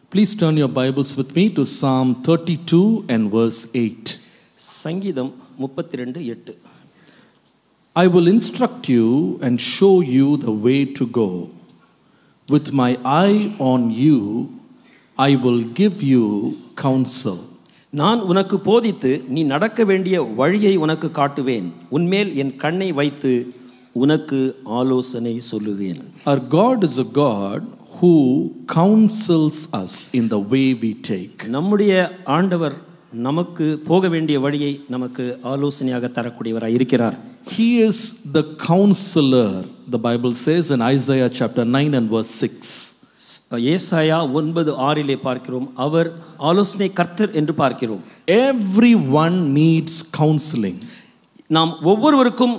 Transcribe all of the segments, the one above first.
Please turn your Bibles with me to Psalm 32 and verse 8. சங்கீதம் 32:8. I will instruct you and show you the way to go. With my eye on you, I will give you counsel. நான் உனக்கு போதித்து நீ நடக்க வேண்டிய வழியை உனக்கு காட்டுவேன். உன்மேல் என் கண்ணை வைத்து உனக்கு ஆலோசனை சொல்லுவேன். Our God is a God who counsels us in the way we take. நம்முடைய ஆண்டவர் நமக்கு போக வேண்டிய வழியை நமக்கு ஆலோசனையாக தரக்கூடியவராய் இருக்கிறார். He is the counselor, the Bible says in Isaiah chapter 9 and verse 6. ஏசாயா 9:6 பார்க்கிறோம், அவர் ஆலோசனை கர்த்தர் என்று பார்க்கிறோம். Everyone needs counseling. நாம் ஒவ்வொருவருக்கும்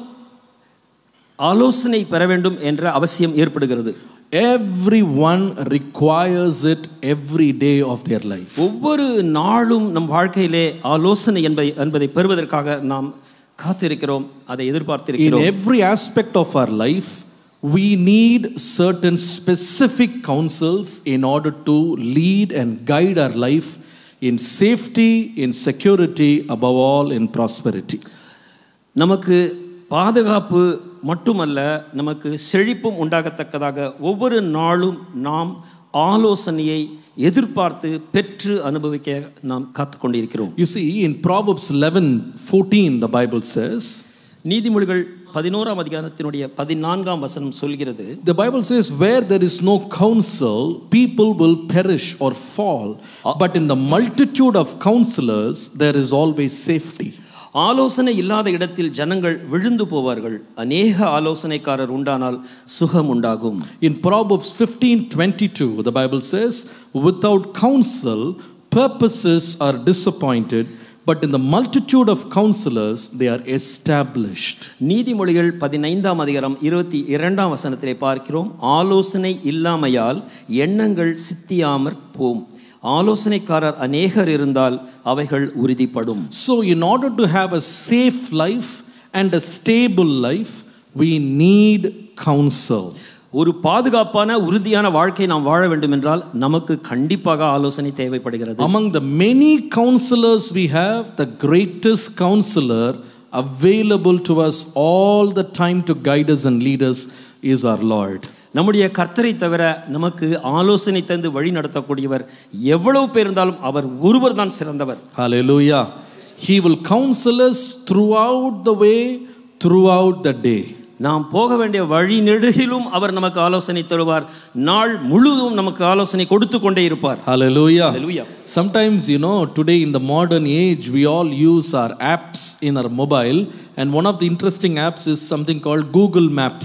ஆலோசனை பெற வேண்டும் என்ற அவசியம் ஏற்படுகிறது. Everyone requires it every day of their life. ஒவ்வொரு நாளும் நம் வாழ்க்கையிலே ஆலோசனை என்பதை பெறுவதற்காக நாம் காத்திருக்கிறோம், அதை எதிர்பார்த்திருக்கிறோம். In every aspect of our life, we need certain specific counsels in order to lead and guide our life in safety, in security, above all in prosperity. நமக்கு பாதுகாப்பு மட்டுமல்ல, நமக்கு செழிப்பும் உண்டாகத்தக்கதாக ஒவ்வொரு நாளும் நாம் ஆலோசனையை எதிர்பார்த்து பெற்று அனுபவிக்க நாம் காத்துக்கொண்டிருக்கிறோம். You see, in Proverbs 11:14 the Bible says, நீதிமொழிகள் 11ஆம் அதிகாரத்தினுடைய 14ஆம் வசனம் சொல்கிறது, the Bible says, where there is no counsel, people will perish or fall, but in the multitude of counselors there is always safety. ஆலோசனை இல்லாத இடத்தில் ஜனங்கள் விழுந்து போவார்கள், அநேக ஆலோசனைக்காரர் உண்டானால் சுகம் உண்டாகும். In Proverbs 15:22 the Bible says, without counsel purposes are disappointed, but in the multitude of counselors they are established. நீதிமொழிகள் 15ஆம் அதிகாரம் 22ஆம் வசனத்திலே பார்க்கிறோம், ஆலோசனை இல்லாமையால் எண்ணங்கள் சித்தியாமற் போம், ஆலோசனைக்காரர் அநேகர் இருந்தால் அவைகள் உறுதிப்படும். So in order to have a safe life and a stable life, we need counsel. ஒரு பாதுகாப்பான உறுதியான வாழ்க்கை நாம் வாழ வேண்டும் என்றால் நமக்கு கண்டிப்பாக ஆலோசனை தேவைப்படுகிறது. Among the many counselors we have, the greatest counselor available to us all the time to guide us and lead us is our Lord. நம்முடைய கர்த்தரை தவிர நமக்கு ஆலோசனை தந்து வழி நடத்தக்கூடியவர் எவ்வளவு பேர் இருந்தாலும் அவர் ஒருவர் தான் சிறந்தவர். Hallelujah. He will counsel us throughout the way, throughout the day. நாம் போக வேண்டிய வழி நெடுகிலும் அவர் நமக்கு ஆலோசனை தருவார், நாள் முழுவதும் நமக்கு ஆலோசனை கொடுத்து கொண்டே இருப்பார். Hallelujah. Hallelujah. Sometimes, today in the modern age, we all use our apps in our mobile, and one of the interesting apps is something called Google Maps.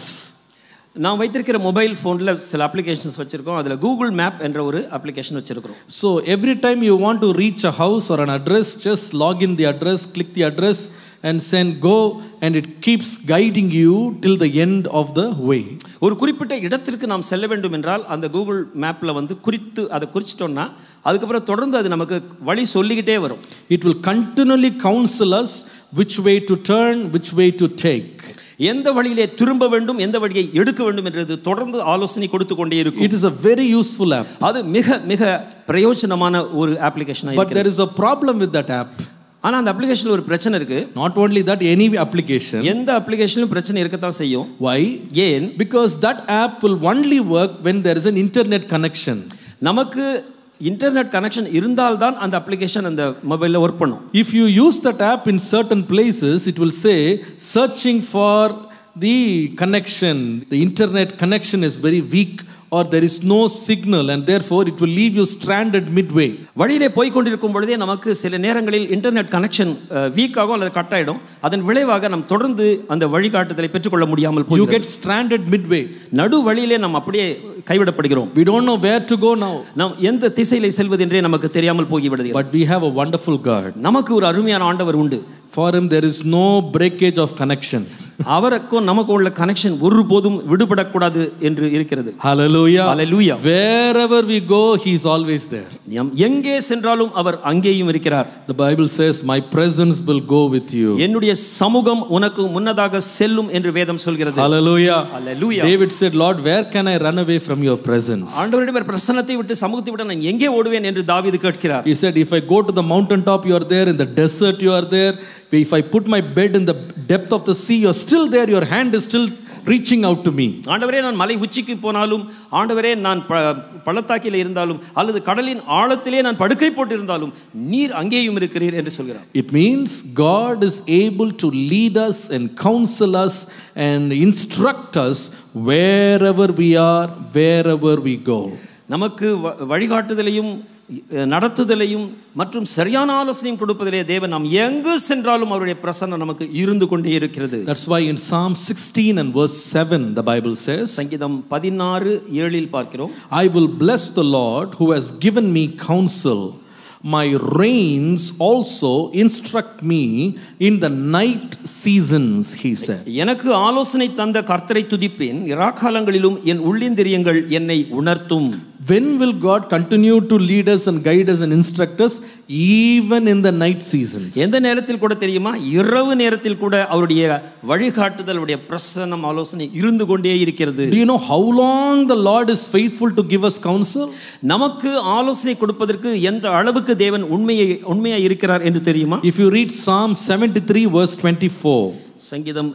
நான் வைத்திருக்கிற மொபைல் ஃபோனில் சில அப்ளிகேஷன்ஸ் வச்சுருக்கோம், அதில் கூகுள் மேப் என்ற ஒரு application வச்சுருக்கிறோம். So every time you want to reach a house or an address, just log in the address, click the address and send go, and it keeps guiding you till the end of the way. ஒரு குறிப்பிட்ட இடத்திற்கு நாம் செல்ல வேண்டும் என்றால் அந்த Google மேப்பில் அதை குறிச்சிட்டோம்னா அதுக்கப்புறம் தொடர்ந்து அது நமக்கு வழி சொல்லிக்கிட்டே வரும். It will continually counsel us which way to turn, which way to take. எந்த வழியிலே திரும்ப வேண்டும், எந்த வழியை எடுக்க வேண்டும் என்றது தொடர்ந்து ஆலோசனை கொடுத்து கொண்டே இருக்கும். It is a very useful app. அது மிக மிக பிரயோஜனமான ஒரு அப்ளிகேஷனா இருக்கு. But there is a problem with that app. ஆனா அந்த அப்ளிகேஷன்ல ஒரு பிரச்சனை இருக்கு. Not only that, any application. எந்த அப்ளிகேஷன்லயும் பிரச்சனை இருக்கத்தான் செய்யும். Why? ஏன்? Because that app will only work when there is an internet connection. நமக்கு இன்டர்நெட் கனெக்ஷன் இருந்தால் தான் அந்த அப்ளிகேஷன் அந்த மொபைல்ல ஒர்க் பண்ணும். If you use that app in certain places, it will say searching for the connection, the internet connection is very weak, or there is no signal, and therefore it will leave you stranded midway. வழியிலே போய் கொண்டிருக்கும் பொழுதே நமக்கு சில நேரங்களில் internet connection week ஆகும் அல்லது cut ஆயிடும். அதன் விளைவாக நாம் தொடர்ந்து அந்த வழிகாட்டுதலை பெற்றுக்கொள்ள முடியாமல் போய்விடும். You get stranded midway. நடு வழியிலே நாம் அப்படியே கைவிடப்படுகிறோம். We don't know where to go now. நாம் எந்த திசையிலே செல்வது என்றே நமக்கு தெரியாமல் போய்விடுகிறது. But we have a wonderful God. நமக்கு ஒரு அருமையான ஆண்டவர் உண்டு. For him there is no breakage of connection. அவருக்கும் நமக்கு உள்ள கனெக்ஷன் ஒருபோதும் விடுபடக்கூடாது என்று இருக்கிறது. Hallelujah. Hallelujah. Wherever we go, he is always there. எங்கே சென்றாலும் அவர் அங்கேயும் இருக்கிறார். The Bible says, my presence will go with you. என்னுடைய சமூகம் உனக்கு முன்னதாக செல்லும் என்று வேதம் சொல்கிறது. Hallelujah. Hallelujah. David said, Lord, where can I run away from your presence? ஆண்டவருடைய பிரசன்னத்தை விட்டு சமூகத்தை விட்டு நான் எங்கே ஓடுவேன் என்று தாவீது கேட்கிறார். He said, if I go to the mountaintop, you are there. In the desert, you are there. If I put my bed in the depth of the sea, you are still there. Your hand is still reaching out to me. ஆண்டவரே, நான் மலை உச்சிக்கு போனாலும், ஆண்டவரே, நான் பள்ளத்தாக்கிலே இருந்தாலும் அல்லது கடலின் ஆழத்திலே நான் படுக்கை போட்டு இருந்தாலும் நீர் அங்கேயும் இருக்கிறீர் என்று சொல்கிறார். It means God is able to lead us and counsel us and instruct us wherever we are, wherever we go. நமக்கு வழிகாட்டுதலையும் நடத்துதலையும் மற்றும் சரியான ஆலோசனையும் கொடுப்பதிலே தேவன் நாம் எங்கு சென்றாலும் அவருடைய பிரசன்னம் நமக்கு இருந்து கொண்டே இருக்கிறது. That's why in Psalm 16 and verse 7 the Bible says, சங்கீதம் 16:7 பார்க்கிறோம், I will bless the Lord who has given me counsel. My reins also instruct me in the night seasons, he said. எனக்கு ஆலோசனை தந்த கர்த்தரை துதிப்பேன், இராக்காலங்களிலும் என் உள்ளிந்திரியங்கள் என்னை உணர்த்தும். When will God continue to lead us and guide us and instruct us even in the night seasons? எந்த நேரத்தில் கூட தெரியுமா? இரவு நேரத்தில் கூட அவருடைய வழிகாட்டுதல், அவருடைய பிரசன்னம், ஆலோசனை இருந்து கொண்டே இருக்கிறது. Do you know how long the Lord is faithful to give us counsel? நமக்கு ஆலோசனை கொடுப்பதற்கு எந்த அளவுக்கு தேவன் உண்மையா இருக்கிறார் என்று தெரியுமா? If you read Psalm 73 verse 24, சங்கீதம்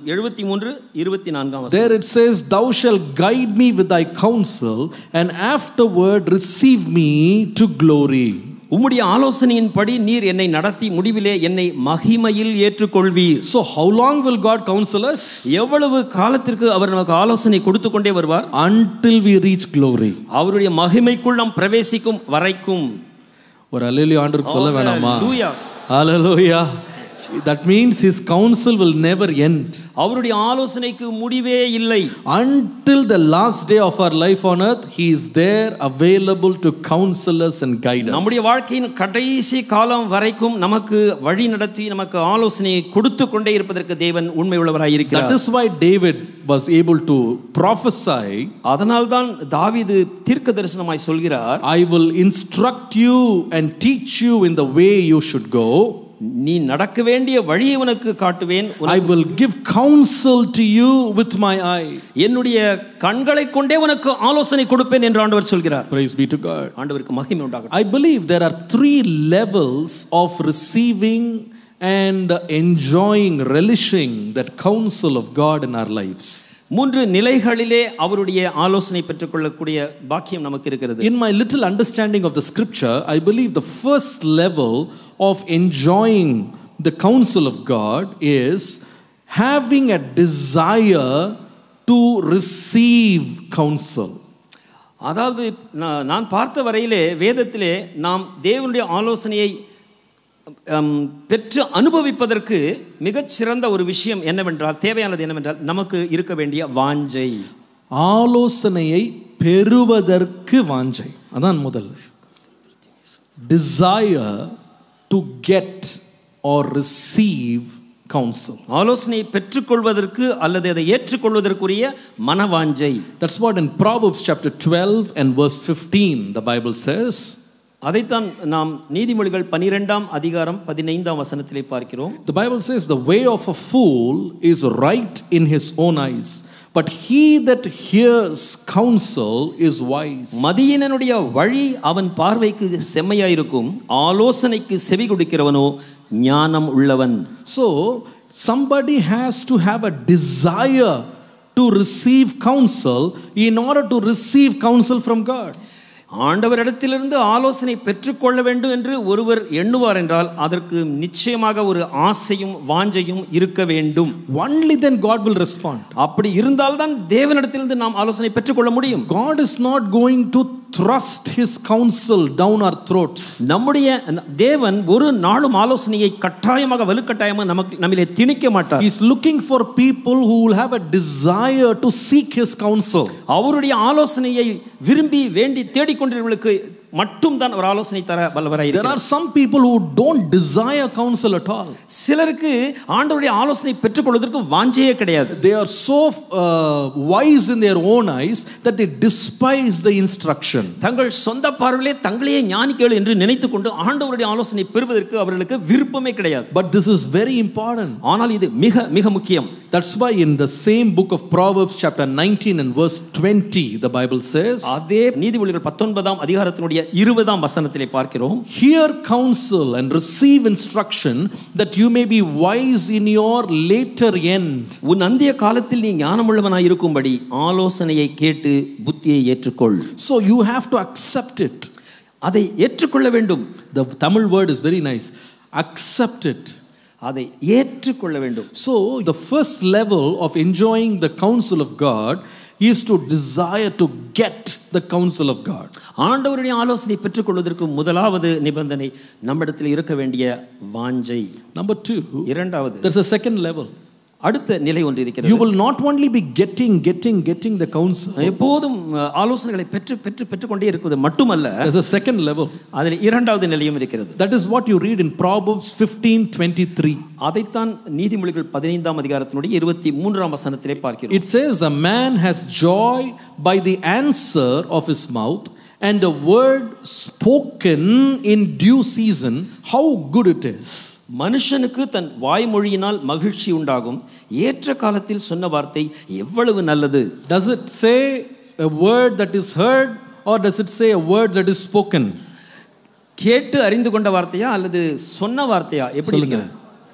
73:24 there it says, thou shalt guide me with thy counsel and afterward receive me to glory. உம்முடைய ஆலோசனையின்படி நீர் என்னை நடத்தி முடிவிலே என்னை மகிமையில் ஏற்றுக்கொள்வீர். So how long will God counsel us? எவ்வளவு காலத்திற்கு அவர் நமக்கு ஆலோசனை கொடுத்து கொண்டே வருவார்? Until we reach glory. அவருடைய மகிமைக்குள் நாம் பிரவேசிக்கும் வரைக்கும். ஒரு அல்லேலூயா ஆண்டவருக்கு சொல்ல வேணாமா? Hallelujah. Hallelujah. That means his counsel will never end. அவருடைய ஆலோசனைக்கு முடிவே இல்லை. Until the last day of our life on earth, he is there available to counsel us and guide us. நம்முடைய வாழ்க்கையின் கடைசி காலம் வரைக்கும் நமக்கு வழி நடத்தி நமக்கு ஆலோசனையை கொடுத்து கொண்டே இருப்பதற்கு தேவன் உண்மையுள்ளவராய் இருக்கிறார். That is why David was able to prophesy. அதனால்தான் தாவீது தீர்க்கதரிசனமாய் சொல்கிறார், I will instruct you and teach you in the way you should go. நீ நடக்க வேண்டிய வழியை உனக்கு காட்டுவேன். I will give counsel to you with my eye. என்னுடைய கண்களை கொண்டே உனக்கு ஆலோசனை கொடுப்பேன் என்று ஆண்டவர் சொல்கிறார். Praise be to God. ஆண்டவருக்கு மகிமை உண்டாகட்டும். I believe there are 3 levels of receiving and enjoying, relishing that counsel of God in our lives. 3 நிலைகளிலே அவருடைய ஆலோசனை பெற்றுக்கொள்ளக்கூடிய பாக்கியம் நமக்கு இருக்கிறது. In my little understanding of the scripture, I believe the first level of enjoying the counsel of God is having a desire to receive counsel. அதாவது நான் பார்த்த வரையிலே வேதத்திலே நாம் தேவனுடைய ஆலோசனையை பெற்று அனுபவிப்பதற்கு மிகச்சிறந்த ஒரு விஷயம் என்னவென்றால், தேவையானது என்னவென்றால், நமக்கு இருக்க வேண்டிய வாஞ்சை. ஆலோசனையை பெறுவதற்கு வாஞ்சை, அதான் முதல். Desire to get or receive counsel. ஆலோசனையை பெற்றுக்கொள்வதற்கு அல்லது அதை ஏற்றுக்கொள்வதற்குரிய மனவாஞ்சை. That's what in Proverbs chapter 12 and verse 15 the Bible says. அதைத்தான் நாம் நீதிமொழிகள் 12ஆம் அதிகாரம் 15ஆம் வசனத்திலே பார்க்கிறோம். The Bible says the way of a fool is right in his own eyes, but he that hears counsel is wise. மதியீனனுடைய வழி அவன் பார்வைக்கு செம்மையாயிருக்கும், ஆலோசனைக்கு செவி கொடுக்கிறவனோ ஞானம் உள்ளவன். So somebody has to have a desire to receive counsel in order to receive counsel from God. ஆண்டவரிடத்திலிருந்து ஆலோசனை பெற்றுக்கொள்ள வேண்டும் என்று ஒருவர் எண்ணுவார் என்றால் அதற்கு நிச்சயமாக ஒரு ஆசையும் வாஞ்சையும் இருக்க வேண்டும். Only then God will respond. அப்படி இருந்தால்தான் தேவனிடத்திலிருந்து நாம் ஆலோசனை பெற்றுக்கொள்ள முடியும். God is not going to thrust his counsel down our throats. நம்முடைய தேவன் ஒரு நாளும் ஆலோசனையை கட்டாயமாக வலுக்கட்டாயமாக நம்மிலே திணிக்க மாட்டார். He is looking for people who will have a desire to seek his counsel. அவருடைய ஆலோசனையை விரும்பி வேண்டி தேடிக்கொண்டிருப்பவர்களுக்கு மட்டும் தான் அவர் ஆலோசனை தர வல்லவராய் There இருக்கிறார். are some people who don't desire counsel at all. சிலருக்கு ஆண்டவருடைய ஆலோசனை பெற்றுக்கொள்வதற்கு வாஞ்சையே கிடையாது. They are so wise in their own eyes that they despise the instruction. தங்கள் சொந்த பார்வையிலே தங்களையே ஞானிகள் என்று நினைத்துக்கொண்டு ஆண்டவருடைய ஆலோசனை பெறுவதற்கு அவர்களுக்கு விருப்பமே கிடையாது. But this is very important. ஆனால் இது மிக மிக முக்கியம். That's why in the same book of Proverbs chapter 19 and verse 20 the Bible says, அதே நீதிமொழிகள் 19ஆம் அதிகாரத்தினுடைய 20ஆம் வசனத்திலே பார்க்கிறோம், hear counsel and receive instruction that you may be wise in your later end. உன் அந்திய காலத்தில் நீ ஞானமுள்ளவனாய் இருக்கும்படி ஆலோசனையை கேட்டு புத்தியை ஏற்றுக்கொள். So you have to accept it. அதை ஏற்றுக்கொள்ள வேண்டும். The Tamil word is very nice. Accept it. அதை ஏற்றுக்கொள்ள வேண்டும். So the first level of enjoying the counsel of God is to desire to get the counsel of God. ஆண்டவருடைய ஆலோசனை பெற்றுக்கொள்வதற்கு முதலாவது நிபந்தனை நம்மிடத்தில் இருக்க வேண்டிய வாஞ்சை. Number 2, இரண்டாவது, there's a second level. அடுத்த நிலை ஒன்று இருக்கிறது. You will not only be getting the counsel. எப்போதும் ஆலோசனைகளை பெற்றுக்கொண்டே இருப்பது மட்டுமல்ல, There's a second level. அதில் இரண்டாவது நிலையும் இருக்கிறது. That is what you read in Proverbs 15:23. அதைத்தான் நீதிமொழிகள் 15ஆம் அதிகாரத்தினுடைய 23ஆம் வசனத்திலே பார்க்கிறோம். It says, a man has joy by the answer of his mouth, and a word spoken in due season, how good it is. மனுஷனுக்கு தன் வாய்மொழியினால் மகிழ்ச்சி உண்டாகும், ஏற்ற காலத்தில் சொன்ன வார்த்தை எவ்வளவு நல்லது. Does it say a word that is heard, or does it say a word that is spoken? கேட்டு அறிந்து கொண்ட வார்த்தையா அல்லது சொன்ன வார்த்தையா, எப்படி இருக்கு?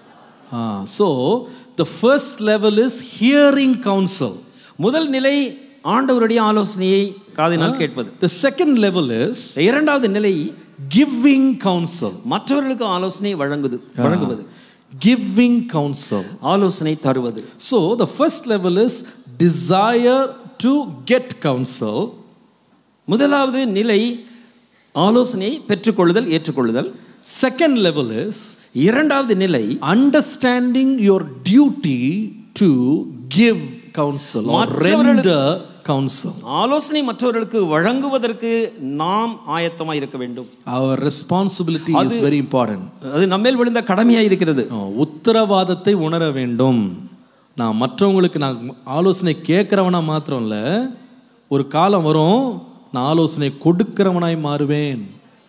So the first level is hearing counsel. முதல் நிலை ஆண்டவருடைய ஆலோசனையை காதினால் கேட்பது. The second level is இரண்டாவது நிலை giving counsel. மற்றவர்களுக்கு ஆலோசனை வழங்குவது. Giving counsel, ஆலோசனை தருவது. So the first level is desire to get counsel. முதலாவது நிலை ஆலோசனை பெற்றுக்கொள்ளுதல், ஏற்றுக்கொள்ளுதல். Second level is இரண்டாவது நிலை understanding your duty to give counsel or render counsel. ஆலோசனை மற்றவர்களுக்கு வழங்குவதற்கு நாம் ஆயத்தமாய் இருக்க வேண்டும். Our responsibility is very important. அது நம்மேல் விழுந்த கடமையாய் இருக்கிறது. உத்தரவாதத்தை உணர வேண்டும். நான் மற்றவங்களுக்கு நான் ஆலோசனை கேட்கிறவனா மாத்திரம் இல்ல, ஒரு காலம் வரும் நான் ஆலோசனை கொடுக்கிறவனாய் மாறுவேன்.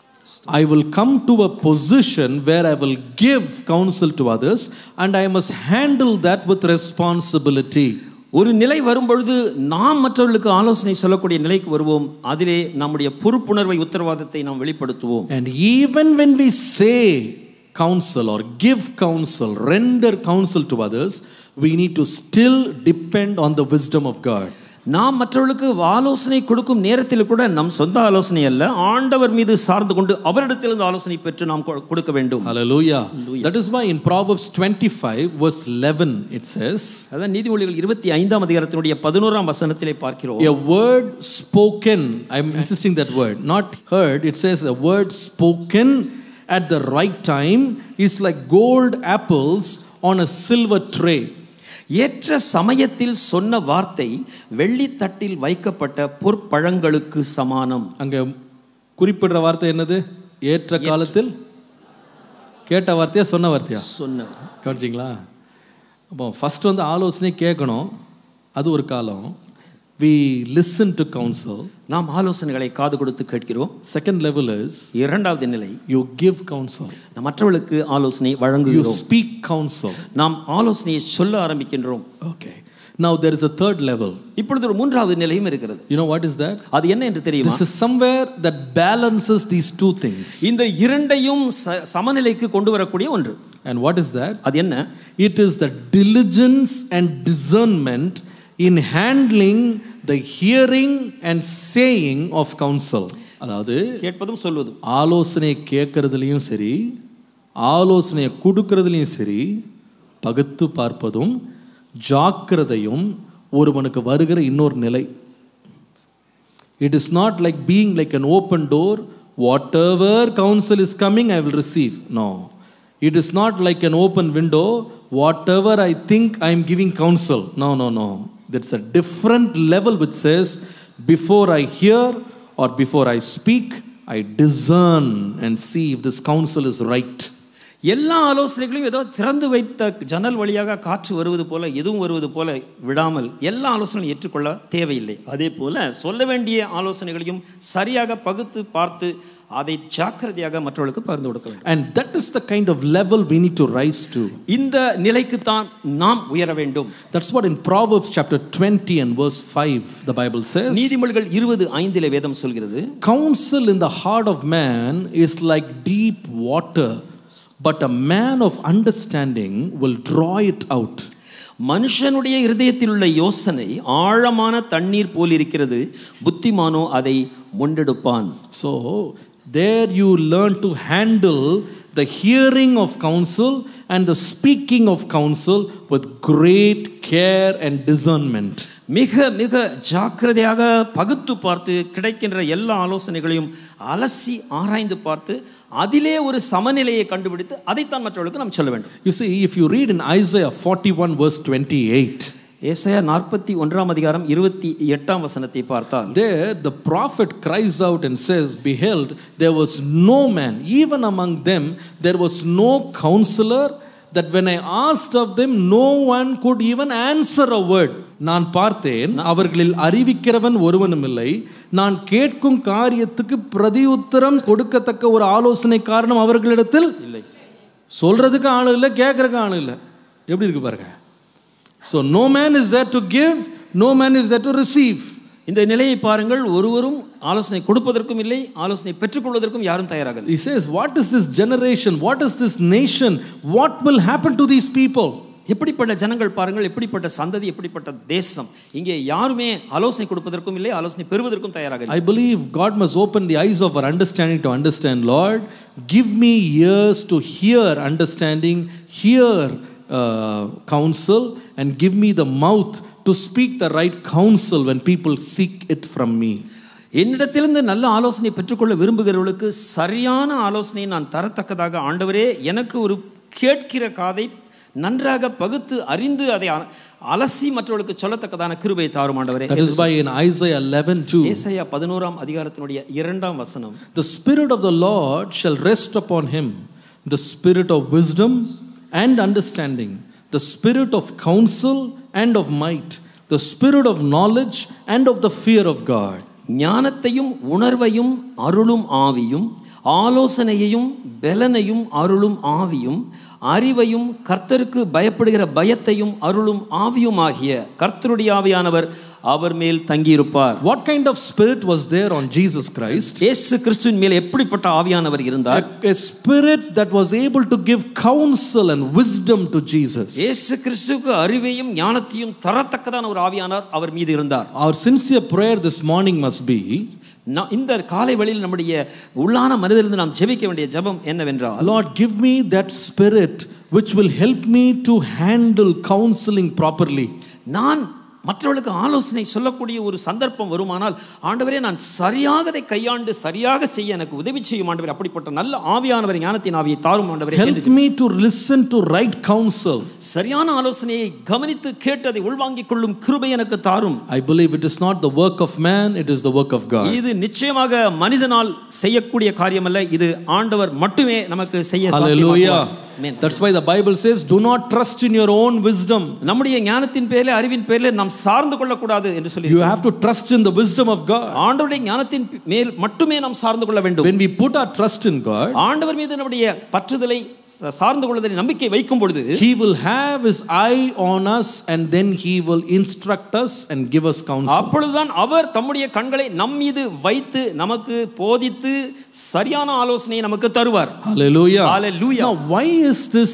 I will come to a position where I will give counsel to others and I must handle that with responsibility. ஒரு நிலை வரும்பொழுது நாம் மற்றவர்களுக்கு ஆலோசனை சொல்லக்கூடிய நிலைக்கு வருவோம். அதிலே நம்முடைய பொறுப்புணர்வை, உத்தரவாதத்தை நாம் வெளிப்படுத்துவோம். And even when we say counsel or give counsel, render counsel to others, we need to still depend on the wisdom of God. நாம் மற்றவர்களுக்கு ஆலோசனை கொடுக்கும் நேரத்தில் கூட நம் சொந்த ஆலோசனை அல்ல, ஆண்டவர் மீது சார்ந்து கொண்டு அவரிடத்திலிருந்து ஆலோசனை பெற்று நாம் கொடுக்க வேண்டும். Hallelujah. That is why in Proverbs 25 verse 11 it says, அதான் நீதிமொழிகள் 25ஆம் அதிகாரத்தினுடைய 11ஆம் வசனத்திலே பார்க்கிறோம், a word spoken, I am insisting that word, not heard, it says a word spoken at the right time is like gold apples on a silver tray. ஏற்ற சமயத்தில் சொன்ன வார்த்தை வெள்ளி தட்டில் வைக்கப்பட்ட பொற்பழங்களுக்கு சமானம். அங்க குறிப்பிடுற வார்த்தை என்னது? ஏற்ற காலத்தில் கேட்ட வார்த்தையா சொன்ன வார்த்தையா? சொன்ன. கவனிச்சிங்களா? அப்போ ஃபர்ஸ்ட் வந்து ஆலோசனை கேட்கணும், அது ஒரு காலம். We listen to counsel. நாம் ஆலோசனைகளை காது கொடுத்து கேட்கிறோம். Second level is இரண்டாவது நிலை you give counsel. நாம் மற்றவர்களுக்கு ஆலோசனை வழங்குகிறோம். You speak counsel. நாம் ஆலோசனையை சொல்ல ஆரம்பிக்கின்றோம். Okay. Now there is a third level. இப்பொழுது ஒரு மூன்றாவது நிலையும் இருக்கிறது. You know what is that? அது என்ன என்று தெரியுமா? This is somewhere that balances these two things. இந்த இரண்டையும் சமநிலைக்கு கொண்டு வரக்கூடிய ஒன்று. And what is that? அது என்ன? It is the diligence and discernment in handling the hearing and saying of counsel. அதாவது கேட்பதும் சொல்வதும், ஆலோசனை கேட்கறதுலயும் சரி, ஆலோசனை கொடுக்கறதுலயும் சரி, பகுத்து பார்ப்பதும் ஜாக்கிரதையும் ஒருவனுக்கு வருகிற இன்னொரு நிலை. It is not like being like an open door, whatever counsel is coming I will receive. No. It is not like an open window, whatever I think I am giving counsel. No, no, no. There's a different level which says before I hear or before I speak, I discern and see if this counsel is right. எல்லா ஆலோசனைகளையும் ஏதோ திறந்து வைத்த ஜன்னல் வழியாக காற்று வருவது போல எதுவும் வருவது போல விடாமல் எல்லா ஆலோசனையும் ஏற்றுக்கொள்ள தேவையில்லை. அதே போல சொல்ல வேண்டிய ஆலோசனைகளையும் சரியாக பகுத்து பார்த்து அதை ஜாக்கிரதையாக மற்றவர்களுக்கு பகிர்ந்து கொடுக்க வேண்டும். And that is the kind of level we need to rise to. இந்த நிலைக்கு தான் நாம் உயர வேண்டும். That's what in Proverbs chapter 20 and verse 5 the Bible says. நீதிமொழிகள் 20:5 வேதம் சொல்கிறது, counsel in the heart of man is like deep water, but a man of understanding will draw it out. மனுஷனுடைய இருதயத்தில் உள்ள யோசனை ஆழமான தண்ணீர் போல் இருக்கிறது, புத்திமானோ அதை மொண்டெடுப்பான். So there you learn to handle the hearing of counsel and the speaking of counsel with great care and discernment. மிக மிக ஜாக்கிரதையாக பகுத்து பார்த்து கிடைக்கின்ற எல்லா ஆலோசனைகளையும் அலசி ஆராய்ந்து பார்த்து அதிலே ஒரு சமநிலையை கண்டுபிடித்து அதைத்தான் மற்றவர்களுக்கு நாம் சொல்ல வேண்டும். You see, if you read in Isaiah 41 verse 28, ஏசாயா 41:28 பார்த்தால், there the prophet cries out and says, behold, there was no man, even among them there was no counselor, that when I asked of them no one could even answer a word. நான் பார்த்தேன், அவர்களில் அறிவிக்கிறவன் ஒருவனும் இல்லை, நான் கேட்கும் காரியத்துக்கு பிரதியுத்தரம் கொடுக்கத்தக்க ஒரு ஆலோசனை காரணம் அவர்களிடத்தில் இல்லை. சொல்றதுக்கு ஆளு இல்லை, கேட்கறதுக்கு ஆளு இல்லை. எப்படி இருக்கு பாருங்க. So no man is there to give, no man is there to receive. இந்த நிலையை பாருங்கள், ஒருவரும் ஆலோசனை கொடுப்பதற்கும் இல்லை, ஆலோசனை பெற்றுக்கொள்வதற்கும் யாரும் தயாராக இல்லை. He says, what is this generation, what is this nation, what will happen to these people? எப்படிப்பட்ட ஜனங்கள் பாருங்கள், எப்படிப்பட்ட சந்ததி, எப்படிப்பட்ட தேசம். இங்கே யாருமே ஆலோசனை கொடுப்பதற்கும் இல்லை, ஆலோசனை பெறுவதற்கும் தயாராக இல்லை. I believe God must open the eyes of our understanding to understand. Lord, give me ears to hear understanding, hear counsel, and give me the mouth to speak the right counsel when people seek it from me. என்னிடத்திலிருந்து நல்ல ஆலோசனை பெற்றுக்கொள்ள விரும்புகிறவர்களுக்கு சரியான ஆலோசனையை நான் தரத்தக்கதாக ஆண்டவரே எனக்கு ஒரு கேட்கிற காதை நன்றாக பகுத்து அறிந்து அதை அலசி மற்றவர்களுக்கு சொல்லத்தக்கதான கிருபையை தாரும் ஆண்டவரே. That is why in Isaiah 11:2, ஏசாயா 11:2 2 the spirit of the Lord shall rest upon him, the spirit of wisdom and understanding, the spirit of counsel and of might, the spirit of knowledge and of the fear of God. ஞானத்தையும் உணர்வையும் அருளும் ஆவியும், ஆலோசனையையும் பெலனையும் அருளும் ஆவியும், அறிவையும் கர்த்தருக்கு பயப்படுகிற பயத்தையும் அருளும் ஆவியும் ஆகிய கர்த்தருடைய ஆவியானவர் அவர் மேல் தங்கியிருப்பார். What kind of spirit was there on Jesus Christ? இயேசு கிறிஸ்துவின் மேல் எப்படிப்பட்ட ஆவியானவர் இருந்தார்? A spirit that was able to give counsel and wisdom to Jesus. இயேசு கிறிஸ்துவுக்கு அறிவையும் ஞானத்தையும் தரத்தக்கதான ஒரு ஆவியானவர் அவர் மீது இருந்தார். Our sincere prayer this morning must be, இந்த காலை வேளையில் நம்முடைய உள்ளான மனதிலிருந்து நாம் ஜெபிக்க வேண்டிய ஜெபம் என்னவென்றால், Lord, give me that spirit which will help me to handle counseling properly. நான் மற்றவர்களுக்கு ஆலோசனை சொல்லக்கூடிய ஒரு சந்தர்ப்பம் வருமானால், ஆண்டவரே நான் சரியாக அதை கையாண்டு சரியாக செய்ய எனக்கு உதவி செய்யும் ஆண்டவரே. அப்படிப்பட்ட நல்ல ஆவியானவர், ஞானத்தின் ஆவியை தாரும் ஆண்டவரே. Help me to listen to right counsel. சரியான ஆலோசனையை கவனித்து கேட்டு அதை உள்வாங்கிக் கொள்ளும் கிருபை எனக்கு தாரும். I believe it is not the work of man, it is the work of God. இது நிச்சயமாக மனிதனால் செய்யக்கூடிய காரியம் அல்ல, இது ஆண்டவர் மட்டுமே நமக்கு செய்ய சாத்தியமாக்குவார். That's why the Bible says, do not trust in your own wisdom. நம்முடைய ஞானத்தின் பேரிலே, அறிவின் பேரிலே நாம் சார்ந்து கொள்ளக்கூடாது என்று சொல்லி, you have to trust in the wisdom of God. ஆண்டவருடைய ஞானத்தின் மேல் மட்டுமே நாம் சார்ந்து கொள்ள வேண்டும். When we put our trust in God, ஆண்டவர் மீது நம்முடைய பற்றுதலை சார்ந்து கொள்வதில் நம்பிக்கை வைக்கும் பொழுது, he will have his eye on us and then he will instruct us and give us counsel. அப்பொழுதுதான் அவர் தம்முடைய கண்களை நம் மீது வைத்து நமக்கு போதித்து சரியான ஆலோசனையை நமக்கு தருவார். Hallelujah. Hallelujah. Now why is this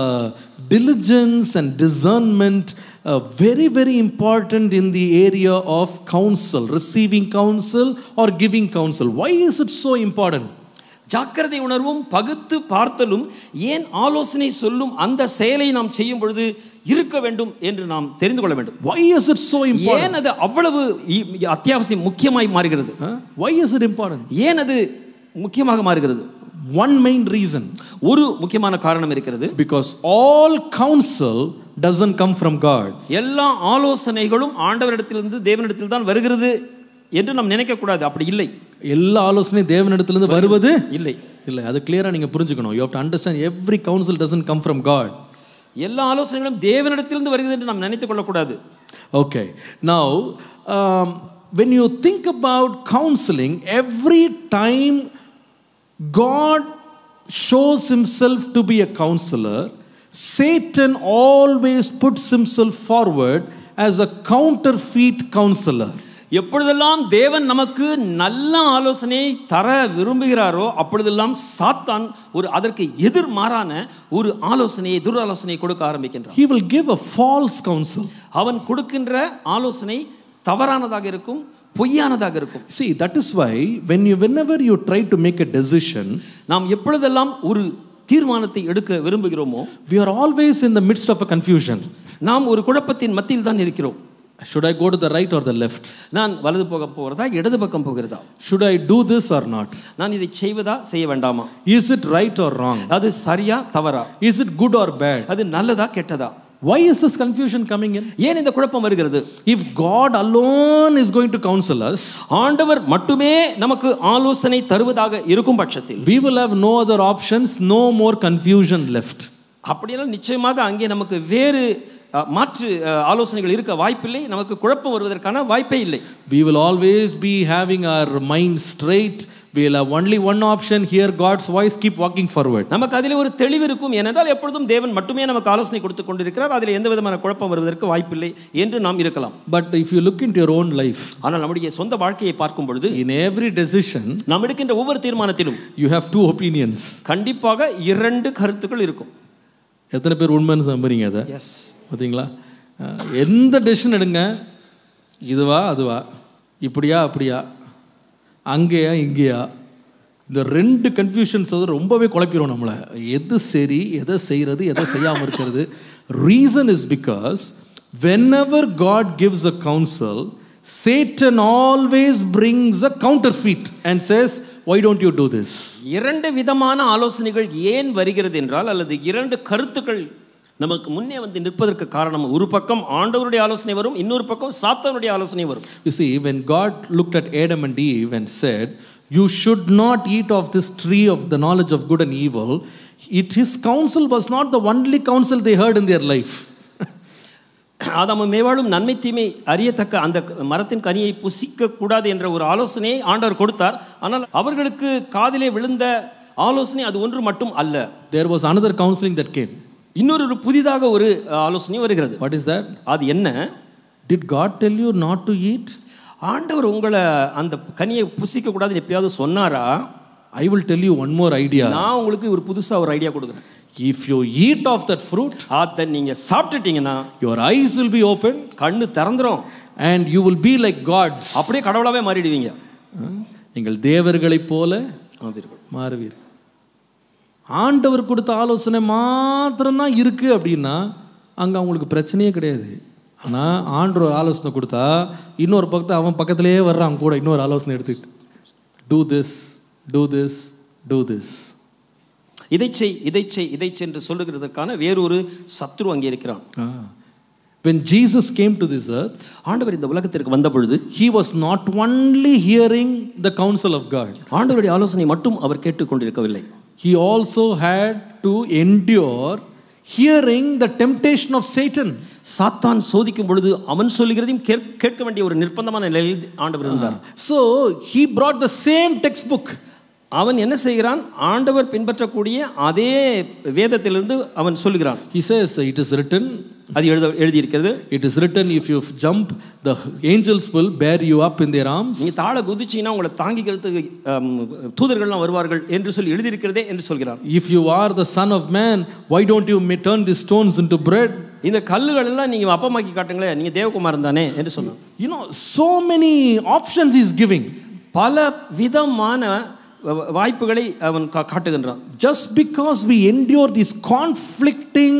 diligence and discernment very very important in the area of counsel, receiving counsel or giving counsel? Why is it so important? ஜாக்கிரதை உணர்வும் பகுத்து பார்த்தலும் ஏன் ஆலோசனை சொல்லும் அந்த செயலை நாம் செய்யும் பொழுது இருக்க வேண்டும் என்று நாம் தெரிந்து கொள்ள வேண்டும். Why is it so important? ஏன் அது அவ்வளவு அத்தியாவசியம் முக்கியமாய் மாறுகிறது? Why is it important? ஏன் அது முக்கியமாக மாறுகிறது? One main reason. ஒரு முக்கியமான காரணம் இருக்கிறது. Because all counsel doesn't come from God. எல்லா ஆலோசனைகளும் ஆண்டவரிடத்திலிருந்து தேவனிடத்தில் தான் வருகிறது என்று நாம் நினைக்க கூடாது. அப்படி இல்லை. எல்லா ஆலோசனையும் தேவனிடத்திலிருந்து வருவது இல்லை. இல்லை, அது கிளியரா நீங்க புரிஞ்சுக்கணும். You have to understand every counsel doesn't come from God. எல்லா ஆலோசனைகளும் தேவனிடத்திலிருந்து வருகிறது என்று நாம் நினைத்துக் கொள்ளக்கூடாது. Okay, now when you think about counseling, every time God shows himself to be a counselor, Satan always puts himself forward as a counterfeit counselor. எப்பொழுதெல்லாம் தேவன் நமக்கு நல்ல ஆலோசனையை தர விரும்புகிறாரோ அப்பொழுதெல்லாம் சாத்தான் அதற்கு எதிர்மாறான ஒரு ஆலோசனையை, துராலோசனையை கொடுக்க ஆரம்பிக்கின்றான். He will give a false counsel. அவன் கொடுக்கின்ற ஆலோசனை தவறானதாக இருக்கும், பொய்யானதாக இருக்கும். See, that is why whenever you try to make a decision, நாம் எப்பொழுதெல்லாம் ஒரு தீர்மானத்தை எடுக்க விரும்புகிறோமோ, we are always in the midst of a confusion. நாம் ஒரு குழப்பத்தின் மத்தியில் தான் இருக்கிறோம். Should I go to the right or the left? நான் வலது பக்கம் போகிறதா இடது பக்கம் போகிறதா? Should I do this or not? நான் இதை செய்வதா செய்ய வேண்டாமா? Is it right or wrong? அது சரியா தவறா? Is it good or bad? அது நல்லதா கெட்டதா? Why is this confusion coming in? ஏன் இந்த குழப்பம் வருகிறது? If God alone is going to counsel us, ஆண்டவர் மட்டுமே நமக்கு ஆலோசனை தருவதாக இருக்கும் பட்சத்தில், we will have no other options, no more confusion left. அப்படியெல்லாம் நிச்சயமாக அங்கே நமக்கு வேறு மாற்று ஆலோசனைகள் இருக்க வாய்ப்பில்லை, நமக்கு குழப்பம் வருவதற்கான வாய்ப்பே இல்லை. We will always be having our mind straight. We will have only one option, hear God's voice, keep walking forward. நமக்கு அதிலே ஒரு தெளிவு இருக்கும். ஏனென்றால் எப்பொழுதும் தேவன் மட்டுமே நமக்கு ஆலோசனை கொடுத்து கொண்டிருக்கிறார், அதில் எந்த விதமான குழப்பம் வருவதற்கு வாய்ப்பில்லை என்று நாம் இருக்கலாம். But if you look into your own life, ஆனால் நம்முடைய சொந்த வாழ்க்கையை பார்க்கும் பொழுது, in every decision, நாம் எடுக்கின்ற ஒவ்வொரு தீர்மானத்திலும் you have two opinions. கண்டிப்பாக இரண்டு கருத்துக்கள் இருக்கும். எத்தனை பேர் உண்மைன்னு நம்புறீங்க அதை? எஸ், பார்த்தீங்களா? எந்த டெசிஷன் எடுங்க, இதுவா அதுவா, இப்படியா அப்படியா, அங்கேயா இங்கேயா, இந்த ரெண்டு கன்ஃபியூஷன்ஸ் வந்து ரொம்பவே குழப்பிடும் நம்மளை. எது சரி, எதை செய்கிறது, எதை செய்யாமல் இருக்கிறது. Reason is because whenever God gives a counsel, Satan always brings a counterfeit and says, why don't you do this? இரண்டு விதமான ஆலோசனைகள் ஏன் வருகிறது என்றால், அல்லது இரண்டு கருத்துக்கள் நமக்கு முன்னே வந்து நிற்பதற்கு காரணம், ஒரு பக்கம் ஆண்டவருடைய ஆலோசனை வரும், இன்னொரு பக்கம் சாத்தானுடைய ஆலோசனை வரும். You see, when God looked at Adam and Eve and said, you should not eat of this tree of the knowledge of good and evil, his counsel was not the only counsel they heard in their life. ஆதாமும் மேவாளும் நன்மை தீமை அறியத்தக்க அந்த மரத்தின் கனியை புசிக்க கூடாது என்ற ஒரு ஆலோசனையை ஆண்டவர் கொடுத்தார். ஆனால் அவர்களுக்கு காதிலே விழுந்த ஆலோசனை அது ஒன்று மட்டும் அல்ல. There was another counseling that came. இன்னொரு புதிதாக ஒரு ஆலோசனை வருகிறது. What is that? அது என்ன? Did God tell you not to eat? ஆண்டவர் உங்களை அந்த கனியை புசிக்க கூடாதுன்னு எப்பயாவது சொன்னாரா? I will tell you one more idea. நான் உங்களுக்கு ஒரு புதுசா ஒரு ஐடியா கொடுக்குறேன். If you eat of that fruit, அதை நீங்க சாப்பிட்டுட்டீங்கன்னா your eyes will be opened, கண்ணு திறந்துரும், and you will be like gods. அப்படியே கடவுளாவே மாறிடுவீங்க. நீங்கள் தேவர்களைப் போல மாறுவீர்கள். ஆண்டவர் கொடுத்த ஆலோசனை மாத்திரம்தான் இருக்கு அப்படின்னா அங்க அவங்களுக்கு பிரச்சனையே கிடையாது. ஆனா ஆண்டவர் ஒரு ஆலோசனை கொடுத்தா இன்னொரு பக்கத்தை அவன் பக்கத்திலேயே வர்றான் கூட இன்னொரு ஆலோசனை எடுத்துக்கிட்டு, do this, do this, do this. இதை செய் இதை செய் இதை செய் என்று சொல்லுகிறதற்கான வேறொரு சத்ரு அங்கே இருக்கிறான். When Jesus came to this earth, ஆண்டவர் இந்த உலகத்திற்கு வந்த பொழுது, he was not only hearing the counsel of God. ஆண்டவருடைய ஆலோசனை மட்டும் அவர் கேட்டுக்கொண்டிருக்கவில்லை. He also had to endure hearing the temptation of Satan. சாத்தான் சோதிக்கும் பொழுது அவன் சொல்லுகிறதையும் கேட்க வேண்டிய ஒரு நிர்பந்தமான நிலையில் ஆண்டவர் இருந்தார். So he brought the same textbook. அவன் என்ன செய்கிறான்? ஆண்டவர் பின்பற்றக்கூடிய அதே வேதத்திலிருந்து அவன் சொல்லுகிறான். He says, it is written, அது எழுதி இருக்கிறது, it is written, if you jump the angels will bear you up in their arms. நீ தாள குதிச்சீனா உங்களை தாங்கிக்கிறதுக்கு தூதர்கள்லாம் வருவார்கள் என்று சொல்லி எழுதி இருக்கிறதே என்று சொல்கிறான். If you are the son of man, why don't you turn these stones into bread? இந்த கல்லுகள் எல்லாம் நீங்க அப்பமாக்கி காட்டுங்களே, நீங்க தேவகுமாரன் தானே என்று சொன்னான். You know, so many options he is giving. பல விதமான வாய்ப்புகளை அவன் காட்டுகின்றான். Just because we endure these conflicting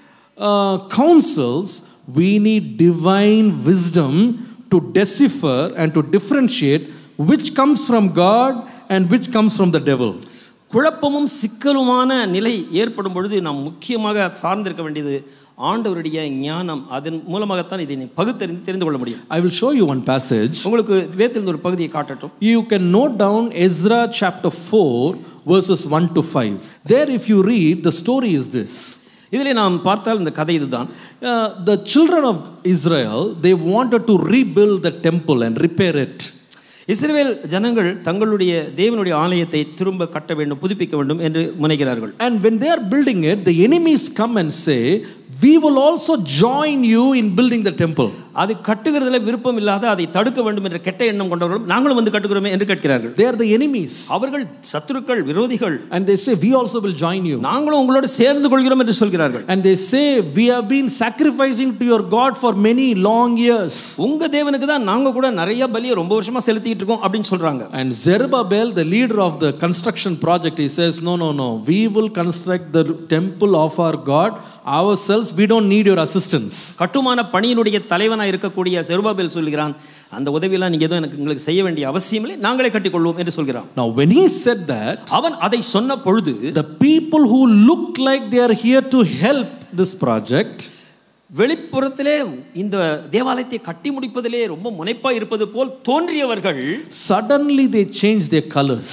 counsels, we need divine wisdom to decipher and to differentiate which comes from God and which comes from the devil. குழப்பமும் சிக்கலுமான நிலை ஏற்படும் பொழுது நாம் முக்கியமாக சார்ந்திருக்க வேண்டியது ஆண்டவருடைய ஞானம். அதன் மூலமாகத்தான் இதை பகுத்தறிந்து தெரிந்து கொள்ள முடியும். I will show you one passage. உங்களுக்கு வேதத்திலிருந்து ஒரு பகுதியை காட்டட்டும். You can note down Ezra chapter 4 verses 1 to 5. There if you read, the story is this. இதிலே நாம் பார்த்தால் இந்த கதை இதுதான். The children of Israel, they wanted to rebuild the temple and repair it. இஸ்ரவேல் ஜனங்கள் தங்களுடைய தேவனுடைய ஆலயத்தை திரும்ப கட்ட வேண்டும், புதுப்பிக்க வேண்டும் என்று முனைகிறார்கள். And when they are building it, the enemies come and say, we will also join you in building the temple. அது கட்டுகிறதுல விருப்பம் இல்லாத அதை தடுக்க வேண்டும் என்ற கெட்ட எண்ணம் கொண்டவர்களும் நாங்களும் வந்து கட்டுகிறோமே என்று கேட்கிறார்கள். They are the enemies. அவர்கள் சத்துருக்கள், விரோதிகள். And they say, we also will join you. நாங்களும் உங்களோடு சேர்ந்து கொள்கிறோம் என்று சொல்கிறார்கள். And they say, we have been sacrificing to your God for many long years. உங்க தேவனுக்கு தான் நாங்க கூட நிறைய பலியை ரொம்ப வருஷமா செலுத்திட்டு இருக்கோம் அப்படினு சொல்றாங்க. And Zerubbabel, the leader of the construction project, he says, no, we will construct the temple of our God ourselves. We don't need your assistance. கட்டுமான பணியினுடைய தலைவனாய் இருக்கக்கூடிய செருபாபேல் சொல்கிறான், அந்த உதவியெல்லாம் நீங்க ஏதோ உங்களுக்கு செய்ய வேண்டிய அவசியம் இல்லை, நாங்களே கட்டிக்கொள்வோம் என்று சொல்கிறான். Now when he said that, அவன் அதை சொன்ன பொழுது the people who look like they are here to help this project, வெளிப்புறத்திலே இந்த தேவாலயத்தை கட்டி முடிப்பதிலே ரொம்ப முனைப்பா இருப்பது போல் தோன்றியவர்கள் suddenly they change their colors.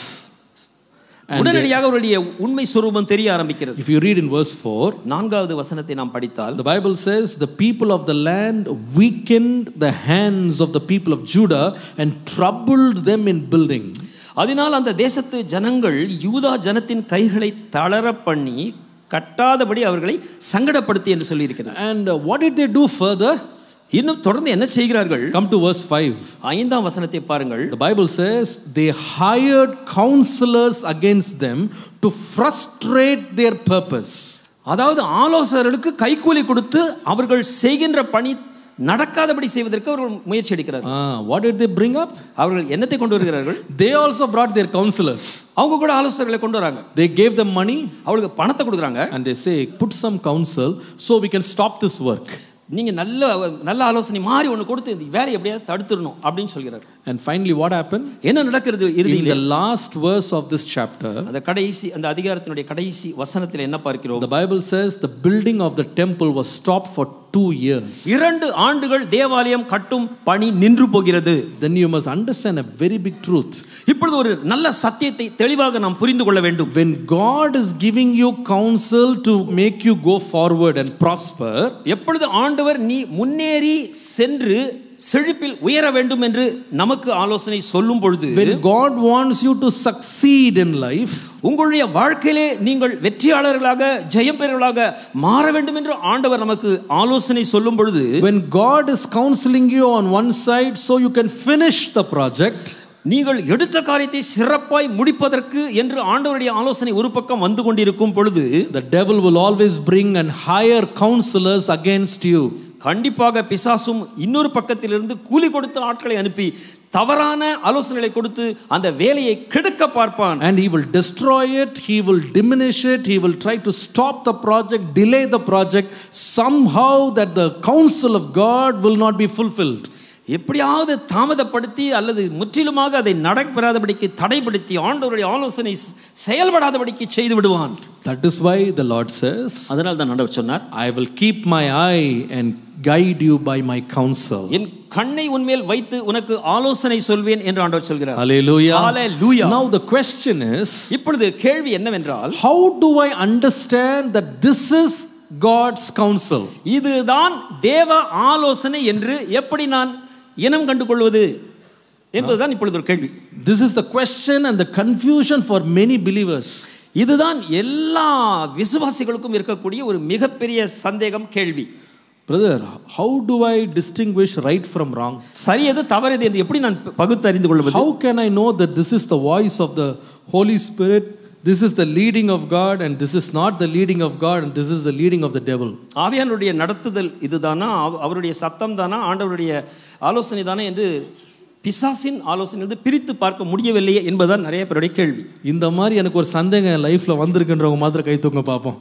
உடனடியாக அவருடைய உண்மை சுரூபம் தெரிய ஆரம்பிக்கிறது. If you read in verse 4, நான்காவது வசனத்தை நாம் படித்தால், the Bible says the people of the land weakened the hands of the people of Judah and troubled them in building. அதனால் அந்த தேசத்து ஜனங்கள் யூதா ஜனத்தின் கைகளை தளர பண்ணி கட்டாதபடி அவர்களை சங்கடப்படுத்தி என்று சொல்லி இருக்கிறார். And what did they do further? இன்னும் தொடர்ந்து என்ன செய்கிறார்கள்? Come to verse 5. ஐந்தாம் வசனத்தை பாருங்கள். The Bible says they hired counselors against them to frustrate their purpose. அதாவது ஆலோசகர்களுக்கு கைக்கூலி கொடுத்து அவர்கள் செய்கின்ற பணி நடக்காதபடி செய்வதற்கு அவர்கள் முயற்சி எடுக்கிறார்கள். What did they bring up? அவர்கள் என்னத்தை கொண்டு வருகிறார்கள்? They also brought their counselors. அவங்க கூட ஆலோசகர்களை கொண்டு வராங்க. They gave them money, அவங்களுக்கு பணத்தை கொடுக்குறாங்க. and they say put some counsel so we can stop this work. நீங்க நல்ல ஆலோசனை மாதிரி ஒன்னு கொடுத்து இந்த வேலையை எப்படியாவது தடுத்துறணும் அப்படினு சொல்கிறார். And finally what happened? என்ன நடக்கிறது இறுதியில்? In the last verse of this chapter, அந்த அதிகாரத்தினுடைய கடைசி வசனத்தில் என்ன பார்க்கிறோம்? The Bible says the building of the temple was stopped for 2 years. 2 ஆண்டுகள் தேவாலயம் கட்டும் பணி நின்று போகிறது. Then you must understand a very big truth. இப்பொழுது ஒரு நல்ல சத்தியத்தை தெளிவாக நாம் புரிந்து கொள்ள வேண்டும். When God is giving you counsel to make you go forward and prosper, எப்பொழுது ஆண்டவர் நீ முன்னேறி சென்று செழிப்பில் உயர வேண்டும் என்று நமக்கு ஆலோசனை சொல்லும் பொழுது, when God wants you to succeed in life, உங்களுடைய வாழ்க்கையிலே நீங்கள் வெற்றியாளர்களாக ஜெயம் பெறுவர்களாக மாற வேண்டும் என்று ஆண்டவர் நமக்கு ஆலோசனை சொல்லும் பொழுது, when God is counseling you on one side so you can finish the project, நீங்கள் எடுத்த காரியத்தை சிறப்பாய் முடிப்பதற்கு என்று ஆண்டவருடைய ஆலோசனை ஒரு பக்கம் வந்து கொண்டிருக்கும் பொழுது, the devil will always bring and hire counselors against you. கண்டிப்பாக பிசாசும் இன்னொரு பக்கத்திலிருந்து கூலி கொடுத்த ஆட்களை அனுப்பி தவறான ஆலோசனைகளை கொடுத்து அந்த வேலையை கெடுக்க பார்ப்பான். And he will destroy it, he will diminish it, he will try to stop the project, delay the project somehow that the counsel of God will not be fulfilled. எப்படியாவது தாமதப்படுத்தி அல்லது முற்றிலுமாக அதை நடக்கப்பெறாதபடிக்கு தடைப்படுத்தி ஆண்டவருடைய ஆலோசனை செயல்படாதபடிக்கு செய்து விடுவான். That is why the Lord says, அதனால் தான் ஆண்டவர் சொன்னார், I will keep my eye and guide you by my counsel. என் கண்ணை உன்மேல் வைத்து உனக்கு ஆலோசனை சொல்வேன் என்று ஆண்டவர் சொல்கிறார். Hallelujah. Hallelujah. Now the question is, இப்பொழுது கேள்வி என்னவென்றால், how do I understand that this is God's counsel? இதுதான் தேவ ஆலோசனை என்று எப்படி நான் இனம் கண்டு கொள்வது என்பதுதான் இப்பொழுது ஒரு கேள்வி. This is the question and the confusion for many believers. இதுதான் எல்லா விசுவாசிகளுக்கும் இருக்கக்கூடிய ஒரு மிகப்பெரிய சந்தேகம், கேள்வி. Brother, how do I distinguish right from wrong? சரி எது தவறு எது என்று எப்படி நான் பகுத்து அறிந்து கொள்வது? How can I know that this is the voice of the Holy Spirit, this is the leading of God, and this is not the leading of God, and this is the leading of the devil? ஆவியானவருடைய நடத்துதல் இதுதானா, அவருடைய சத்தம் தானா, ஆண்டவருடைய ஆலோசனை தானா என்று பிசாசின் ஆலோசனை பிரித்து பார்க்க முடியவில்லையே என்பதுதான் நிறைய பேருடைய கேள்வி. இந்த மாதிரி எனக்கு ஒரு சந்தேகம் லைஃப்ல வந்திருக்குன்றவங்க மாத்திரம் கை தூங்க பார்ப்போம்.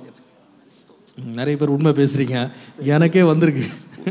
நிறைய பேர் உண்மை பேசுறீங்க, எனக்கே வந்திருக்கு.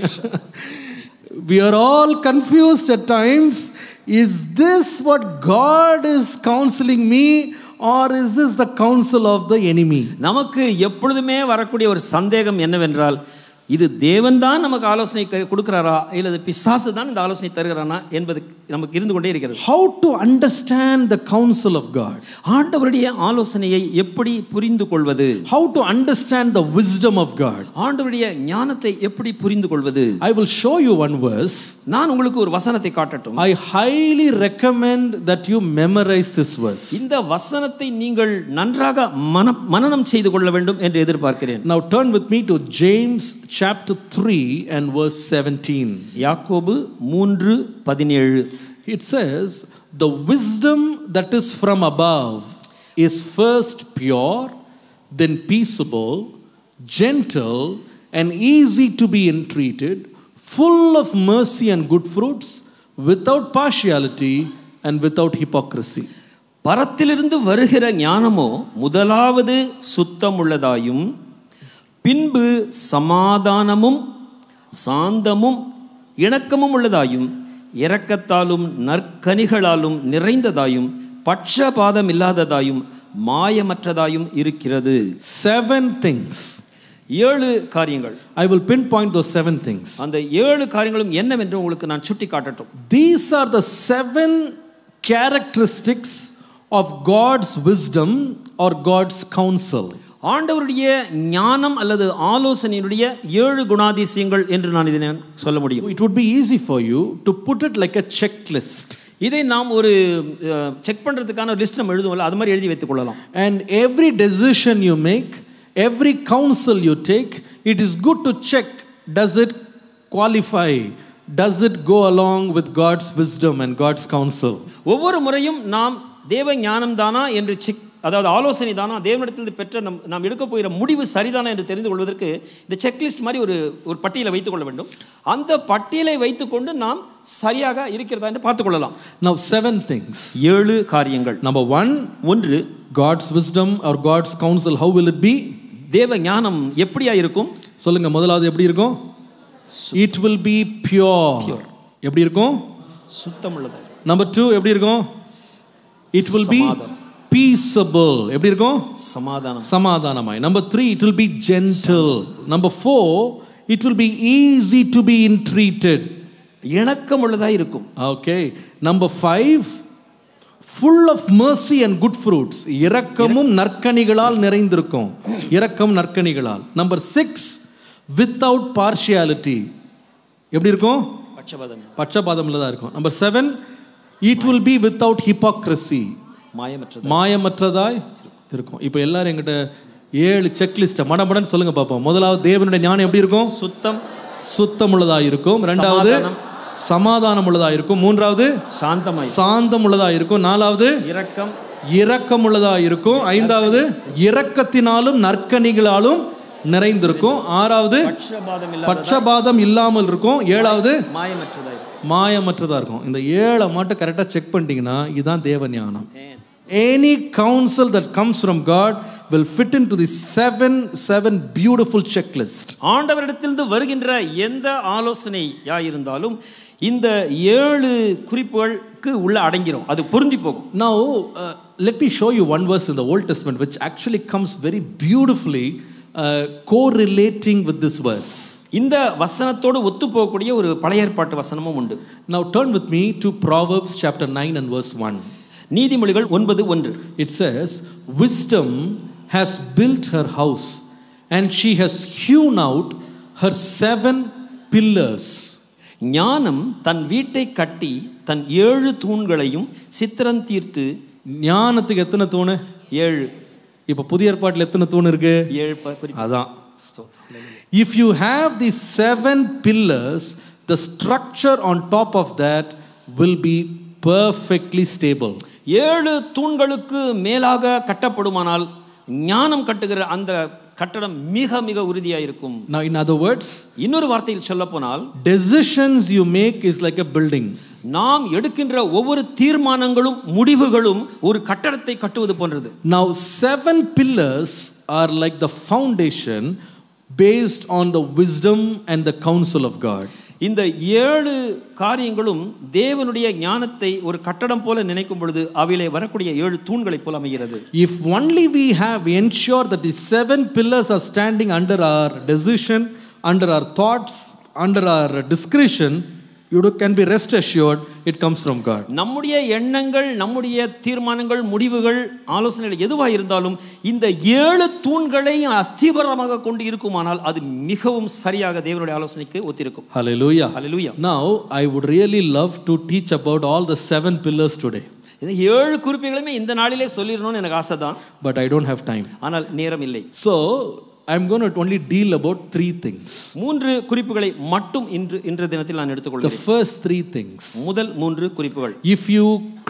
We are all confused at times. Is this what God is counseling me, or is this the counsel of the enemy? நமக்கு எப்பொழுதுமே வரக்கூடிய ஒரு சந்தேகம் என்னவென்றால், இது தேவன் தான் நமக்கு ஆலோசனை கொடுக்கிறாரா இல்லது பிசாசு தான் இந்த ஆலோசனை தருகிறானா என்பது நமக்கு இருந்து கொண்டே இருக்கிறது. How to understand the counsel of God? ஆண்டவருடைய ஆலோசனையை எப்படி புரிந்து கொள்வது? How to understand the wisdom of God? ஆண்டவருடைய ஞானத்தை எப்படி புரிந்து கொள்வது? I will show you one verse. நான் உங்களுக்கு ஒரு வசனத்தை காட்டட்டும். I highly recommend that you memorize this verse. இந்த வசனத்தை நீங்கள் நன்றாக மனனம் செய்து கொள்ள வேண்டும் என்று எதிர்பார்க்கிறேன். Now turn with me to James chapter 3 and verse 17. யாக்கோபு 3:17. It says, the wisdom that is from above is first pure, then peaceable, gentle, and easy to be entreated, full of mercy and good fruits, without partiality and without hypocrisy. பரத்திலிருந்து வருகிற ஞானமோ முதலாவது சுத்தமுள்ளதாயும், பின்பு சமாதானமும் சாந்தமும் இணக்கமும் உள்ளதாயும், இரக்கத்தாலும் நற்கனிகளாலும் நிறைந்ததாயும், பட்சபாதம் இல்லாததாயும், மாயமற்றதாயும் இருக்கிறது. 7 things. 7 காரியங்கள். I will pinpoint those 7 things. அந்த 7 காரியங்களும் என்னவென்று உங்களுக்கு நான் சுட்டி காட்டட்டும். These are the 7 characteristics of God's wisdom or God's counsel. ஆண்டவருடைய ஞானம் அல்லது ஆலோசனையுடைய 7 குணாதிசயங்கள் என்று நான் இதை சொல்ல முடியும். It would be easy for you to put it like a checklist. இதை நாம் ஒரு செக் பண்றதுக்கான லிஸ்ட் நம்ம எழுதுவோம்ல, அது மாதிரி எழுதி வைத்துக் கொள்ளலாம். And every decision you make, every counsel you take, it is good to check, does it qualify, does it go along with God's wisdom and God's counsel? ஒவ்வொரு முறையும் நாம் தேவ ஞானம் தானா என்று செக், அதாவது ஆலோசனை தானா, தேவனிடத்திலிருந்து பெற்ற நாம் எடுக்க போகிற முடிவு சரிதானா என்று தெரிந்து கொள்வதற்கு இந்த செக்லிஸ்ட் மாதிரி ஒரு பட்டியலை வைத்துக் கொள்ள வேண்டும். அந்த பட்டியலை வைத்துக்கொண்டு நாம் சரியாக இருக்கிறதா என்று பார்த்துக் கொள்ளலாம். Now 7 things. 7 காரியங்கள். Number 1, God's wisdom or God's counsel, how will it be? தேவ ஞானம் எப்படியா இருக்கும்? சொல்லுங்க, முதலாவது எப்படி இருக்கும்? It will be pure. எப்படி இருக்கும்? சுத்தமுள்ளதா. Number 2 எப்படி இருக்கும்? It will be peaceable. எப்படி இருக்கும்? சமாதானமாய். Number 3, it will be gentle. Number 4, it will be easy to be entreated. இணக்கமுள்ளதா இருக்கும். Okay. Number 5, full of mercy and good fruits. இரக்கமும் நற்கனிகளால் நிறைந்திருக்கும். இரக்கம் நற்கனிகளால். Number 6, without partiality. எப்படி இருக்கும்? பட்சபாதம் இல்லதா இருக்கும். Number 7, it will be without hypocrisy. மாயமற்றதாய் இருக்கும். இப்போ எல்லாரும் என்கிட்ட 7 செக்லிஸ்ட் மடமடன் சொல்லுங்க பாப்போம். முதலாவது, தேவனுடைய ஞானம் எப்படி இருக்கும்? சுத்தம் உள்ளதாக இருக்கும். இரண்டாவது, சமாதானம் உள்ளதாக இருக்கும். மூன்றாவது, சாந்தம் உள்ளதாக இருக்கும். நாலாவது, இரக்கம் உள்ளதாக இருக்கும். ஐந்தாவது, இரக்கத்தினாலும் நற்கனிகளாலும் நிறைந்திருக்கும். ஆறாவது, பட்சபாதம் இல்லாமல் இருக்கும். ஏழாவது, மாயமற்றதா இருக்கும். இந்த 7 மட்டும் கரெக்டா செக் பண்ணிட்டீங்கன்னா இதுதான் தேவ ஞானம். Any counsel that comes from God will fit into the 7 beautiful checklist. ஆண்டவரிடத்திலிருந்து வருகின்ற எந்த ஆலோசனையா இருந்தாலும் இந்த 7 குறிப்புகளுக்கு உள்ள அடங்கிரும், அது பொருந்தி போகும். Now let me show you one verse in the Old Testament which actually comes very beautifully correlating with this verse. இந்த வசனத்தோடு ஒத்து போகக்கூடிய ஒரு பழைய ஏற்பாட்டு வசனமும் உண்டு. Now turn with me to Proverbs chapter 9 and verse 1. நீதிமொழிகள் 9:1. It says, wisdom has built her house and she has hewn out her 7 pillars. ஞானம் தன் வீட்டை கட்டி தன் 7 தூண்களையும் சித்திரம் தீர்த்து. ஞானத்துக்கு எத்தனை தூணு? 7. இப்போ புதிய ஏற்பாட்டில் எத்தனை தூண் இருக்கு? 7. அதான். If you have these 7 pillars, the structure on top of that will be perfectly stable. 7 தூண்களுக்கு மேலாக கட்டப்படுமானால் ஞானம் கட்டுகிற அந்த கட்டடம் மிக மிக உறுதியாக இருக்கும். Now in other words, இன்னொரு வார்த்தையில் சொல்ல போனால், decisions you make is like a building. நாம் எடுக்கின்ற ஒவ்வொரு தீர்மானங்களும் முடிவுகளும் ஒரு கட்டடத்தை கட்டுவது போன்றது. Now 7 pillars are like the foundation based on the wisdom and the counsel of God. இந்த 7 காரியங்களும் தேவனுடைய ஞானத்தை ஒரு கட்டடம் போல நினைக்கும் பொழுது அவையிலே வரக்கூடிய 7 தூண்களைப் போல அமைகிறது. If only we have ensured that the 7 pillars are standing under our decision, under our thoughts, under our discretion, you can be rest assured it comes from God. நம்முடைய எண்ணங்கள், நம்முடைய தீர்மானங்கள், முடிவுகள், ஆலோசனைகள் எதுவாக இருந்தாலும் இந்த 7 தூண்களை அஸ்திவாரமாக கொண்டு இருக்குமானால் அது மிகவும் சரியாக தேவனுடைய ஆலோசனைக்கு ஒத்திருக்கும். Hallelujah. Hallelujah. Now I would really love to teach about all the 7 pillars today. இந்த 7 குறிப்புகளுமே இந்த நாளிலே சொல்லிரணும்னு எனக்கு ஆசை தான். But I don't have time. ஆனால் நேரம் இல்லை. So I'm going to only deal about 3 things. 3 குறிப்புகளை மட்டும் இன்று தினத்தில் நான் எடுத்துக்கொள்கிறேன். The first 3 things. முதல் 3 குறிப்புகள். If you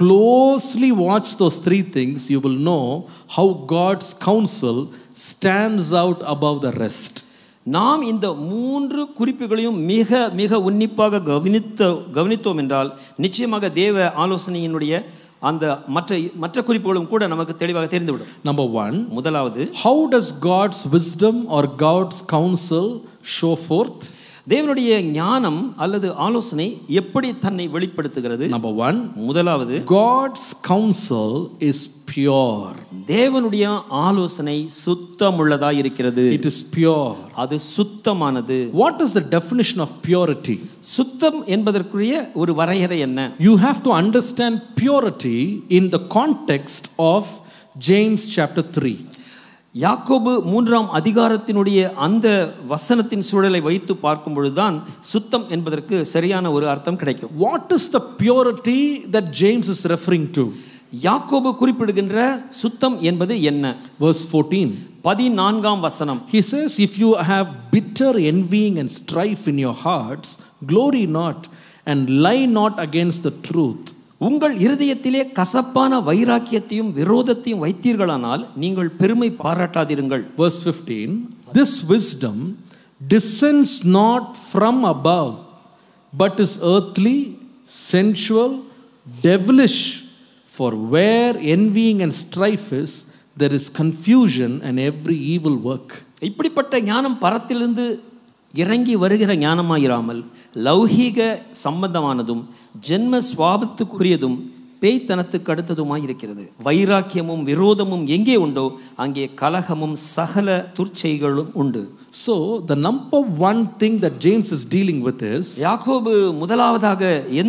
closely watch those 3 things, you will know how God's counsel stands out above the rest. நாம் இந்த 3 குறிப்புகளையும் மிக மிக உன்னிப்பாக கவனித்தோம் என்றால் நிச்சயமாக தேவ ஆலோசனையினுடைய அந்த மற்ற குறிப்புகளும் கூட நமக்கு தெளிவாக தெரிந்துவிடும். Number 1, முதலாவது, how does God's wisdom or God's counsel show forth? தேவனுடைய ஞானம் அல்லது ஆலோசனை எப்படி தன்னை வெளிப்படுத்துகிறது? Number 1, முதலாவது, God's counsel is pure. தேவனுடைய ஆலோசனை சுத்தமுள்ளதாக இருக்கிறது. It is pure. அது சுத்தமானது. What is the definition of purity? சுத்தம் என்பதற்குரிய ஒரு வரையறை என்ன? You have to understand purity in the context of James chapter 3. யாக்கோபு 3ஆம் அதிகாரத்தினுடைய அந்த வசனத்தின் சூழலை வைத்து பார்க்கும் பொழுதுதான் சுத்தம் என்பதற்கு சரியான ஒரு அர்த்தம் கிடைக்கும். What is the purity that James is referring to? யாக்கோபு குறிப்பிடுகின்ற சுத்தம் என்பது என்ன? Verse 14. 14ஆம் வசனம். He says, if you have bitter envying and strife in your hearts, glory not and lie not against the truth. உங்கள் இருதயத்திலே கசப்பான வைராக்கியத்தையும் விரோதத்தையும் வைத்தீர்களானால் நீங்கள் பெருமை பாராட்டாதிருங்கள். Verse 15. This wisdom descends not from above, but is earthly, sensual, devilish. For where envying and strife is, there is confusion and every evil work. இப்படிப்பட்ட ஞானம் பரத்திலிருந்து இறங்கி வருகிற ஞானமாயிராமல் லௌகீக சம்பந்தமானதும் ஜென்ம சுவாபத்துக்குரியதும் பேய்த்தனத்துக்கு அடுத்ததுமாய் இருக்கிறது. வைராக்கியமும் விரோதமும் எங்கே உண்டோ அங்கே கலகமும் சகல துர்ச்செய்களும் உண்டு. So the number 1 thing that James is dealing with is, யாக்கோபு முதலாவதாக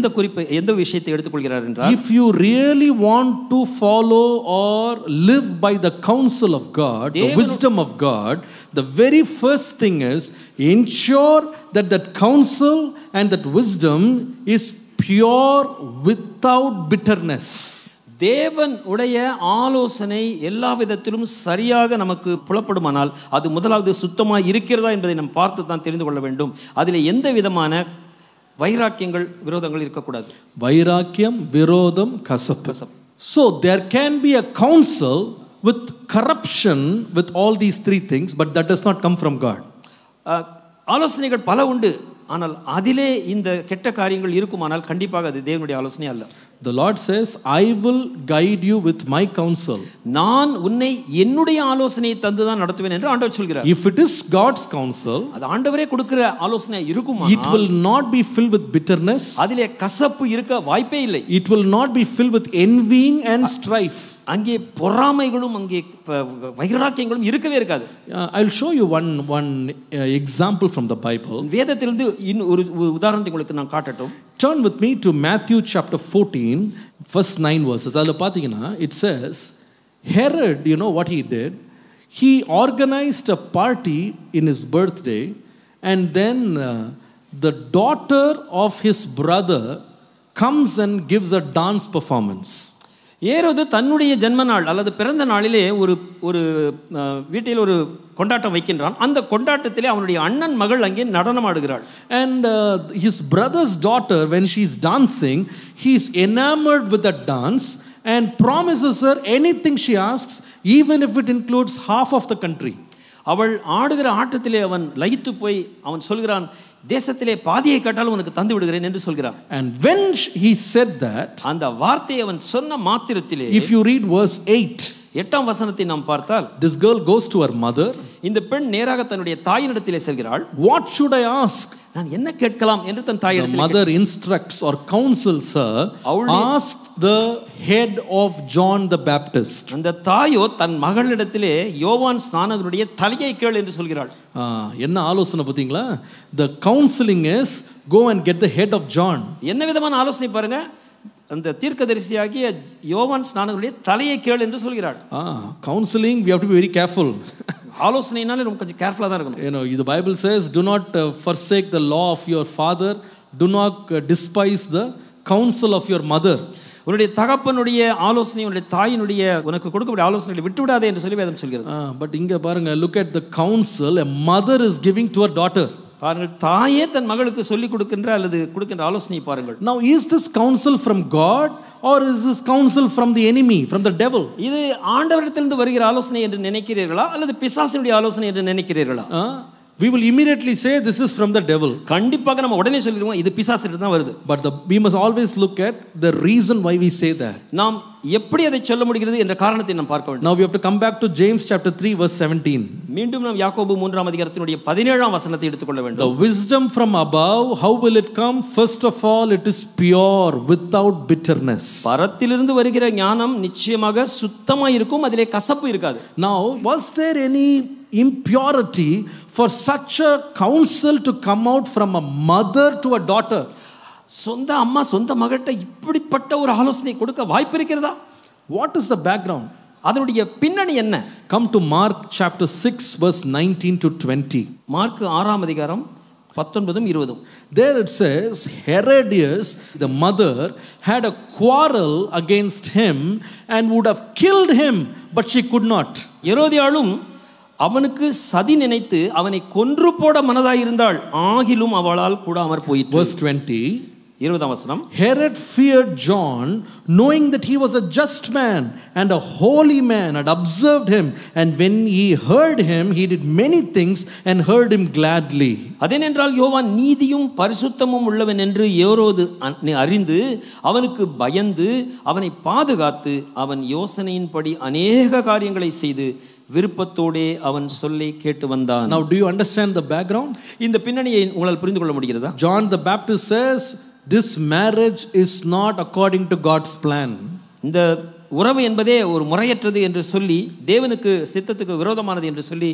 எந்த விஷயத்தை எடுத்துக்கொள்கிறார் என்றால், if you really want to follow or live by the counsel of God, the wisdom of God, the very first thing is ensure that that counsel and that wisdom is pure without bitterness. தேவன் உடைய ஆலோசனை எல்லா விதத்திலும் சரியாக நமக்கு புலப்படுமானால் அது முதலாவது சுத்தமாக இருக்கிறதா என்பதை நாம் பார்த்து தான் தெரிந்து கொள்ள வேண்டும். அதில் எந்த விதமான வைராக்கியங்கள் விரோதங்கள் இருக்கக்கூடாது. வைராக்கியம், விரோதம், கசப்பு. So there can be a counsel with corruption with all these 3 things, but that does not come from God. ஆலோசனைகள் பல உண்டு, ஆனால் அதிலே இந்த கெட்ட காரியங்கள் இருக்குமானால் கண்டிப்பாக அது தேவனுடைய ஆலோசனை அல்ல. The Lord says, I will guide you with my counsel. நான் உன்னை என்னுடைய ஆலோசனையை தந்து தான் நடத்துவேன் என்று ஆண்டவர் சொல்கிறார். If it is God's counsel, அது ஆண்டவரே கொடுக்கிற ஆலோசனை இருக்குமா, it will not be filled with bitterness. அதிலே கசப்பு இருக்க வாய்ப்பே இல்லை. It will not be filled with envying and strife. அங்கே பொறாமைகளும் அங்கே வைராக்கியங்களும் இருக்கவே இருக்காது. I'll show you one example from the Bible. வேதத்திலிருந்து ஒரு உதாரணத்தை உங்களுக்கு நான் காட்டட்டும். Turn with me to Matthew chapter 14, first 9 verses. அதில் பார்த்தீங்கன்னா it says, Herod, you know what he did? He organized a party in his birthday, and then the daughter of his brother comes and gives a dance performance. ஏரோது தன்னுடைய ஜென்ம நாள் அல்லது பிறந்த நாளிலே ஒரு வீட்டில் ஒரு கொண்டாட்டம் வைக்கின்றான். அந்த கொண்டாட்டத்திலே அவனுடைய அண்ணன் மகள் அங்கே நடனம் ஆடுகிறாள். And his brother's daughter, when she is dancing, he is enamored with that dance and promises her anything she asks, even if it includes half of the country. அவள் ஆடுகிற ஆட்டத்திலே அவன் லயித்து போய் அவன் சொல்கிறான், தேசத்திலே பாதியை கேட்டாலும் உனக்கு தந்து விடுகிறேன் என்று சொல்கிறான். And when he said that, அந்த வார்த்தையை அவன் சொன்ன மாத்திரத்திலே, if you read verse 8, 8ஆம் வசனத்தை நாம் பார்த்தால், this girl goes to her mother. இந்த பெண் நேராக தன்னுடைய தாயினிடத்திலே செல்கிறாள். What should I ask? நான் என்ன கேட்கலாம் என்று தன் தாயிடத்தில். The mother instructs or counsels her, ask the head of John the Baptist. அந்த தாயோ தன் மகளிடத்திலே யோவான் ஸ்நானகனுடைய தலையை கேள் என்று சொல்கிறாள். என்ன ஆலோசனை பாத்தீங்களா? The counseling is go and get the head of John. என்ன விதமான ஆலோசனை பாருங்க, அந்த தீர்க்கதரிசியாகிய யோவான் ஸ்நானகனுடைய தலையை கேள் என்று சொல்கிறாள். Counseling, we have to be very careful. ஆலோசனைனாலே ரொம்ப கொஞ்சம் கேர்ஃபுல்லா தான் இருக்கணும். You know, the Bible says, do not forsake the law of your father, do not despise the counsel of your mother. உன்னுடைய தகப்பனுடைய ஆலோசனை, உன்னுடைய தாயினுடைய உனக்கு கொடுக்கக்கூடிய ஆலோசனைகளை விட்டுவிடாதே என்று சொல்லி வேதம் சொல்கிறது. பட் இங்க பாருங்க, look at the counsel a mother is giving to her daughter. பாருங்கள், தாயே தன் மகளுக்கு சொல்லி கொடுக்கின்ற அல்லது கொடுக்கின்ற ஆலோசனையை பாருங்கள். Now is this counsel from God or is this counsel from the enemy, from the devil? இது ஆண்டவரிடத்திலிருந்து வருகிற ஆலோசனை என்று நினைக்கிறீர்களா அல்லது பிசாசினுடைய ஆலோசனை என்று நினைக்கிறீர்களா? We will immediately say this is from the devil. கண்டிப்பாக நம்ம உடனே சொல்லிடுவோம் இது பிசாசிலிருந்து தான் வருது. But we must always look at the reason why we say that. நாம் எப்படி அதை சொல்ல முடிகிறது என்ற காரணத்தை நாம் பார்க்க வேண்டும். Now we have to come back to James chapter 3 verse 17. மீண்டும் நாம் யாக்கோபு 3ஆம் அதிகாரத்தினுடைய 17ஆம் வசனத்தை எடுத்துக்கொள்ள வேண்டும். The wisdom from above, how will it come? First of all, it is pure without bitterness. பரத்திலிருந்து வருகிற ஞானம் நிச்சயமாக சுத்தமாக இருக்கும், அதிலே கசப்பு இருக்காது. Now, was there any impurity for such a counsel to come out from a mother to a daughter? சொந்த அம்மா சொந்த மகட்ட இப்படிப்பட்ட ஒரு ஆலோசனை கொடுக்க வாய்ப்பு இருக்கிறதா? What is the background? அதனுடைய பின்னணி என்ன? Come to Mark chapter 6 verse 19 to 20. Mark 6ஆம் அதிகாரம் 19 20. There it says, Herodias the mother had a quarrel against him and would have killed him, but she could not. ஹெரோதியாளும் அவனுக்கு சதி நினைத்து அவனை கொன்று போட மனதாய் இருந்தாள், ஆகிலும் அவளால் கூடாமற் போயிற்று. Verse 20. 20ஆம் வசனம். Herod feared John, knowing that he was a just man and a holy man, and observed him, and when he heard him, he did many things and heard him gladly. அதேனென்றால் யோவான் நீதியும் பரிசுத்தமும் உள்ளவன் என்று ஏரோது அறிந்து அவனுக்கு பயந்து அவனை பாதுகாத்து அவன் யோசனையின்படி அநேக காரியங்களை செய்து விருப்பத்தோடே அவன் சொல்லி கேட்டு வந்தான். Now do you understand the background? இந்த பின்னணியை உங்களால் புரிந்து கொள்ள முடிகிறதா? John the Baptist says this marriage is not according to God's plan. இந்த உறவு என்பதே ஒரு முறையற்றது என்று சொல்லி தேவனுக்கு சித்தத்துக்கு விரோதமானது என்று சொல்லி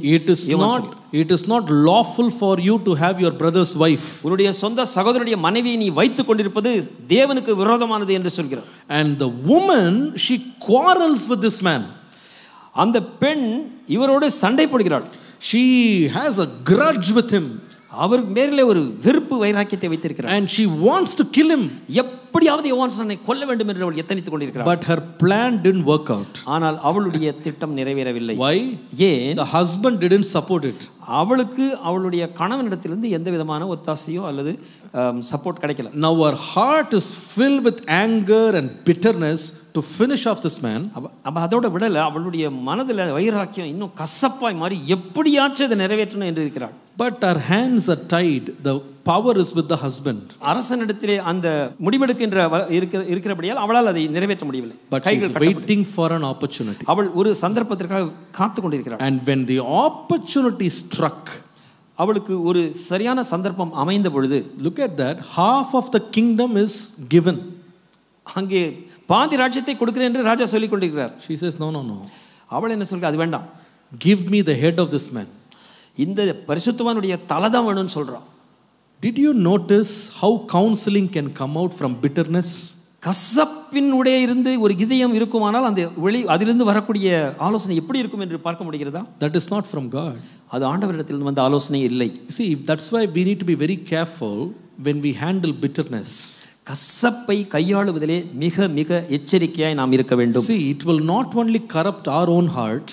it is not lawful for you to have your brother's wife. உன்னுடைய சொந்த சகோதரனுடைய மனைவியை நீ வைத்துக் கொண்டிருப்பது தேவனுக்கு விரோதமானது என்று சொல்கிறார். And the woman, she quarrels with this man. அந்த பெண் இவரோடு சண்டை போடுகிறாள். She has a grudge with him. அவர் மேலே ஒரு வெறுப்பு வைராக்கியத்தை வைத்திருக்கிறார். And she wants to kill him. எப்படியாவது யோவானை கொல்ல வேண்டும் என்று அவள் எத்தனித்துக் கொண்டிருக்கிறார். But her plan didn't work out. ஆனால் அவளுடைய திட்டம் நிறைவேறவில்லை. Why? ஏன்? The husband didn't support it. அவளுக்கு அவளுடைய கணவனிடத்திலிருந்து எந்த விதமான ஒத்தாசையோ அல்லது சப்போர்ட் கிடைக்கல. Now her heart is filled with anger and bitterness to finish off this man. அப்ப அதோட விடல, அவளுடைய மனதில் வைராக்கியம் இன்னும் கசப்பாய் மாறி எப்படியாச்சும் இதை நிறைவேற்றணும் என்று இருக்கிறாள். But her hands are tied. The power is with the husband. அரசனிடத்திலே அந்த முடிவெடுக்கின்ற இருக்கிறபடியால் அவளால் அதை நிறைவேற்ற முடியவில்லை. But she is waiting for an opportunity. அவள் ஒரு சந்தர்ப்பத்திற்காக காத்து கொண்டிருக்கிறாள். And when the opportunity struck, அவளுக்கு ஒரு சரியான சந்தர்ப்பம் அமைந்த பொழுது, look at that, half of the kingdom is given. அங்கே பாதி ராஜ்யத்தை கொடுக்கிறேன் என்று ராஜா சொல்லிக் கொண்டிருக்கிறார். She says no. அவள் என்ன சொல்றா? அது வேண்டாம். Give me the head of this man. இந்த பரிசுத்தவானுடைய தலை தான் வேணும்னு சொல்றான். Did you notice how counseling can come out from bitterness? கசப்பின் உடைய இருந்து ஒரு இதயம் இருக்குமானால் அந்த அதிலிருந்து வரக்கூடிய ஆலோசனை எப்படி இருக்கும் என்று பார்க்க முடிகிறதா? That is not from God. அது ஆண்டவரிடத்திலிருந்து வந்த ஆலோசனை இல்லை. See, that's why we need to be very careful when we handle bitterness. கசப்பை கையாளுவதிலே மிக மிக எச்சரிக்கையாய் நாம் இருக்க வேண்டும். See, it will not only corrupt our own heart.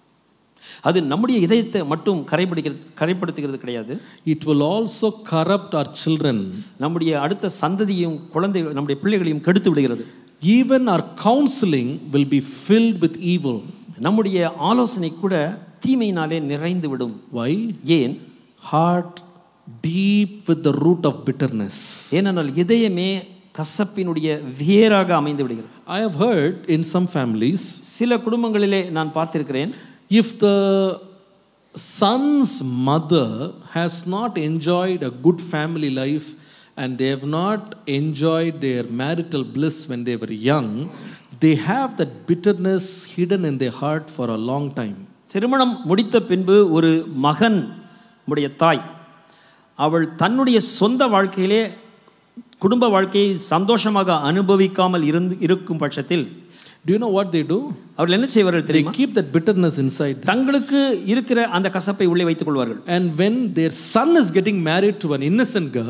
அது நம்முடைய இதயத்தை மட்டும் கரைப்படுத்துகிறது கிடையாது. It will also corrupt our children. நம்முடைய அடுத்த சந்ததியையும் நம்முடைய பிள்ளைகளையும் கெடுத்து விடுகிறது. Even our counseling will be filled with evil. நம்முடைய ஆலோசனை கூட தீமையினாலே நிறைந்து விடும். Why? ஏன்? Heart deep with the root of bitterness. ஏனென்றால் இதயமே கசப்பினுடைய வேராக அமைந்து விடுகிறது. I have heard in some families, சில குடும்பங்களிலே நான் பார்த்திருக்கிறேன், if the son's mother has not enjoyed a good family life and they have not enjoyed their marital bliss when they were young, they have that bitterness hidden in their heart for a long time. திருமணம் முடித்த பின்பு ஒரு மகன் உடைய தாய் அவள் தன்னுடைய சொந்த வாழ்க்கையிலே குடும்ப வாழ்க்கையை சந்தோஷமாக அனுபவிக்காமல் இருக்கும் பட்சத்தில், do you know what they do? அவர்கள் என்ன செய்வார்கள் தெரியுமா? They keep that bitterness inside. தங்களுக்கு இருக்கிற அந்த கசப்பை உள்ளே வைத்துக் கொள்வார்கள். And when their son is getting married to an innocent girl,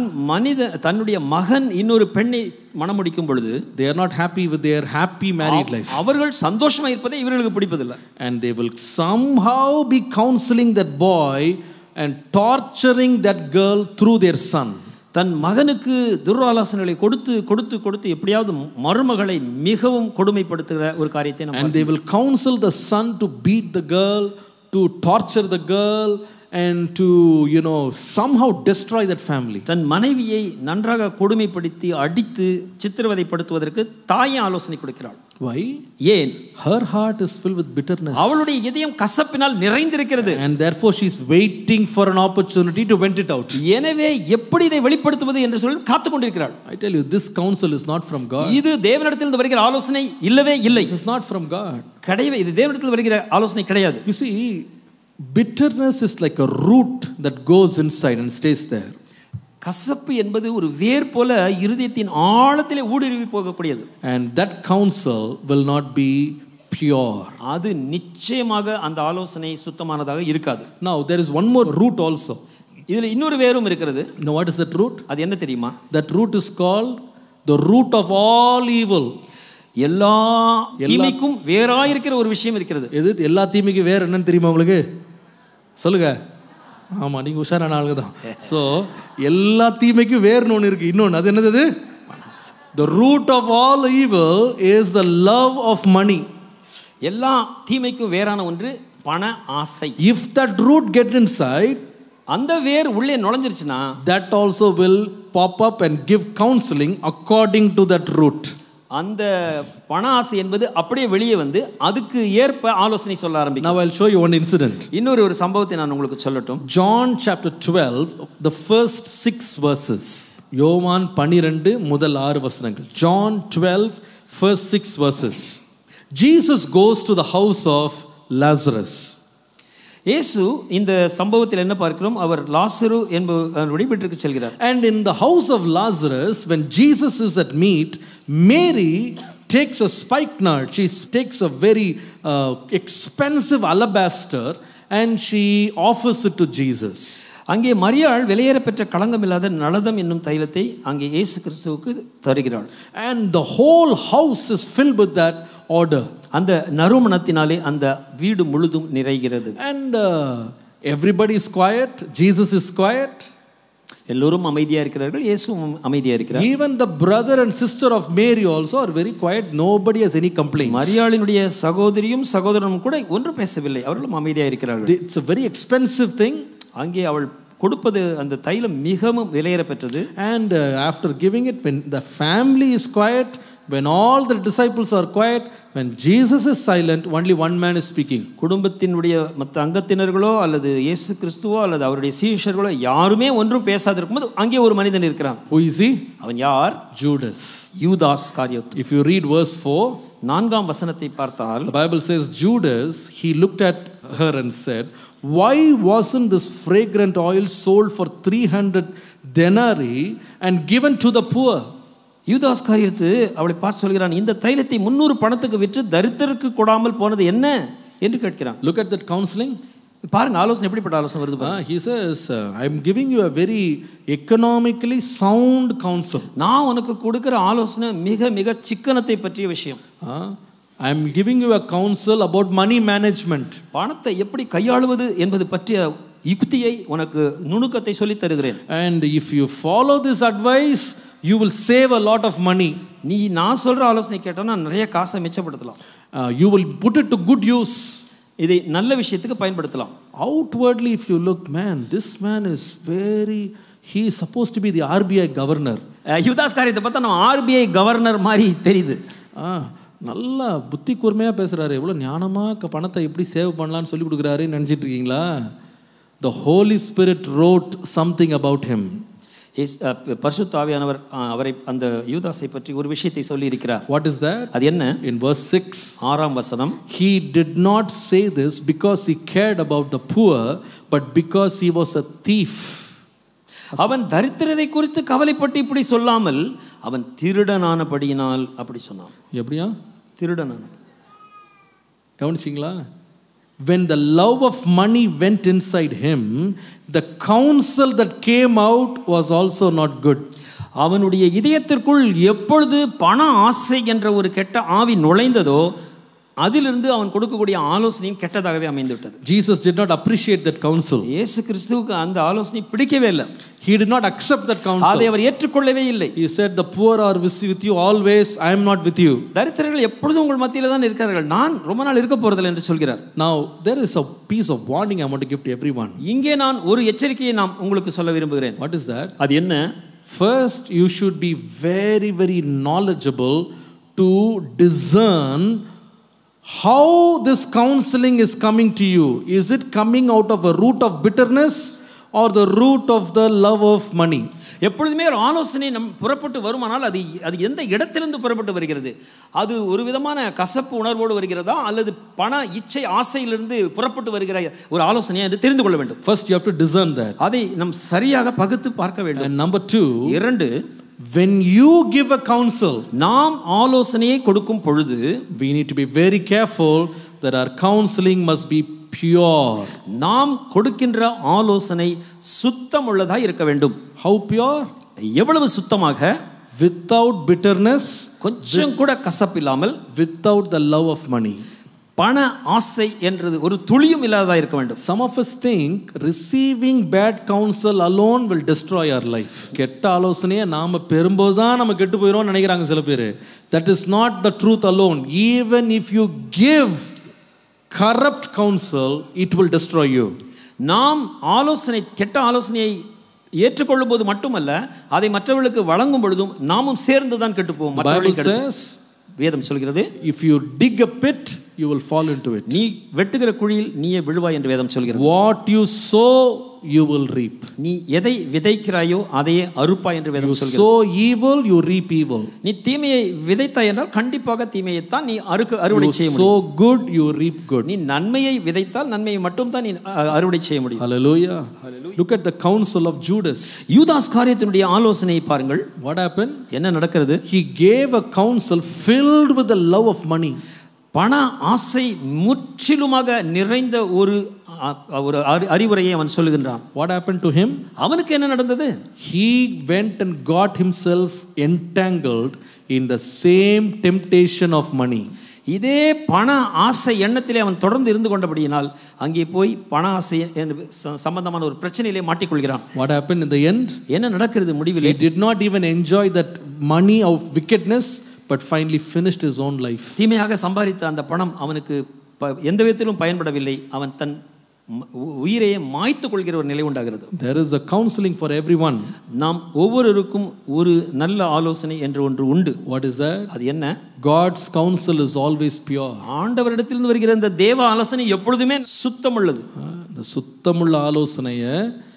தன்னுடைய மகன் இன்னொரு பெண்ணை மணமுடிக்கும் பொழுது, they are not happy with their happy married life. அவர்கள் சந்தோஷமா இருப்பதை இவர்களுக்கு பிடிப்பதில்லை. And they will somehow be counseling that boy and torturing that girl through their son. தன் மகனுக்கு துராலோசனைகளை கொடுத்து கொடுத்து கொடுத்து எப்படியாவது மருமகளை மிகவும் கொடுமைப்படுத்துகிற ஒரு காரியத்தை நம்ம, and they will counsel the son to beat the girl, to torture the girl and to somehow destroy that family. தன் மனைவியை நன்றாக கொடுமைப்படுத்தி அடித்து சித்திரவதைப்படுத்துவதற்கு தாயே ஆலோசனை கொடுக்கிறாள். Why? ஏன்? Her heart is filled with bitterness. அவளுடைய இதயம் கசப்பினால் நிறைந்திருக்கிறது. And therefore she is waiting for an opportunity to vent it out. எனவே எப்படி இதை வெளிப்படுத்துவது என்று சொல்லி காத்துக் கொண்டிருக்கிறாள். I tell you, this counsel is not from God. இது தேவனிடத்திலிருந்து வருகிற ஆலோசனை இல்லவே இல்லை. This is not from God. கிடையவே இது தேவனிடத்தில் வருகிற ஆலோசனை கிடையாது. You see, bitterness is like a root that goes inside and stays there. கசப்பு என்பது ஒரு வேர் போல இருதயத்தின் ஆழத்திலே ஊடுருவி போகக்கூடியது. And that counsel will not be pure. அது நிச்சயமாக அந்த ஆலோசனை சுத்தமானதாக இருக்காது. Now there is one more root also. இதுல இன்னொரு வேரும் இருக்கிறது. Now what is that root? அது என்ன தெரியுமா? That root is called the root of all evil. எல்லா தீமைக்கும் வேராய் இருக்கிற ஒரு விஷயம் இருக்கிறது. எது எல்லா தீமைக்கு வேர் என்னன்னு தெரியுமா உங்களுக்கு? சொல்லுங்க. ஆமா, நீங்க உஷாரான ஆளுங்க தான். ஸோ எல்லா தீமைக்கும் வேர்னு ஒன்று இருக்கு. இன்னொன்று அது என்னது? The root of all evil is the love of money. எல்லா தீமைக்கும் வேறான ஒன்று பண ஆசை. If that root get inside, அந்த வேர் உள்ளே நுழைஞ்சிருச்சுன்னா, that also will pop up and give counseling according to that root. அந்த பண ஆசை என்பது அப்படியே வெளியே வந்து அதுக்கு ஏற்ப ஆலோசனை சொல்ல ஆரம்பிக்கும். Now I'll show you one incident. இன்னொரு ஒரு சம்பவத்தை நான் உங்களுக்கு சொல்லட்டும். John chapter 12, the first 6 verses. யோவான் 12 முதல் 6 வசனங்கள். John 12 first 6 verses. Jesus goes to the house of Lazarus. இயேசு இந்த சம்பவத்தில் என்ன பார்க்கிறோம்? அவர் லாசரு என்பவருடைய வீட்டுக்கு செல்கிறார். And in the house of Lazarus, when Jesus is at meat, Mary takes a spikenard. She takes a very expensive alabaster and she offers it to Jesus. அங்கே மரியாள் விலையேற பெற்ற களங்கமில்லாத நளதம் என்னும் தைலத்தை அங்கே இயேசு கிறிஸ்துவுக்கு தருகிறாள். And the whole house is filled with that odor. அந்த நறுமணத்தினாலே அந்த வீடு முழுதும் நிறைகிறது. And everybody is quiet. Jesus is quiet. எல்லோரும் அமைதியா இருக்கிறார்கள், இயேசுவும் அமைதியா இருக்கிறார். Even the brother and sister of Mary also are very quiet. Nobody has any complaint. மரியாளினுடைய சகோதரியும் சகோதரனும் கூட ஒன்றும் பேசவில்லை, அவர்களும் அமைதியா இருக்கிறார்கள். It's a very expensive thing. அங்கே அவள் கொடுப்பது அந்த தைலம் மிகவும் விலையேற பெற்றது. And after giving it, when the family is quiet, when all the disciples are quiet, when Jesus is silent, only one man is speaking. குடும்பத்தினுடைய மற்ற அங்கத்தினர்களோ அல்லது இயேசு கிறிஸ்துவோ அல்லது அவருடைய சீஷர்களோ யாருமே ஒன்றும் பேசாதிருக்கும்போது அங்கே ஒரு மனிதன் இருக்கிறான். Who is he? அவன் யார்? Judas. Judas காரியோத்து. If you read verse 4, 4ஆம் வசனத்தை பார்த்தால், the Bible says Judas, he looked at her and said, why wasn't this fragrant oil sold for 300 denarii and given to the poor? யூதாஸ் காரியோத்து அவளை பார்த்து சொல்கிறான், இந்த தைலத்தை 300 பணத்துக்கு விற்று தரித்திரருக்கு கொடாமல் போனது என்ன என்று கேட்கிறான். Look at that counseling. பாருங்க ஆலோசனை எப்படிப்பட்ட ஆலோசனை வருது பாருங்க. He says, I am giving you a very economically sound counsel. நான் உனக்கு கொடுக்கிற ஆலோசனை மிக மிக சிக்கனத்தை பற்றிய விஷயம். I am giving you a counsel about money management. பணத்தை எப்படி கையாளுவது என்பது பற்றிய யுக்தியை உனக்கு நுணுக்கத்தை சொல்லி தருகிறேன். And if you follow this advice, you will save a lot of money. நீ நான் சொல்ற ஆலோசனை கேட்டா நிறைய காசை மிச்சப்படுத்தலாம். You will put it to good use. இதை நல்ல விஷயத்துக்கு பயன்படுத்தலாம். Outwardly if you look, man, this man is he is supposed to be the RBI governor. யூதாஸ் காரியத்தை பார்த்தா நம்ம RBI கவர்னர் மாதிரி தெரியுது. நல்லா புத்தி கூர்மையாக பேசுகிறாரு, எவ்வளோ ஞானமாக பணத்தை எப்படி சேவ் பண்ணலான்னு சொல்லி கொடுக்குறாருன்னு நினச்சிட்டு இருக்கீங்களா? The Holy Spirit wrote something about him. பரிசுத்த ஆவியானவர் அவரை அந்த யூதாசை பற்றி ஒரு விஷயத்தை சொல்லி இருக்கிறார். What is that? அது என்ன? In verse 6, 6ஆம் வசனம், he did not say this because he cared about the poor, but because he was a thief. அவன் தரித்திரரை குறித்து கவலைப்பட்டு இப்படி சொல்லாமல் அவன் திருடனானபடியினால் அப்படி சொன்னான். எப்படியா? திருடனான. கவனிச்சிங்களா? When the love of money went inside him, the counsel that came out was also not good. அவனுடைய இதயத்திற்குள் எப்பொழுது பண ஆசை என்ற ஒரு கெட்ட ஆவி நுழைந்ததோ அதிலிருந்து அவன் கொடுக்கக்கூடிய ஆலோசனையும் கெட்டதாகவே அமைந்து விட்டது. Jesus did not appreciate that counsel. இயேசு கிறிஸ்துவுக்கு அந்த ஆலோசனை பிடிக்கவே இல்லை. He did not accept that counsel. அதை அவர் ஏற்றுக்கொள்ளவே இல்லை. He said, the poor are with you always, I am not with you. தரித்திரர்கள் எப்பொழுதும் உங்கள் மத்தியில தான் இருக்கிறார்கள், நான் ரொம்ப நாள் இருக்க போறதில்லை என்று சொல்கிறார். Now there is a piece of warning I want to give to everyone. இங்கே நான் ஒரு எச்சரிக்கையை நான் உங்களுக்கு சொல்ல விரும்புகிறேன். What is that? அது என்ன? First, you should be very, very knowledgeable to discern how this counseling is coming to you. Is it coming out of a root of bitterness or the root of the love of money? எப்பொழுதுமே ஒரு ஆலோசனை புறப்பட்டு வருமானால் அது எந்த இடத்திலிருந்து புறப்பட்டு வருகிறது? அது ஒரு விதமான கசப்பு உணர்வோடு வருகிறதா அல்லது பண இச்சை ஆசையிலிருந்து புறப்பட்டு வருகிற ஒரு ஆலோசனை என்று தெரிந்து கொள்ள வேண்டும். First you have to discern that. அதை நாம் சரியாக பகுத்து பார்க்க வேண்டும். And number 2, இரண்டு, when you give a counsel, நாம் ஆலோசனையை கொடுக்கும் பொழுது we need to be very careful that our counseling must be pure. நாம் கொடுக்கின்ற ஆலோசனை சுத்தமுள்ளதாக இருக்க வேண்டும். How pure? எவ்வளவு சுத்தமாக? Without bitterness, கொஞ்சம் கூட கசப்பில்லாமல், without the love of money. பண ஆசை என்றது ஒரு துளியும் இல்லாததா இருக்க வேண்டும். Some of us think receiving bad counsel alone will destroy our life. கெட்ட ஆலோசனையை நாம பெறும்போது தான் நம்ம கெட்டு போயிரோம்னு நினைக்கிறாங்க சில பேர். That is not the truth alone. Even if you give corrupt counsel, it will destroy you. நாம் ஆலோசனை கெட்ட ஆலோசனையை ஏற்றுக்கொள்ளும் போது மட்டுமல்ல, அதை மற்றவர்களுக்கு வழங்கும் பொழுதும் நாமும் சேர்ந்து தான் கெட்டு போவோம். Bible says, வேதம் சொல்கிறது, if you dig a pit, you will fall into it. நீ வெட்டுகிற குழியில் நீயே விழுவாய் என்று வேதம் சொல்கிறது. What you sow, you will reap. நீ எதை விதைக்கிறாயோ அதையே அறுப்பாய் என்று வேதம் சொல்கிறது. You sow evil, you reap evil. நீ தீமையை விதைத்தாய் என்றால் கண்டிப்பாக தீமையை தான் நீ அறுவடை செய்ய முடியும். You sow good, you reap good. நீ நன்மையை விதைத்தால் நன்மையை மட்டும் தான் நீ அறுவடை செய்ய முடியும். Hallelujah. Look at the counsel of Judas. யூதாஸ் காரியத்தினுடைய ஆலோசனையை பாருங்கள். What happened? என்ன நடக்கிறது? He gave a counsel filled with the love of money. பண ஆசை முற்றிலுமாக நிறைந்த ஒரு அறிவுரையை அவன் சொல்லுகின்றான். What happened to him? அவனுக்கு என்ன நடந்தது? He went and got himself entangled in the same temptation of money. இதே பண ஆசை எண்ணத்திலே அவன் தொடர்ந்து இருந்து கொண்டபடியினால் அங்கே போய் பண ஆசை சம்பந்தமான ஒரு பிரச்சனையிலே மாட்டிக்கொள்கிறான். What happened in the end? என்ன நடக்கிறது முடிவிலே? He did not even enjoy that money of wickedness, but finally finished his own life. தீமையாக சம்பாதித்த அந்த பணம் அவனுக்கு எந்த விதத்திலும் பயன்படவில்லை. அவன் தன் உயிரையே மாய்த்து கொள்கிற ஒரு நிலை உண்டாகிறது. There is a counseling for everyone. நாம் ஒவ்வொருவருக்கும் ஒரு நல்ல ஆலோசனை என்று ஒன்று உண்டு. What is that? அது என்ன? God's counsel is always pure. ஆண்டவரிடத்திலிருந்து வருகிற இந்த தேவ ஆலோசனை எப்பொழுதுமே சுத்தமுள்ளது. இந்த சுத்தமுள்ள ஆலோசனையை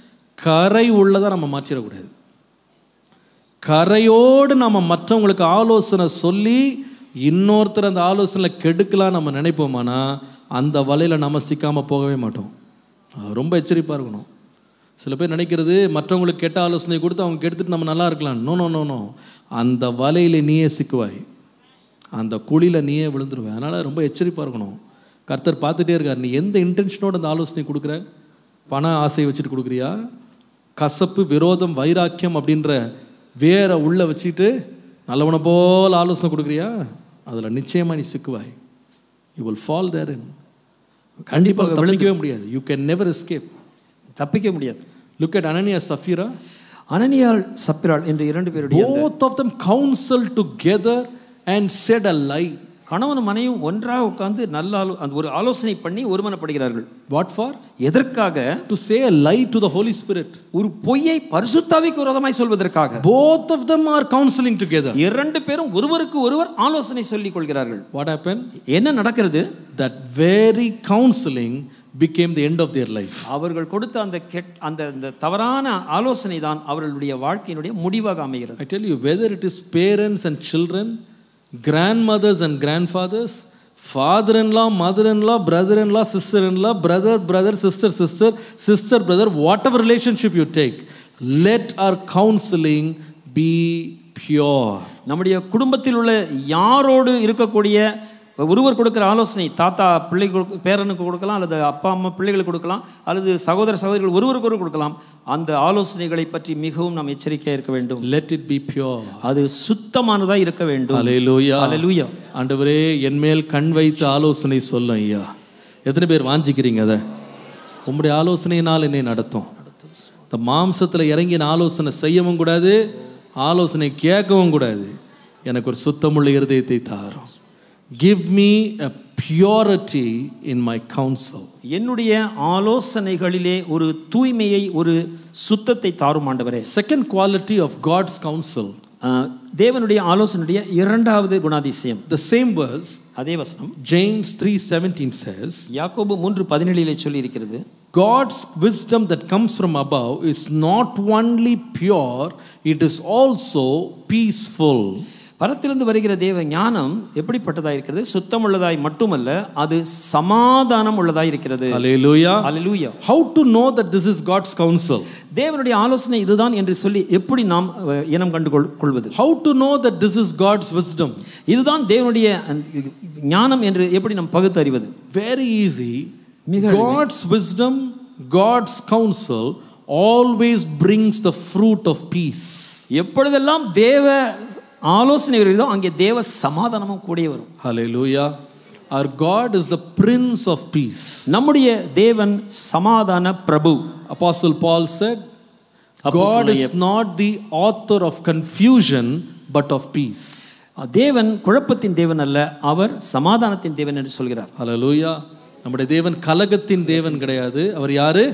கரை உள்ளதா நம்ம மாற்றிடக்கூடாது. கரையோடு நம்ம மற்றவங்களுக்கு ஆலோசனை சொல்லி இன்னொருத்தர் அந்த ஆலோசனை கெடுக்கலாம் நம்ம நினைப்போமானா அந்த வலையில் நம்ம சிக்காமல் போகவே மாட்டோம். ரொம்ப எச்சரிப்பாக இருக்கணும். சில பேர் நினைக்கிறது மற்றவங்களுக்கு கெட்ட ஆலோசனை கொடுத்து அவங்க கெடுத்துட்டு நம்ம நல்லா இருக்கலாம். நோ நோ நோ நோ, அந்த வலையில் நீயே சிக்குவாய், அந்த குழியில் நீயே விழுந்துருவேன். அதனால் ரொம்ப எச்சரிப்பாக இருக்கணும். கர்த்தர் பார்த்துட்டே இருக்கார். நீ எந்த இன்டென்ஷனோட அந்த ஆலோசனை கொடுக்குற? பண ஆசையை வச்சுட்டு கொடுக்குறியா? கசப்பு, விரோதம், வைராக்கியம் அப்படின்ற வேற உள்ள வச்சுட்டு நல்லவனை போல் ஆலோசனை கொடுக்குறியா? அதில் நிச்சயமாக நீ சிக்குவாய். You will fall there in. கண்டிப்பாக விழுங்கவே முடியாது. You can never escape. தப்பிக்க முடியாது. லுக் அட் அனனியா சஃபீரா. அனனியாள் சப்பிராள் என்ற இரண்டு பேருடைய both of them counseled together and said a lie. கணவனும் மனைவியும் ஒன்றாக உட்கார்ந்து நல்ல அந்த ஒரு ஆலோசனை பண்ணி ஒருமனப்படுகிறார்கள். What for? எதற்காக? To say a lie to the Holy Spirit. ஒரு பொய்யை பரிசுத்தாவிக்கு விரோதமாய் சொல்வதற்காக. Both of them are counseling together. இரண்டு பேரும் ஒருவருக்கு ஒருவர் ஆலோசனை சொல்லிக் கொள்கிறார்கள். What happened? என்ன நடக்கிறது? That very counseling became the end of their life. அவர்கள் கொடுத்த அந்த தவறான ஆலோசனை தான் அவர்களுடைய வாழ்க்கையினுடைய முடிவாக அமைகிறது. I tell you, whether it is parents and children, grandmothers and grandfathers, father-in-law, mother-in-law, brother-in-law, sister-in-law, brother, sister, brother, whatever relationship you take, let our counseling be pure. நம்முடைய குடும்பத்தில் உள்ள யாரோடு இருக்கக்கூடிய ஒருவர் கொடுக்கிற ஆலோசனை, தாத்தா பிள்ளைகளுக்கு பேரனுக்கு கொடுக்கலாம், அல்லது அப்பா அம்மா பிள்ளைகளுக்கு கொடுக்கலாம், அல்லது சகோதர சகோதரிகள் ஒருவருக்கு ஒருவர் கொடுக்கலாம். அந்த ஆலோசனைகளை பற்றி மிகவும் நாம் எச்சரிக்கையாக இருக்க வேண்டும். Let it be pure. அது சுத்தமானதா இருக்க வேண்டும். Hallelujah. Hallelujah. ஆண்டவரே என் மேல் கண் வைத்து ஆலோசனை சொல்லும் ஐயா. எத்தனை பேர் வாஞ்சிக்கிறீங்க அதை? உம்முடைய ஆலோசனையினால் என்னை நடத்தும். இந்த மாம்சத்தில் இறங்கின ஆலோசனை செய்யவும் கூடாது, ஆலோசனை கேட்கவும் கூடாது. எனக்கு ஒரு சுத்தமுள்ள இருதயத்தை தாரும். Give me a purity in my counsel. என்னுடைய ஆலோசனைகளிலே ஒரு தூய்மையை, ஒரு சுத்தத்தை தாரும் ஆண்டவரே. Second quality of God's counsel. தேவனுடைய ஆலோசனையுடைய இரண்டாவது குணாதிசயம். The same verse, அதே வசனம் James 3:17 says, யாக்கோபு 3:17 சொல்லி இருக்கிறது, God's wisdom that comes from above is not only pure, it is also peaceful. பரத்திலிருந்து வருகிற தேவ ஞானம் எப்படிப்பட்டதாய் இருக்கிறது? சுத்தமுள்ளதாய் மட்டுமல்ல, அது சமாதானம் உள்ளதாய் இருக்கிறது. Hallelujah. Hallelujah. How to know that this is God's counsel? தேவனுடைய ஆலோசனை இதுதான் என்று சொல்லி எப்படி நாம் இனம் கண்டு கொள்வது? How to know that this is God's wisdom? இதுதான் தேவனுடைய ஞானம் என்று எப்படி நாம் பகுத்தறிவது? Very easy. God's wisdom, God's counsel always brings the fruit of peace. எப்பொழுதெல்லாம் தேவ ஆலோசனை வருகிறதோ அங்கே தேவ சமாதானமும் கூடவே வரும். Hallelujah. Our God is the Prince of Peace. நம்முடைய தேவன் சமாதான பிரபு. Apostle Paul said, God is not the author of confusion but of peace. தேவன் குழப்பத்தின் தேவன் அல்ல, அவர் சமாதானத்தின் தேவன் என்று சொல்கிறார். Hallelujah. நம்முடைய தேவன் கலகத்தின் தேவன் கிடையாது. அவர் யாரு?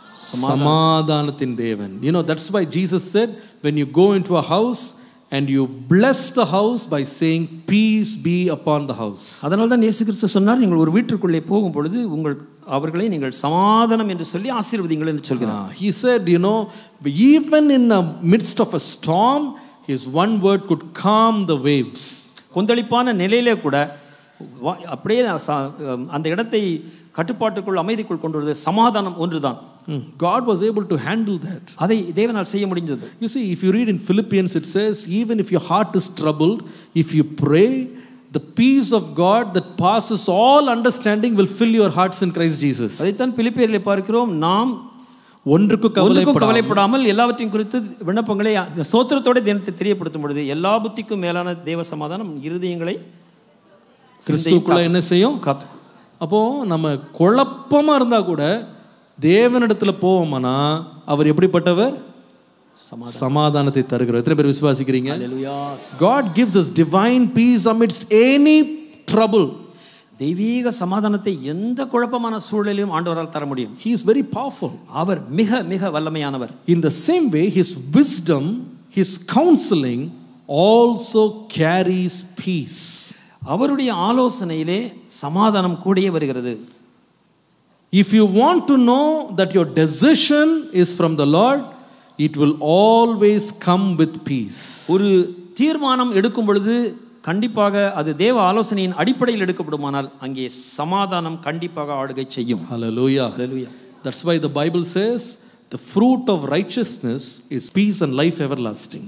சமாதானத்தின் தேவன். You know, that's why Jesus said, when you go into a house and you bless the house by saying peace be upon the house. அதனால தான் இயேசு கிறிஸ்து சொன்னார், நீங்கள் ஒரு வீட்டுக்குள்ளே போகும் பொழுது அவர்களை நீங்கள் சமாதானம் என்று சொல்லி ஆசீர்வதிங்கள் என்று சொல்கிறார். He said, you know, even in the midst of a storm, his one word could calm the waves. கொந்தளிப்பான நிலையிலே கூட அப்படியே அந்த இடத்தை கட்டுப்பாட்டுக்குள் அமைதிக்குள் கொண்டு வருவது சமாதானம் ஒன்றுதான். God was able to handle that. அதை தேவனால் செய்ய முடிந்தது. You see, if you read in Philippians, it says, even if your heart is troubled, if you pray, the peace of God that passes all understanding will fill your hearts in Christ Jesus. அதைத்தான் பிலிப்பியரிலே பார்க்கிறோம், நாம் ஒன்றுக்கும் கவலைப்படாமல் எல்லாவற்றையும் குறித்து விண்ணப்பங்களை ஸ்தோத்திரத்தோட தினத்தை தெரியப்படுத்தும் பொழுது எல்லா புத்திக்கும் மேலான தேவ சமாதானம் இருதயங்களை கிறிஸ்துவுக்குள்ள என்ன செய்யும்? அப்போ நம்ம குழப்பமா இருந்தா கூட தேவனிடத்துல போவோம்னா அவர் எப்படிப்பட்டவர்? சமாதானத்தை தருகிறார். எத்தனை பேர் விசுவாசிக்கிறீங்க? God gives us divine peace amidst any trouble. தெய்வீக சமாதானத்தை எந்த குழப்பமான சூழலிலும் ஆண்டவரால் தர முடியும். He is very powerful. அவர் மிக மிக வல்லமையானவர். In the same way, his wisdom, his counseling also carries peace. அவருடைய ஆலோசனையிலே சமாதானம் கூடவே வருகிறது. If you want to know that your decision is from the Lord, it will always come with peace. ஒரு தீர்மானம் எடுக்கும் பொழுது கண்டிப்பாக அது தேவ ஆலோசனையின் அடிப்படையில் எடுக்கப்படுமானால் அங்கே சமாதானம் கண்டிப்பாக ஆளுகை செய்யும். Hallelujah. Hallelujah. That's why the Bible says the fruit of righteousness is peace and life everlasting.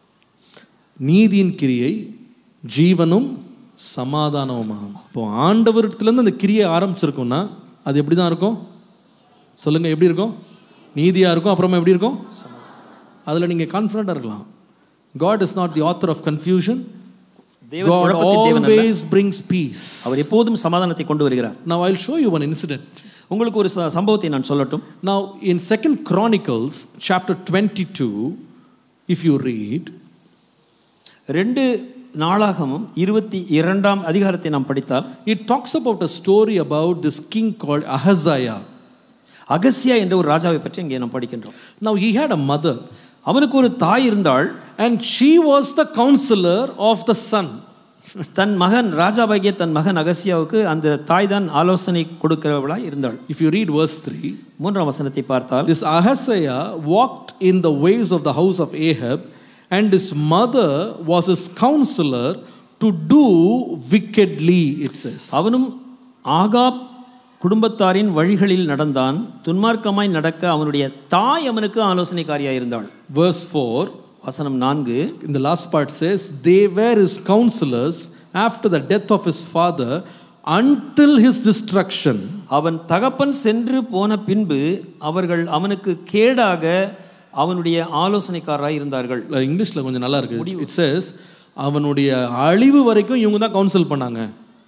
நீதியின் கிரியை ஜீவனும் சமாதானமுமாகும். இப்போ ஆண்டவரிடத்துலேருந்து அந்த கிரியை ஆரம்பிச்சிருக்கோம்னா அது எப்படி தான் இருக்கும்? சொல்லுங்க, எப்படி இருக்கும்? நீதியாக இருக்கும். அப்புறமா எப்படி இருக்கும்? அதில் நீங்கள் கான்ஃபிடண்டாக இருக்கலாம். God is not the author of confusion. God always brings peace. அவர் எப்போதும் சமாதானத்தை கொண்டு வருகிறார். Now I'll show you one incident. உங்களுக்கு ஒரு சம்பவத்தை நான் சொல்லட்டும். Now in 2 Chronicles chapter 22, if you read, 2 நாளாகமம் 22ஆம் அதிகாரத்தை நாம் படித்தால் it talks about a story about this king called Ahaziah. அகசியா என்ற ஒரு ராஜாவை பற்றி இங்கே நாம் படிக்கின்றோம். Now he had a mother, அவனுக்கு ஒரு தாய் இருந்தாள், and she was the counselor of the son. தன் மகன் ராஜாவாகிய தன் மகன் அகசியாவுக்கு அந்த தாய் தான் ஆலோசனை கொடுக்கிறவளாய் இருந்தாள். If you read verse 3, 3ஆம் வசனத்தை பார்த்தால், this Ahaziah walked in the ways of the house of Ahab, and his mother was his counselor to do wickedly, it says. அவனும் ஆகாப் குடும்பத்தாரின் வழிகளில் நடந்தான், துன்மார்க்கமாய் நடக்க அவனுடைய தாய் அவனுக்கு ஆலோசனைக்காரியாய் இருந்தாள். Verse 4, வசனம் 4, in the last part says, they were his counselors after the death of his father until his destruction. அவன் தகப்பன் சென்று போன பின்பு அவர்கள் அவனுக்கு கேடாக அவனுடைய ஆலோசனைக்காரராய் இருந்தார்கள். இங்கிலீஷ்ல கொஞ்சம் நல்லா இருக்கு. It says அவனுடைய அழிவு வரைக்கும் இவங்க தான் கவுன்சில் பண்ணாங்க.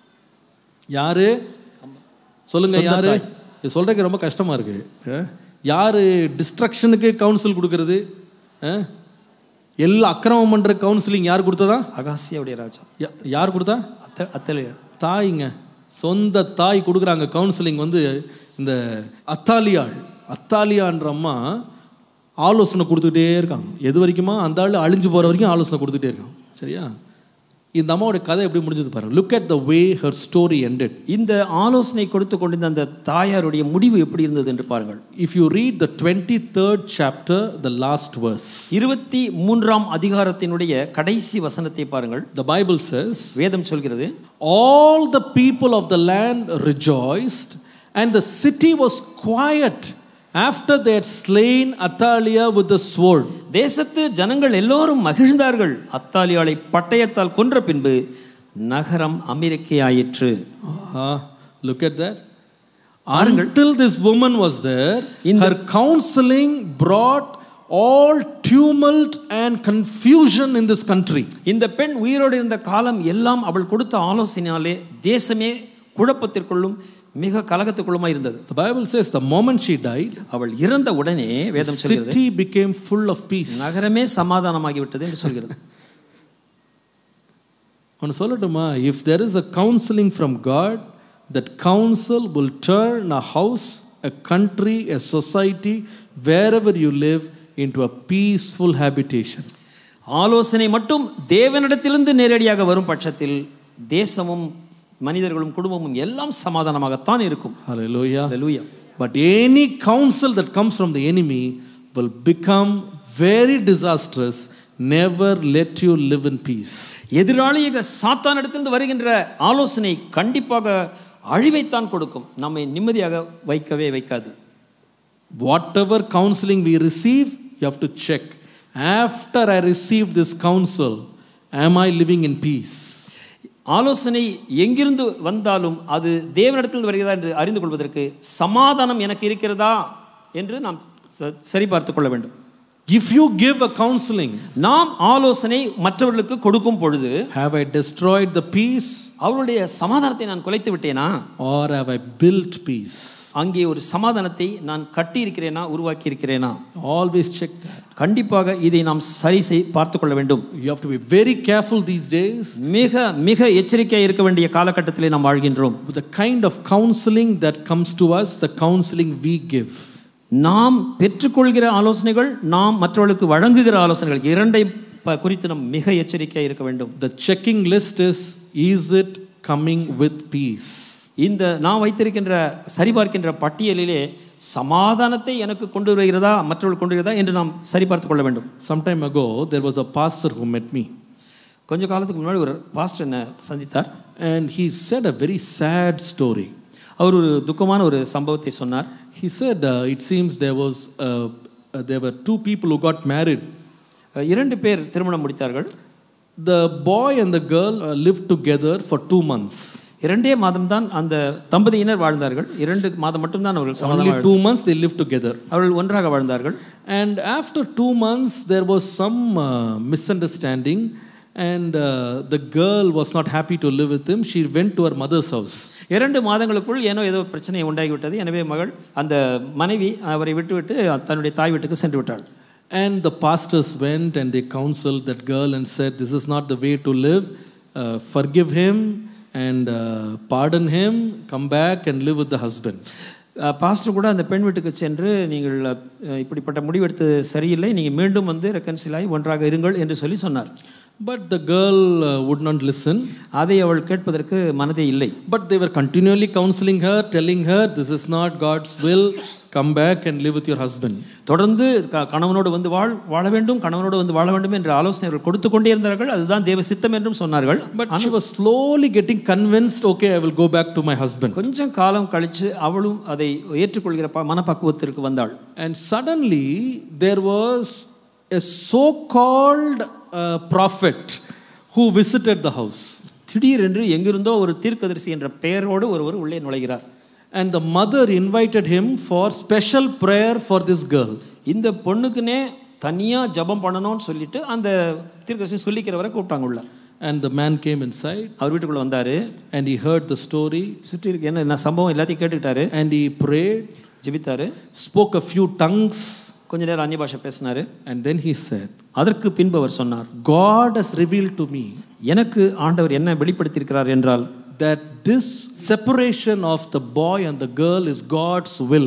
யாரு சொல்லுங்க, யாரு? இது சொல்றதுக்கு ரொம்ப கஷ்டமா இருக்கு. யாரு டிஸ்ட்ரக்ஷனுக்கு கவுன்சில் கொடுக்கறது? எல்லா அக்கிரமம் பண்ற கவுன்சிலிங் யார் கொடுத்ததா? அகாசியாவுடைய ராஜா. யார் கொடுத்தா? அத்தலியா தாய்ங்க. சொந்த தாய் கொடுக்குறாங்க கவுன்சிலிங். இந்த அத்தாலியான்ற அம்மா ஆலோசனை கொடுத்துக்கிட்டே இருக்காங்க. எது வரைக்குமா? அந்த ஆள் அழிஞ்சு போற வரைக்கும் ஆலோசனை கொடுத்துட்டே இருக்காங்க. சரியா? இந்த அம்மாவோட கதை எப்படி முடிஞ்சது பாருங்க. Look at the way her story ended. இந்த ஆலோசனை கொடுத்து கொண்டிருந்த அந்த தாயாருடைய முடிவு எப்படி இருந்தது என்று பாருங்கள். If you read the 23rd chapter, the last verse, 23ஆம் அதிகாரத்தினுடைய கடைசி வசனத்தை பாருங்கள். The Bible says, வேதம் சொல்கிறது, all the people of the land rejoiced and the city was quiet after they had slain Athaliah with the sword. தேசத்து ஜனங்கள் எல்லோரும் மகிழ்ந்தார்கள், அத்தாலியாளை பட்டயத்தால் கொன்ற பின்பு நகரம் அமைதியாயிற்று. Look at that. Until this woman was there, her counseling brought all tumult and confusion in this country. இந்த பெண் உயிரோடு இருந்த காலம் எல்லாம் அவள் கொடுத்த ஆலோசனையாலே தேசமே குழப்பத்திற்குள்ளும் மிக கலகத்துக்குள்ளுமா இருந்தது. The Bible says the moment she died, அவள் இறந்த உடனே வேதம் சொல்கிறது, the city became full of peace. நகரமே சமாதானமாகி விட்டது என்று சொல்கிறது. ஒன்னு சொல்லட்டுமா? If there is a counseling from God, that counsel will turn a house, a country, a society, wherever you live into a peaceful habitation. ஆலோசனை மட்டும் தேவனிடத்திலிருந்து நேரடியாக வரும் பட்சத்தில் தேசமும் மனிதர்களும் குடும்பமும் எல்லாம் சமாதானமாகத்தான் இருக்கும். Hallelujah. Hallelujah. But any counsel that comes from the enemy will become very disastrous. Never let you live in peace. எதிராளியாக சாத்தானிடத்திலிருந்து வருகின்ற ஆலோசனை கண்டிப்பாக அழிவைத்தான் கொடுக்கும், நம்மை நிம்மதியாக வைக்கவே வைக்காது. Whatever counseling we receive, you have to check. After I receive this counsel, am I living in peace? ஆலோசனை எங்கிருந்து வந்தாலும் அது தேவனிடத்தில் வருகிறதா என்று அறிந்து கொள்வதற்கு சமாதானம் எனக்கு இருக்கிறதா என்று நாம் சரி பார்த்துக் கொள்ள வேண்டும். If you give a counseling, நாம் ஆலோசனை மற்றவர்களுக்கு கொடுக்கும் பொழுது, have I destroyed the peace? அவருடைய சமாதானத்தை நான் குலைத்து விட்டேனா? Or have I built peace? அங்கே ஒரு சமாதானத்தை நான் கட்டி இருக்கிறேனா, உருவாக்கி இருக்கிறேனா? Always check that. கண்டிப்பாக இதை நாம் சரி பார்த்துக் கொள்ள வேண்டும். You have to be very careful these days. மிக மிக எச்சரிக்கையாக இருக்க வேண்டிய காலகட்டத்திலே நாம் வாழ்கின்றோம். With the kind of counseling that comes to us, the counseling we give. நாம் பெற்றுக்கொள்கிற ஆலோசனைகள், நாம் மற்றவர்களுக்கு வழங்குகிற ஆலோசனைகள், இரண்டை குறித்து நாம் மிக எச்சரிக்கையாக இருக்க வேண்டும். The checking list is it coming with peace? இந்த நான் வைத்திருக்கின்ற சரிபார்க்கின்ற பட்டியலிலே சமாதானத்தை எனக்கு கொண்டு வருகிறதா, மற்றவர்கள் கொண்டு வருகிறதா என்று நாம் சரிபார்த்து கொள்ள வேண்டும். Some time ago there was a pastor who met me. கொஞ்ச காலத்துக்கு முன்னாடி ஒரு பாஸ்டர் என்ன சந்தித்தார். And he said a very sad story. அவர் ஒரு துக்கமான ஒரு சம்பவத்தை சொன்னார். He said it seems there were two people who got married. இரண்டு பேர் திருமணம் முடித்தார்கள். The boy and the girl lived together for 2 months. 2 மாதம் தான் அந்த தம்பதியினர் வாழ்ந்தார்கள். 2 மாதம் மட்டும் தான் அவர்கள் சமாதானமாக, only 2 months they lived together. அவர்கள் ஒன்றாக வாழ்ந்தார்கள். And after 2 months there was some misunderstanding, and the girl was not happy to live with him. She went to her mother's house. 2 மாதங்களுக்குள் ஏதோ பிரச்சனை உண்டாகிவிட்டது. எனவே அந்த மனைவி அவரை விட்டுவிட்டு தன்னுடைய தாய் வீட்டுக்கு சென்று விட்டாள். And the pastors went and they counseled that girl and said, this is not the way to live. Forgive him and pardon him. Come back and live with the husband. Pastor கூட அந்த பெண் வீட்டுக்கு சென்று நீங்கள் இப்படிப்பட்ட முடிவெடுத்தது சரியில்லை, நீங்கள் மீண்டும் வந்து ரெக்கன்சில் ஆகி ஒன்றாக இருங்கள் என்று சொல்லி சொன்னார். But the girl would not listen. அதை அவள் கேட்பதற்கு மனதே இல்லை. But they were continually counseling her, telling her, this is not God's will. Come back and live with your husband. தொடர்ந்து கணவனோடு வந்து வாழ வேண்டும், கணவனோடு வந்து வாழ வேண்டும் என்ற ஆலோசனைகள் கொடுத்து கொண்டே இருந்தார்கள். அதுதான் தேவ சித்தம் என்றும் சொன்னார்கள். But she was slowly getting convinced, okay, I will go back to my husband. கொஞ்சம் காலம் கழிச்சு அவளும் அதை ஏற்றுக்கொள்கிற மனப்பக்குவத்திற்கு வந்தாள். And suddenly there was a so-called prophet who visited the house. திடீரென்று எங்கிருந்தோ ஒரு தீர்க்கதரிசி என்ற பெயரோடு ஒருவர் உள்ளே நுழைகிறார். And the mother invited him for special prayer for this girl. இந்த பொண்ணுக்குனே தனியா ஜெபம் பண்ணணும்னு சொல்லிட்டு அந்த தீர்க்கதரிசி சொல்லிக்கிறவரை கூப்பிட்டாங்க உள்ள. And the man came inside. அவர் வீட்டுக்குள்ள வந்தாரு. And he heard the story. சுற்றி இருக்க என்ன சம்பவம் எல்லாத்தையும் கேட்டுக்கிட்டாரு. And he prayed. ஜெபித்தாரு. Spoke a few tongues. கொஞ்ச நேரம் அந்நிய பாஷை பேசினாரு. And then he said, அதற்கு பின்பு அவர் சொன்னார், God has revealed to me, எனக்கு ஆண்டவர் என்ன வெளிப்படுத்தி இருக்கிறார் என்றால், that this separation of the boy and the girl is God's will.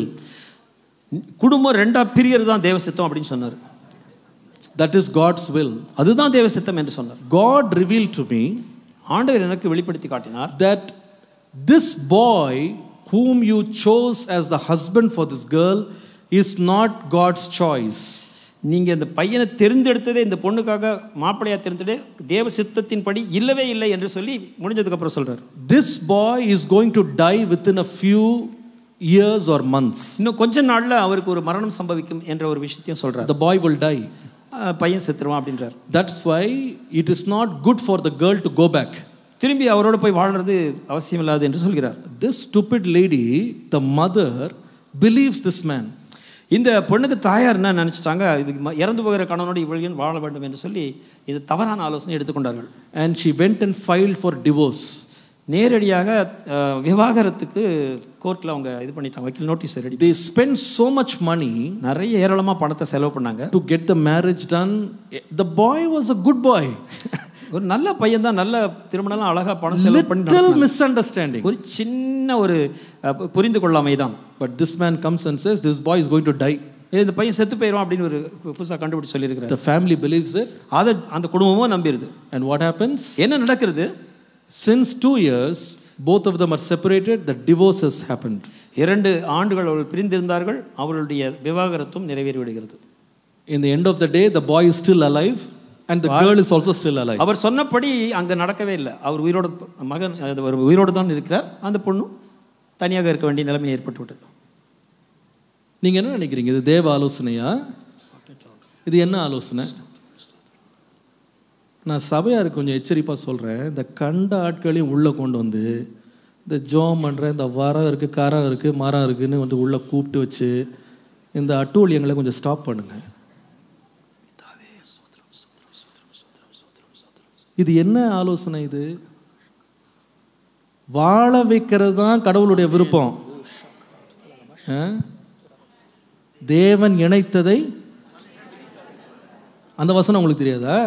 குடும்பம் ரெண்டா பிரியறது தான் தேவ சித்தம் அப்படினு சொன்னார். That is God's will. அதுதான் தேவ சித்தம் என்று சொன்னார். God revealed to me, ஆண்டவர் எனக்கு வெளிப்படுத்தி காட்டினார், that this boy whom you chose as the husband for this girl is not God's choice. நீங்க இந்த பையனை தேர்ந்தெடுத்ததே, இந்த பொண்ணுக்காக மாப்பிள்ளையா தேர்ந்தெடுத்ததே தேவ சித்தத்தின்படி இல்லவே இல்லை என்று சொல்லி முடிஞ்சதுக்கு அப்புறம் சொல்றார். This boy is going to die within a few years or months. இன்னும் கொஞ்ச நாள்ல அவருக்கு ஒரு மரணம் சம்பவிக்கும் என்ற ஒரு விஷயத்தையும் சொல்றார். The boy will die. பையன் செத்துருவான் அப்படின்றார். That's why it is not good for the girl to go back. திரும்பி அவரோட போய் வாழ்றது அவசியம் இல்லாது என்று சொல்கிறார். This stupid lady, the mother, believes this man. இந்த பொண்ணுக்கு தாயார் என்ன நினைச்சிட்டாங்க, இது இறந்து போகிற கணவனோடு இவளையும் வாழ வேண்டும் என்று சொல்லி இது தவறான ஆலோசனை எடுத்துக்கொண்டார்கள். And she went and filed for divorce. நேரடியாக விவாகரத்துக்கு கோர்ட்ல அவங்க இது பண்ணிட்டாங்க, வக்கீல் notice ready. They spent so much money, நிறைய ஏராளமா பணத்தை செலவு பண்ணாங்க to get the marriage done. The boy was a good boy. ஒரு நல்ல பையன் தான், நல்ல திருமணம் அழகா பணம் செலவு பண்ணி. Little misunderstanding. ஒரு சின்ன ஒரு புரிந்து கொள்ளாமை தான். But this man comes and says this boy is going to die. இந்த பையன் செத்து போயிடும் அப்படின்னு ஒரு புதுசா கண்டுபிடிச்சு சொல்லி இருக்கிறார். The family believes it. அந்த குடும்பமும் நம்பிருது. And what happens? என்ன நடக்கிறது? Since 2 years both of them are separated, the divorce has happened. 2 ஆண்டுகள் அவர்கள் பிரிந்திருந்தார்கள், அவர்களுடைய விவாகரத்தும் நிறைவேறி விடுகிறது. In the end of the day, the boy is still alive and the girl is also still alive. அவர் சொன்னபடி அங்க நடக்கவே இல்லை. அவர் உயிரோடு, மகன் உயிரோடு தான் இருக்கிறார், அந்த பொண்ணு தனியாக இருக்க வேண்டிய நிலைமை ஏற்பட்டு விட்டது. நீங்க என்ன நினைக்கிறீங்க? இது தேவ ஆலோசனையா? இது என்ன ஆலோசனை? நான் சபையாருக்கு கொஞ்சம் எச்சரிப்பாக சொல்கிறேன். இந்த கண்ட ஆட்களையும் உள்ளே கொண்டு வந்து இந்த ஜோம் பண்ணுற இந்த வரம் இருக்குது, கரம் இருக்குது, மரம் இருக்குதுன்னு வந்து உள்ளே கூப்பிட்டு வச்சு இந்த அட்டூழியங்களை கொஞ்சம் ஸ்டாப் பண்ணுங்க. இது என்ன ஆலோசனை? இது வாழ வைக்கிறது தான் கடவுளுடைய விருப்பம். தேவன் இணைத்ததை, அந்த வசனம் உங்களுக்கு தெரியாதா?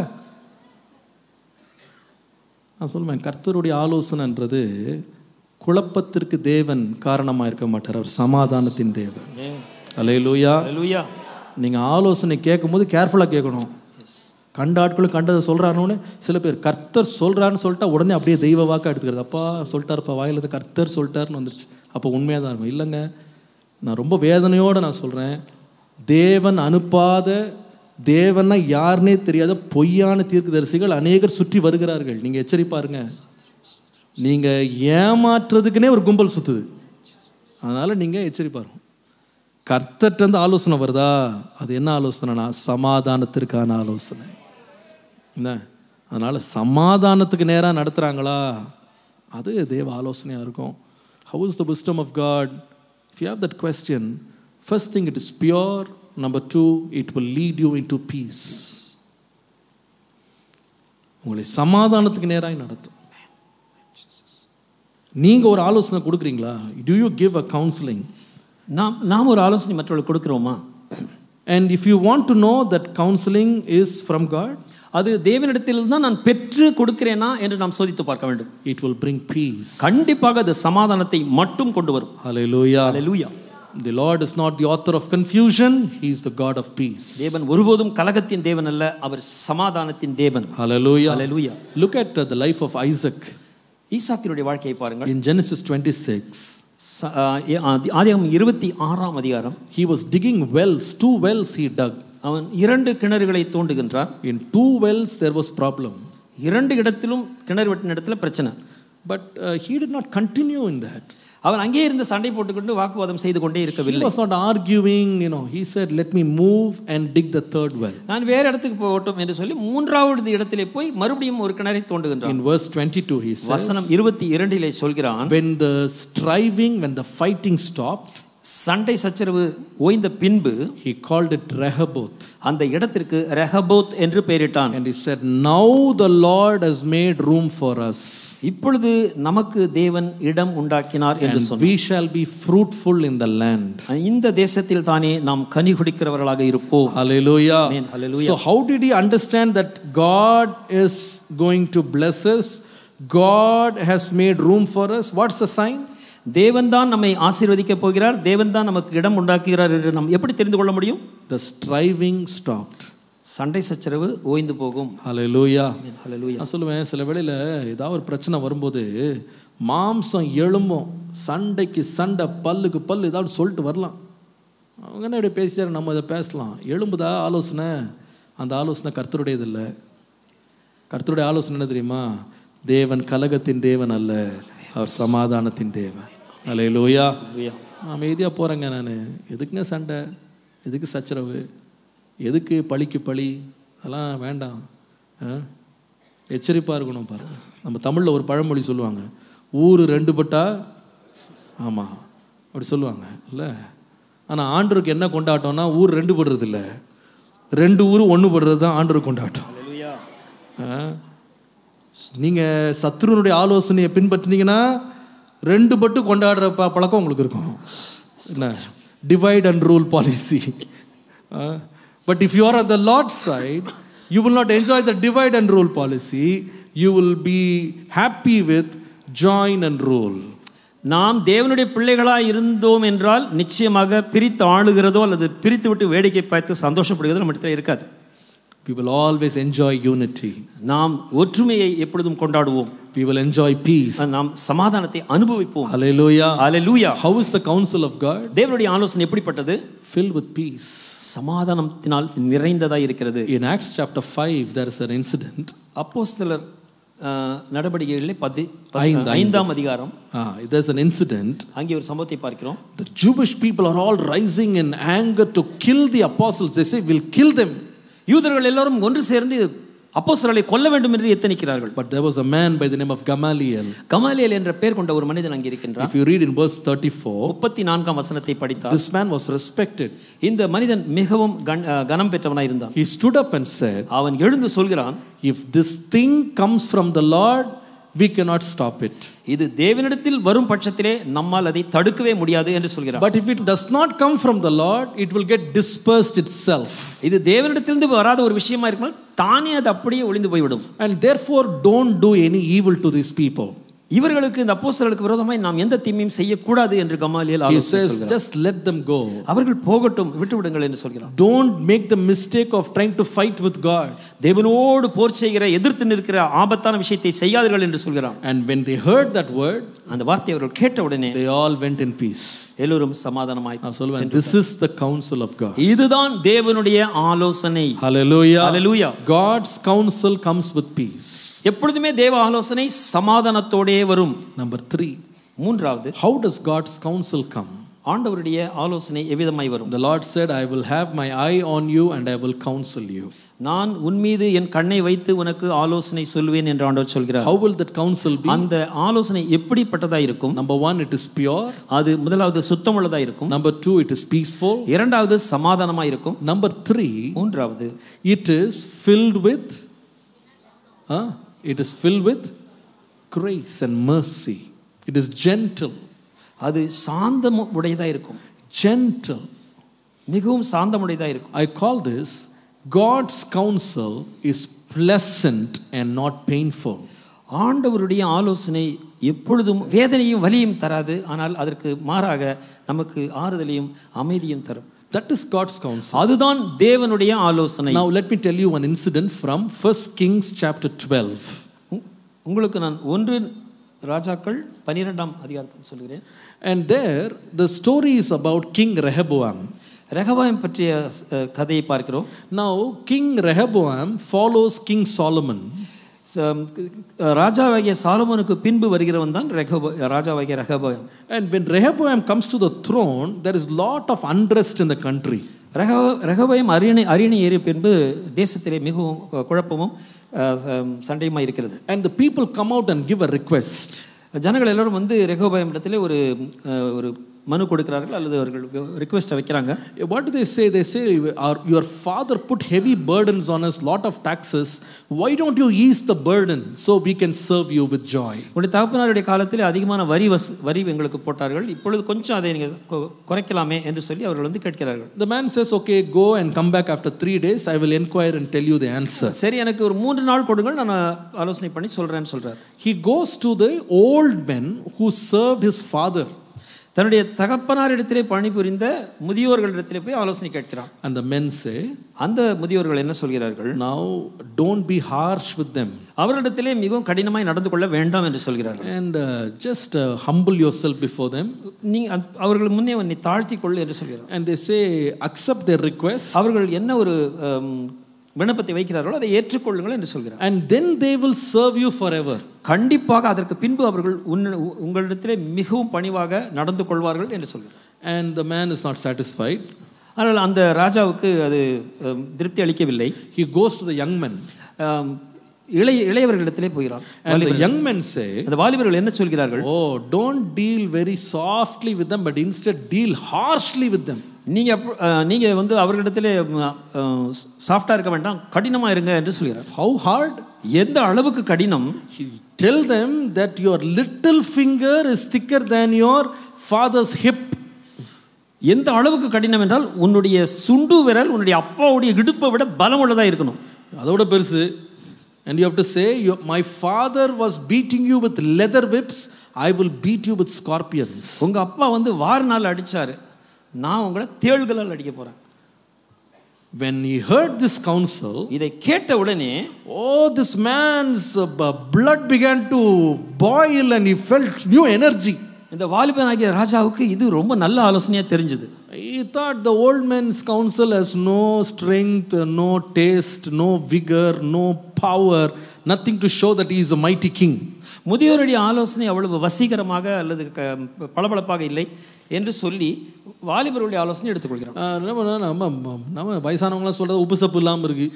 நான் சொல்லுவேன், கர்த்தருடைய ஆலோசனைன்றது குழப்பத்திற்கு தேவன் காரணமாக இருக்க மாட்டார், அவர் சமாதானத்தின் தேவன். அல்லேலூயா. நீங்கள் ஆலோசனை கேட்கும் போது கேர்ஃபுல்லாக கேட்கணும். கண்ட ஆட்களும் கண்டதை சொல்கிறானோன்னு சில பேர் கர்த்தர் சொல்கிறான்னு சொல்லிட்டா உடனே அப்படியே தெய்வ வாக்காக எடுத்துக்கிறது. அப்பா சொல்லிட்டாருப்பா, வாயிலிருந்து கர்த்தர் சொல்லிட்டாருன்னு வந்துருச்சு, அப்போ உண்மையாக தான் இருக்கும். இல்லைங்க, நான் ரொம்ப வேதனையோடு நான் சொல்கிறேன், தேவன் அனுப்பாத, தேவன்னா யாருன்னே தெரியாத பொய்யான தீர்க்கதரிசிகள் அநேகர் சுற்றி வருகிறார்கள். நீங்கள் எச்சரிப்பாருங்க, நீங்கள் ஏமாற்றுறதுக்குன்னே ஒரு கும்பல் சுற்றுது. அதனால் நீங்கள் எச்சரிப்பாருங்க. கர்த்தர்கிட்ட ஆலோசனை வருதா, அது என்ன ஆலோசனைனா சமாதானத்திற்கான ஆலோசனை. என்ன, அதனால் சமாதானத்துக்கு நேராக நடத்துகிறாங்களா, அது தேவ ஆலோசனையாக இருக்கும். How is the wisdom of God? If you have that question, first thing, it is pure. Number 2, it will lead you into peace. உங்களை சமாதானத்துக்கு நேராக நடத்தும். நீங்கள் ஒரு ஆலோசனை கொடுக்குறீங்களா? Do you give a counseling? நாம் ஒரு ஆலோசனை மற்றவர்களுக்கு கொடுக்குறோமா? And if you want to know that counseling is from God, அது தேவனிடத்திலிருந்து தான் நான் பெற்று கொடுக்கிறேனா என்று நாம் சோதித்து பார்க்க வேண்டும். it will bring peace. கண்டிப்பாக அது சமாதானத்தை மட்டும் கொண்டு வரும். Hallelujah. Hallelujah. The Lord is not the author of confusion, he is the God of peace. தேவன் ஒருபோதும் கலகத்தின் தேவன் அல்ல, அவர் சமாதானத்தின் தேவன். Hallelujah. Hallelujah. Look at the life of Isaac. ஈசாக்கினுடைய வாழ்க்கையை பாருங்கள். In Genesis 26, ஆதியாகமம் 26ஆம் அதிகாரம். he was digging wells, 2 wells he dug. அவன் 2 கிணறுகளை தோண்டுகின்றான். In 2 wells there was problem. 2 இடத்திலும் கிணறு வெட்டின இடத்துல பிரச்சனை. But he did not continue in that. அவன் அங்கே இருந்து சண்டை போட்டுக்கொண்டு வாக்குவாதம் செய்து கொண்டே இருக்கவில்லை. He was not arguing, he said, let me move and dig the 3rd well. நான் வேற இடத்துக்கு போகட்டும் என்று சொல்லி 3வது இடத்திலே போய் மறுபடியும் ஒரு கிணறை தோண்டுகின்றான். In verse 22 he says, வசனம் 22 சொல்கிறான், when the striving, when the fighting stopped, சண்டை சச்சரவு ஓய்ந்த பின்பு he called it Rehoboth. அந்த இடத்திற்கு ரெஹபோத் என்று பெயரிட்டான். And he said, now the Lord has made room for us. இப்பொழுது நமக்கு தேவன் இடம் உண்டாக்கினார் என்று சொன்னார். We shall be fruitful in the land. இந்த தேசத்தில் தானே நாம் கனி குடிக்கிறவர்களாக இருப்போம். Hallelujah. Amen. Hallelujah. So how did he understand that God is going to bless us? God has made room for us. What's the sign? தேவன் தான் நம்மை ஆசீர்வதிக்க போகிறார், தேவன் தான் நமக்கு இடம் உண்டாக்குகிறார் என்று நாம் எப்படி தெரிந்து கொள்ள முடியும்? The striving stopped. சண்டை சச்சரவு ஓய்ந்து போகும். Hallelujah. Hallelujah. நான் சொல்லுவேன், சில வேளையில் ஏதாவது ஒரு பிரச்சனை வரும்போது மாம்சம் எழும்பும், சண்டைக்கு சண்டை, பல்லுக்கு பல், ஏதாவது சொல்லிட்டு வரலாம். அவங்க என்ன இப்படி பேசியாரு, நம்ம இதை பேசலாம். எழும்புதா ஆலோசனை, அந்த ஆலோசனை கர்த்தருடையது இல்லை. கர்த்தருடைய ஆலோசனை என்ன தெரியுமா? தேவன் கலகத்தின் தேவன் அல்ல, அவர் சமாதானத்தின் தேவன். அல்லேலூயா. அமைதியாக போகிறேங்க நான். எதுக்குங்க சண்டை, எதுக்கு சச்சரவு, எதுக்கு பழிக்கு பழி, அதெல்லாம் வேண்டாம். எச்சரிப்பாக இருக்கணும். பாருங்க, நம்ம தமிழில் ஒரு பழமொழி சொல்லுவாங்க, ஊர் 2 பட்டா, ஆமாம் அப்படி சொல்லுவாங்க இல்லை. ஆனால் ஆண்டருக்கு என்ன கொண்டாட்டம்னா, ஊர் 2 படுறது இல்லை, 2 ஊர் 1 படுறது தான் ஆண்டருக்கு கொண்டாட்டம். நீங்கள் சத்ருனுடைய ஆலோசனையை பின்பற்றினீங்கன்னா 2 பட்டு கொண்டாடுற பழக்கம் உங்களுக்கு இருக்கும். என்ன, divide and rule policy. But if you are at the lord's side, you will not enjoy the divide and rule policy. You will be happy with join and rule. நாம் தேவனுடைய பிள்ளைகளாக இருந்தோம் என்றால் நிச்சயமாக பிரித்து ஆளுகிறதோ அல்லது பிரித்து விட்டு வேடிக்கை பார்த்து சந்தோஷப்படுகிறதோ நம்ம இடத்துல இருக்காது. We will always enjoy unity. நாம் ஒற்றுமையை எப்பொழுதும் கொண்டாடுவோம். We will enjoy peace. நாம் சமாதானத்தை அனுபவிப்போம். Hallelujah. Hallelujah. How is the counsel of God? தேவனுடைய ஆலோசனை எப்படிப்பட்டது? Filled with peace. சமாதானத்தினால் நிறைந்ததாக இருக்கிறது. In Acts chapter 5 there is an incident. அப்போஸ்தலர் நடபடிகளிலே 5ஆம் அதிகாரம். There's an incident. அங்கே ஒரு சம்பவத்தை பார்க்கிறோம். The Jewish people are all rising in anger to kill the apostles. They say, we'll kill them. யூதர்கள் எல்லாரும் ஒன்று சேர்ந்து அப்போஸ்தலரை கொல்ல வேண்டும் என்று எத்தனிக்கிறார்கள். But there was a man by the name of Gamaliel. Gamaliel என்ற பெயர் கொண்ட ஒரு மனிதன் அங்கே இருக்கின்றார். If you read in verse 34, 34ஆம் வசனத்தை படித்தால், this man was respected. இந்த மனிதன் மிகவும் கனம் பெற்றவனாய் இருந்தான். He stood up and said, அவன் எழுந்து சொல்கிறான், if this thing comes from the Lord, we cannot stop it. இது தேவனிடத்தில் வரும் பட்சத்திலே நம்மால் அதை தடுக்கவே முடியாது என்று சொல்கிறார். But if it does not come from the Lord, it will get dispersed itself. இது தேவனிடத்திலிருந்து வராத ஒரு விஷயமா இருக்குமா, தானே அது அப்படியே ஒளிந்து போய்விடும். And therefore don't do any evil to these people. இவர்களுக்கு, இந்த அப்போஸ்தலர்களுக்கு விரோதமாய் நாம் எந்த தீமையும் செய்யக்கூடாது என்று கமாலியேல் ஆலோசனை சொல்கிறார். Just let them go. அவர்கள் போகட்டும், விட்டு விடுங்கள் என்று சொல்கிறார். Don't make the mistake of trying to fight with God. தேவனோடு போர் செய்கிற, எதிர்த்து நிற்கிற ஆபத்தான விஷயத்தை செய்யாதீர்கள் என்று சொல்கிறார். And when they heard that word, அந்த வார்த்தையை அவர்கள் கேட்ட உடனே they all went in peace. எல்லோரும் சமாதானமாய் சென்றார்கள். This is the counsel of God. இதுதான் தேவனுடைய ஆலோசனை. Hallelujah. Hallelujah. God's counsel comes with peace. எப்பொழுதுமே தேவ ஆலோசனை சமாதானத்தோடே வரும். Number 3. மூன்றாவது, how does God's counsel come? ஆண்டவருடைய ஆலோசனை எவ்விதமாய் வரும்? The Lord said, I will have my eye on you and I will counsel you. நான் உன் மீது என் கண்ணை வைத்து உனக்கு ஆலோசனை சொல்வேன் என்று ஆண்டவர் சொல்கிறார். How will that counsel be? அந்த ஆலோசனை எப்படிப்பட்டதா இருக்கும்? Number 1, it is pure. அது முதலாவது சுத்தமுள்ளதா இருக்கும். Number 2, it is peaceful. இரண்டாவது சமாதானமா இருக்கும். Number 3, மூன்றாவது, it is filled with grace and mercy. It is gentle. அது சாந்தம் உடையதா இருக்கும். Gentle. மிகவும் சாந்தமுடையதா இருக்கும். I call this God's counsel is pleasant and not painful. ஆண்டவருடைய ஆலோசனை எப்பொழுதும் வேதனையும் வலியும் தராது, ஆனால் அதற்கு மாறாக நமக்கு ஆறுதலையும் அமைதியும் தரும். That is God's counsel. அதுதான் தேவனுடைய ஆலோசனை. Now let me tell you one incident from 1 Kings chapter 12. உங்களுக்கு நான் 1 ராஜாக்கள் 12ஆம் அதிகாரத்தை சொல்கிறேன். And there the story is about King Rehoboam. ரெகபாயம் பற்றிய கதையை பார்க்கிறோம். Now King Rehoboam follows King Solomon. ராஜாவாகிய சாலமோனுக்கு பின்பு வருகிறவன் தான் ராஜாவாகிய ரெகபாயம். And when Rehoboam comes to the throne, there is lot of unrest in the country. ரெகபாயம் அரியணை ஏறிய பின்பு தேசத்திலே மிகவும் குழப்பமும் சண்டையுமா இருக்கிறது. And the people come out and give a request. ஜனங்கள் எல்லாரும் வந்து ரெகபாயம் இடத்திலே ஒரு மனு கொடுக்கிறார்கள் அல்லது அவர்கள் ரிக்வெஸ்ட் வைக்கிறாங்க. What do they say? They say, your father put heavy burdens on us, lot of taxes. Why don't you ease the burden so we can serve you with joy? உடைய தகப்பனாருடைய காலத்தில் அதிகமான வரி எங்களுக்கு போட்டார்கள், இப்பொழுது கொஞ்சம் அதை நீங்க குறைக்கலாமே என்று சொல்லி அவர்கள் வந்து கேட்கிறார்கள். The man says, okay, go and come back after 3 days. I will inquire and tell you the answer. சரி, எனக்கு ஒரு 3 நாள் கொடுங்கள், நான் ஆலோசனை பண்ணி சொல்றேன்னு சொல்றார். He goes to the old men who served his father. தன்னுடைய தகப்பனாரிடத்திலே பணிபுரிந்த முதியோர்களிடத்திலே போய் ஆலோசனை கேட்கிறான். And the men say, அந்த முதியோர்கள் என்ன சொல்கிறார்கள்? now don't be harsh with them. அவர்களிடத்திலே மிகவும் கடினமாய் நடந்து கொள்ள வேண்டாம் என்று சொல்கிறார்கள். And just humble yourself before them. நீ அவர்கள் முன்னே உன்னை தாழ்த்திக் கொள் என்று சொல்கிறார்கள். And they say, accept their request. அவர்கள் என்ன ஒரு விண்ணப்பத்தை வைக்கிறார்களோ அதை ஏற்றுக்கொள்ளுங்கள் என்று சொல்கிறார். And then they will serve you forever. கண்டிப்பாக அதற்கு பின்பு அவர்கள் உங்களிடத்திலே மிகவும் பணிவாக நடந்து கொள்வார்கள் என்று சொல்கிறார். And the man is not satisfied. ஆனால் அந்த ராஜாவுக்கு அது திருப்தி அளிக்கவில்லை. He goes to the young men. இளையவர்களிடத்திலே போகிறார். And the young men say, அந்த வாலிபர்கள் என்ன சொல்கிறார்கள்? oh, don't deal very softly with them, but instead deal harshly with them. நீங்க வந்து அவர்களிடத்திலே சாஃப்டா இருக்க வேண்டாம், கடினமா இருங்க என்று சொல்கிறார். How hard? எந்த அளவுக்கு கடினம்? Tell them that your little finger is thicker than your father's hip. எந்த அளவுக்கு கடினம் என்றால் உன்னுடைய சுண்டு விரல் உன்னுடைய அப்பாவுடைய இடுப்பை விட பலமுள்ளதா இருக்கணும். அதோட பெருசு. And you have to say, my father was beating you with leather whips, I will beat you with scorpions. உங்க அப்பா வந்து வார்னால் அடிச்சாரு, நான் உங்களை தேள்களால் அடிக்க போறேன். When he heard this counsel, இதை கேட்ட உடனே, oh, this man's blood began to boil and he felt new energy. இந்த வாலிபனாகிய ராஜாவுக்கு இது ரொம்ப நல்ல ஆலோசனையா தெரிஞ்சது. He thought the old man's counsel has no strength, no taste, no vigor, no power, nothing to show that he is a mighty king. முதியோருடைய ஆலோசனை அவ்வளவு வசீகரமாக அல்லது பளபளப்பாக இல்லை என்று சொல்லி வாலிபருடைய ஆலோசனை எடுத்துக்கொள்கிறோம். நம்ம வயசானவங்களாம் சொல்றது உப்பு சப்பு இல்லாமல் இருக்கு.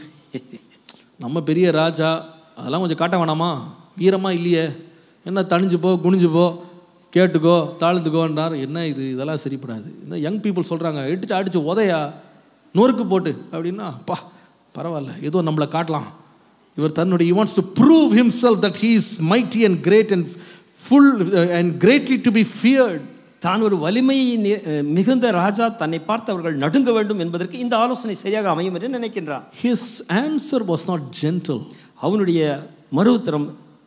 நம்ம பெரிய ராஜா, அதெல்லாம் கொஞ்சம் காட்ட வேணாமா? வீரமா இல்லையே, என்ன தணிஞ்சு போ, குனிஞ்சு போ, கேட்டுக்கோ, தாழ்ந்துக்கோன்றார். என்ன இது, இதெல்லாம் சரிப்படாது. இந்த யங் பீப்புள் சொல்கிறாங்க, அடிச்சு உதையா, நொறுக்கு போட்டு அப்படின்னா, பா பரவாயில்ல, ஏதோ நம்மளை காட்டலாம். இவர் தன்னுடைய he wants to prove himself that he is mighty and great and full and greatly to be feared. தான் ஒரு வலிமை மிகுந்த ராஜா, தன்னை பார்த்தவர்கள் நடுங்க வேண்டும் என்பதற்கு இந்த ஆலோசனை சரியாக அமையும் என்று நினைக்கின்றான். His answer was not gentle. அவனுடைய மறுஉத்தரம்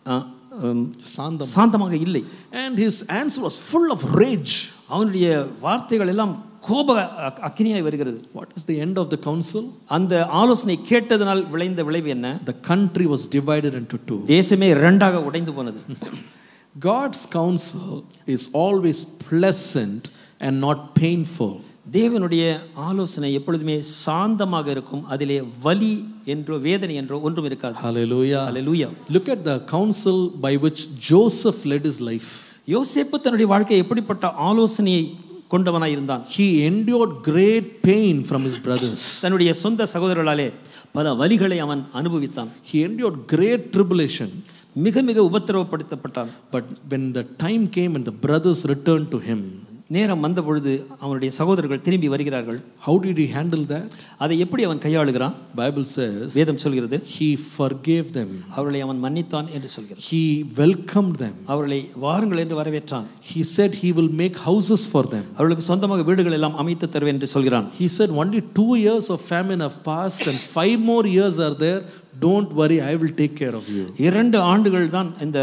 சாந்தமாக இல்லை. And his answer was full of rage. அவனுடைய வார்த்தைகள் எல்லாம் கோப அக்கினியாய் வருகிறது. What is the end of the counsel? அந்த ஆலோசனை கேட்டதனால் விளைந்த விளைவு என்ன? The country was divided into two. தேசமே இரண்டாக உடைந்து போனது. God's counsel is always pleasant and not painful. தேவனுடைய ஆலோசனை எப்பொழுதுமே சாந்தமாக இருக்கும், அதிலே வலி என்றோ வேதனை என்றோ ஒன்றும் இருக்காது. Hallelujah. Hallelujah. Look at the counsel by which Joseph led his life. யோசேப்பு தன்னுடைய வாழ்க்கை எப்படிப்பட்ட ஆலோசனையை கொண்டவனாய் இருந்தான். He endured great pain from his brothers. தன்னுடைய சொந்த சகோதரர்களாலே பல வலிகளை அவன் அனுபவித்தான். He endured great tribulation. மிக மிக உபத்திரவப்படுத்தப்பட்டான். But when the time came and the brothers returned to him, நேரம் வந்த பொழுது அவனுடைய சகோதரர்கள் திரும்பி வருகிறார்கள். How did he handle that? அதை எப்படி அவன் கையாளுகிறான்? Bible says, வேதம் சொல்கிறது, he forgave them. அவர்களை அவன் மன்னித்தான் என்று சொல்கிறது. He welcomed them. அவர்களை வாருங்கள் என்று வரவேற்றான். He said he will make houses for them. அவர்களுக்கு சொந்தமாக வீடுகள் எல்லாம் அமைத்து தருவேன் என்று சொல்கிறான். He said only 2 years of famine have passed and 5 more years are there. Don't worry, I will take care of you. 2 ஆண்டுகள் தான் இந்த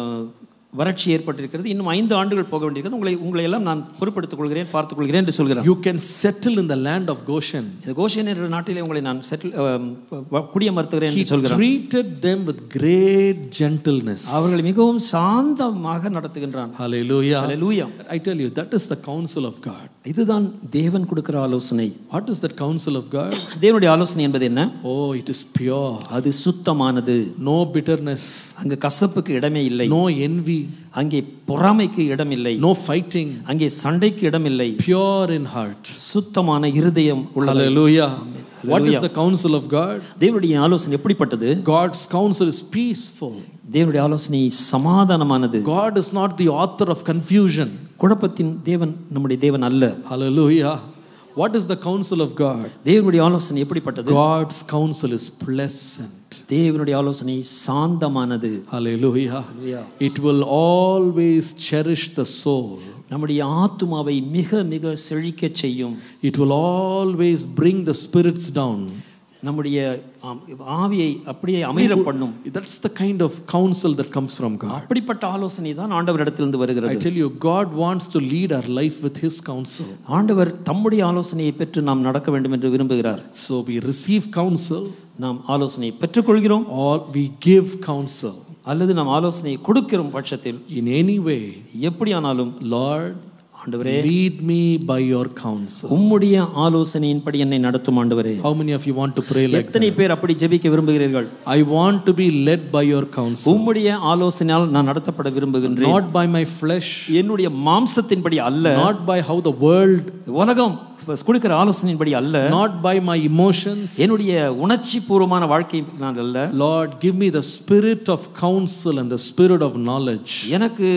வறட்சி ஏற்பட்டிருக்கிறது, இன்னும் 5 ஆண்டுகள் போக வேண்டியிருக்கிறது, உங்களை எல்லாம் நான் பொறுப்படுத்திக் கொள்கிறேன், பார்த்துக் கொள்கிறேன் என்று சொல்கிறார். You can settle in the land of Goshen. இந்த கோஷன் என்ற நாட்டிலே உங்களை நான் குடியமர்த்துகிறேன் என்று சொல்கிறார். He treated them with great gentleness. அவர்களை மிகவும் சாந்தமாக நடத்துகின்றான். Hallelujah. Hallelujah. I tell you, that is the counsel of God. இதுதான் தேவன் கொடுக்கிற ஆலோசனை. What is that counsel of God? தேவனுடைய ஆலோசனை என்பது என்ன? Oh, it is pure. அது சுத்தமானது. No bitterness. அங்கே கசப்புக்கு இடமே இல்லை. No envy. அங்கே பொறாமைக்கு இடம் இல்லை. No fighting. அங்கே சண்டைக்கு இடம் இல்லை. Pure in heart. சுத்தமான இருதயம் உள்ளது. Hallelujah. What is the counsel of God? தேவனுடைய ஆலோசனை எப்படிப்பட்டது? God's counsel is peaceful. தேவனுடைய ஆலோசனை சமாதானமானது. God is not the author of confusion. குழப்பத்தின் தேவன் நம்முடைய தேவன் அல்ல. Hallelujah. What is the counsel of God? தேவனுடைய ஆலோசனை எப்படிப்பட்டது? God's counsel is pleasant. தேவனுடைய ஆலோசனை சாந்தமானது. Hallelujah. It will always cherish the soul. நம்முடைய ஆத்துமாவை மிக மிக செழிக்க செய்யும். It will always bring the spirits down. நம்முடைய ஆவியை அப்படியே அமைர பண்ணும். That's the kind of counsel that comes from God. அப்படிப்பட்ட ஆலோசனை தான் ஆண்டவரிடத்திலிருந்து வருகிறது. I tell you, God wants to lead our life with his counsel. ஆண்டவர் தம்முடைய ஆலோசனையை பெற்று நாம் நடக்க வேண்டும் என்று விரும்புகிறார். So we receive counsel, நாம் ஆலோசனையை பெற்றுக்கொள்கிறோம், or we give counsel. அல்லது நாம் ஆலோசனையை கொடுக்கிறோம் பட்சத்தில் In any way, எப்படியானாலும், Lord, ஆண்டவரே, lead me by your counsel. உம்முடைய ஆலோசனையின்படி என்னை நடத்தும் ஆண்டவரே. How many of you want to pray like that? எத்தனை பேர் அப்படி ஜெபிக்க விரும்புகிறீர்கள்? I want to be led by your counsel. உம்முடைய ஆலோசனையால் நான் நடத்தப்பட விரும்புகின்றேன். Not by my flesh. என்னுடைய மாம்சத்தின்படி அல்ல. Not by how the world. உலகம் கொடுக்கிற ஆலோசனையின்படி அல்ல. Not by my emotions. என்னுடைய உணர்ச்சி பூர்வமான வாழ்க்கை நான் அல்ல. Lord, give me the spirit of counsel and the spirit of knowledge. எனக்கு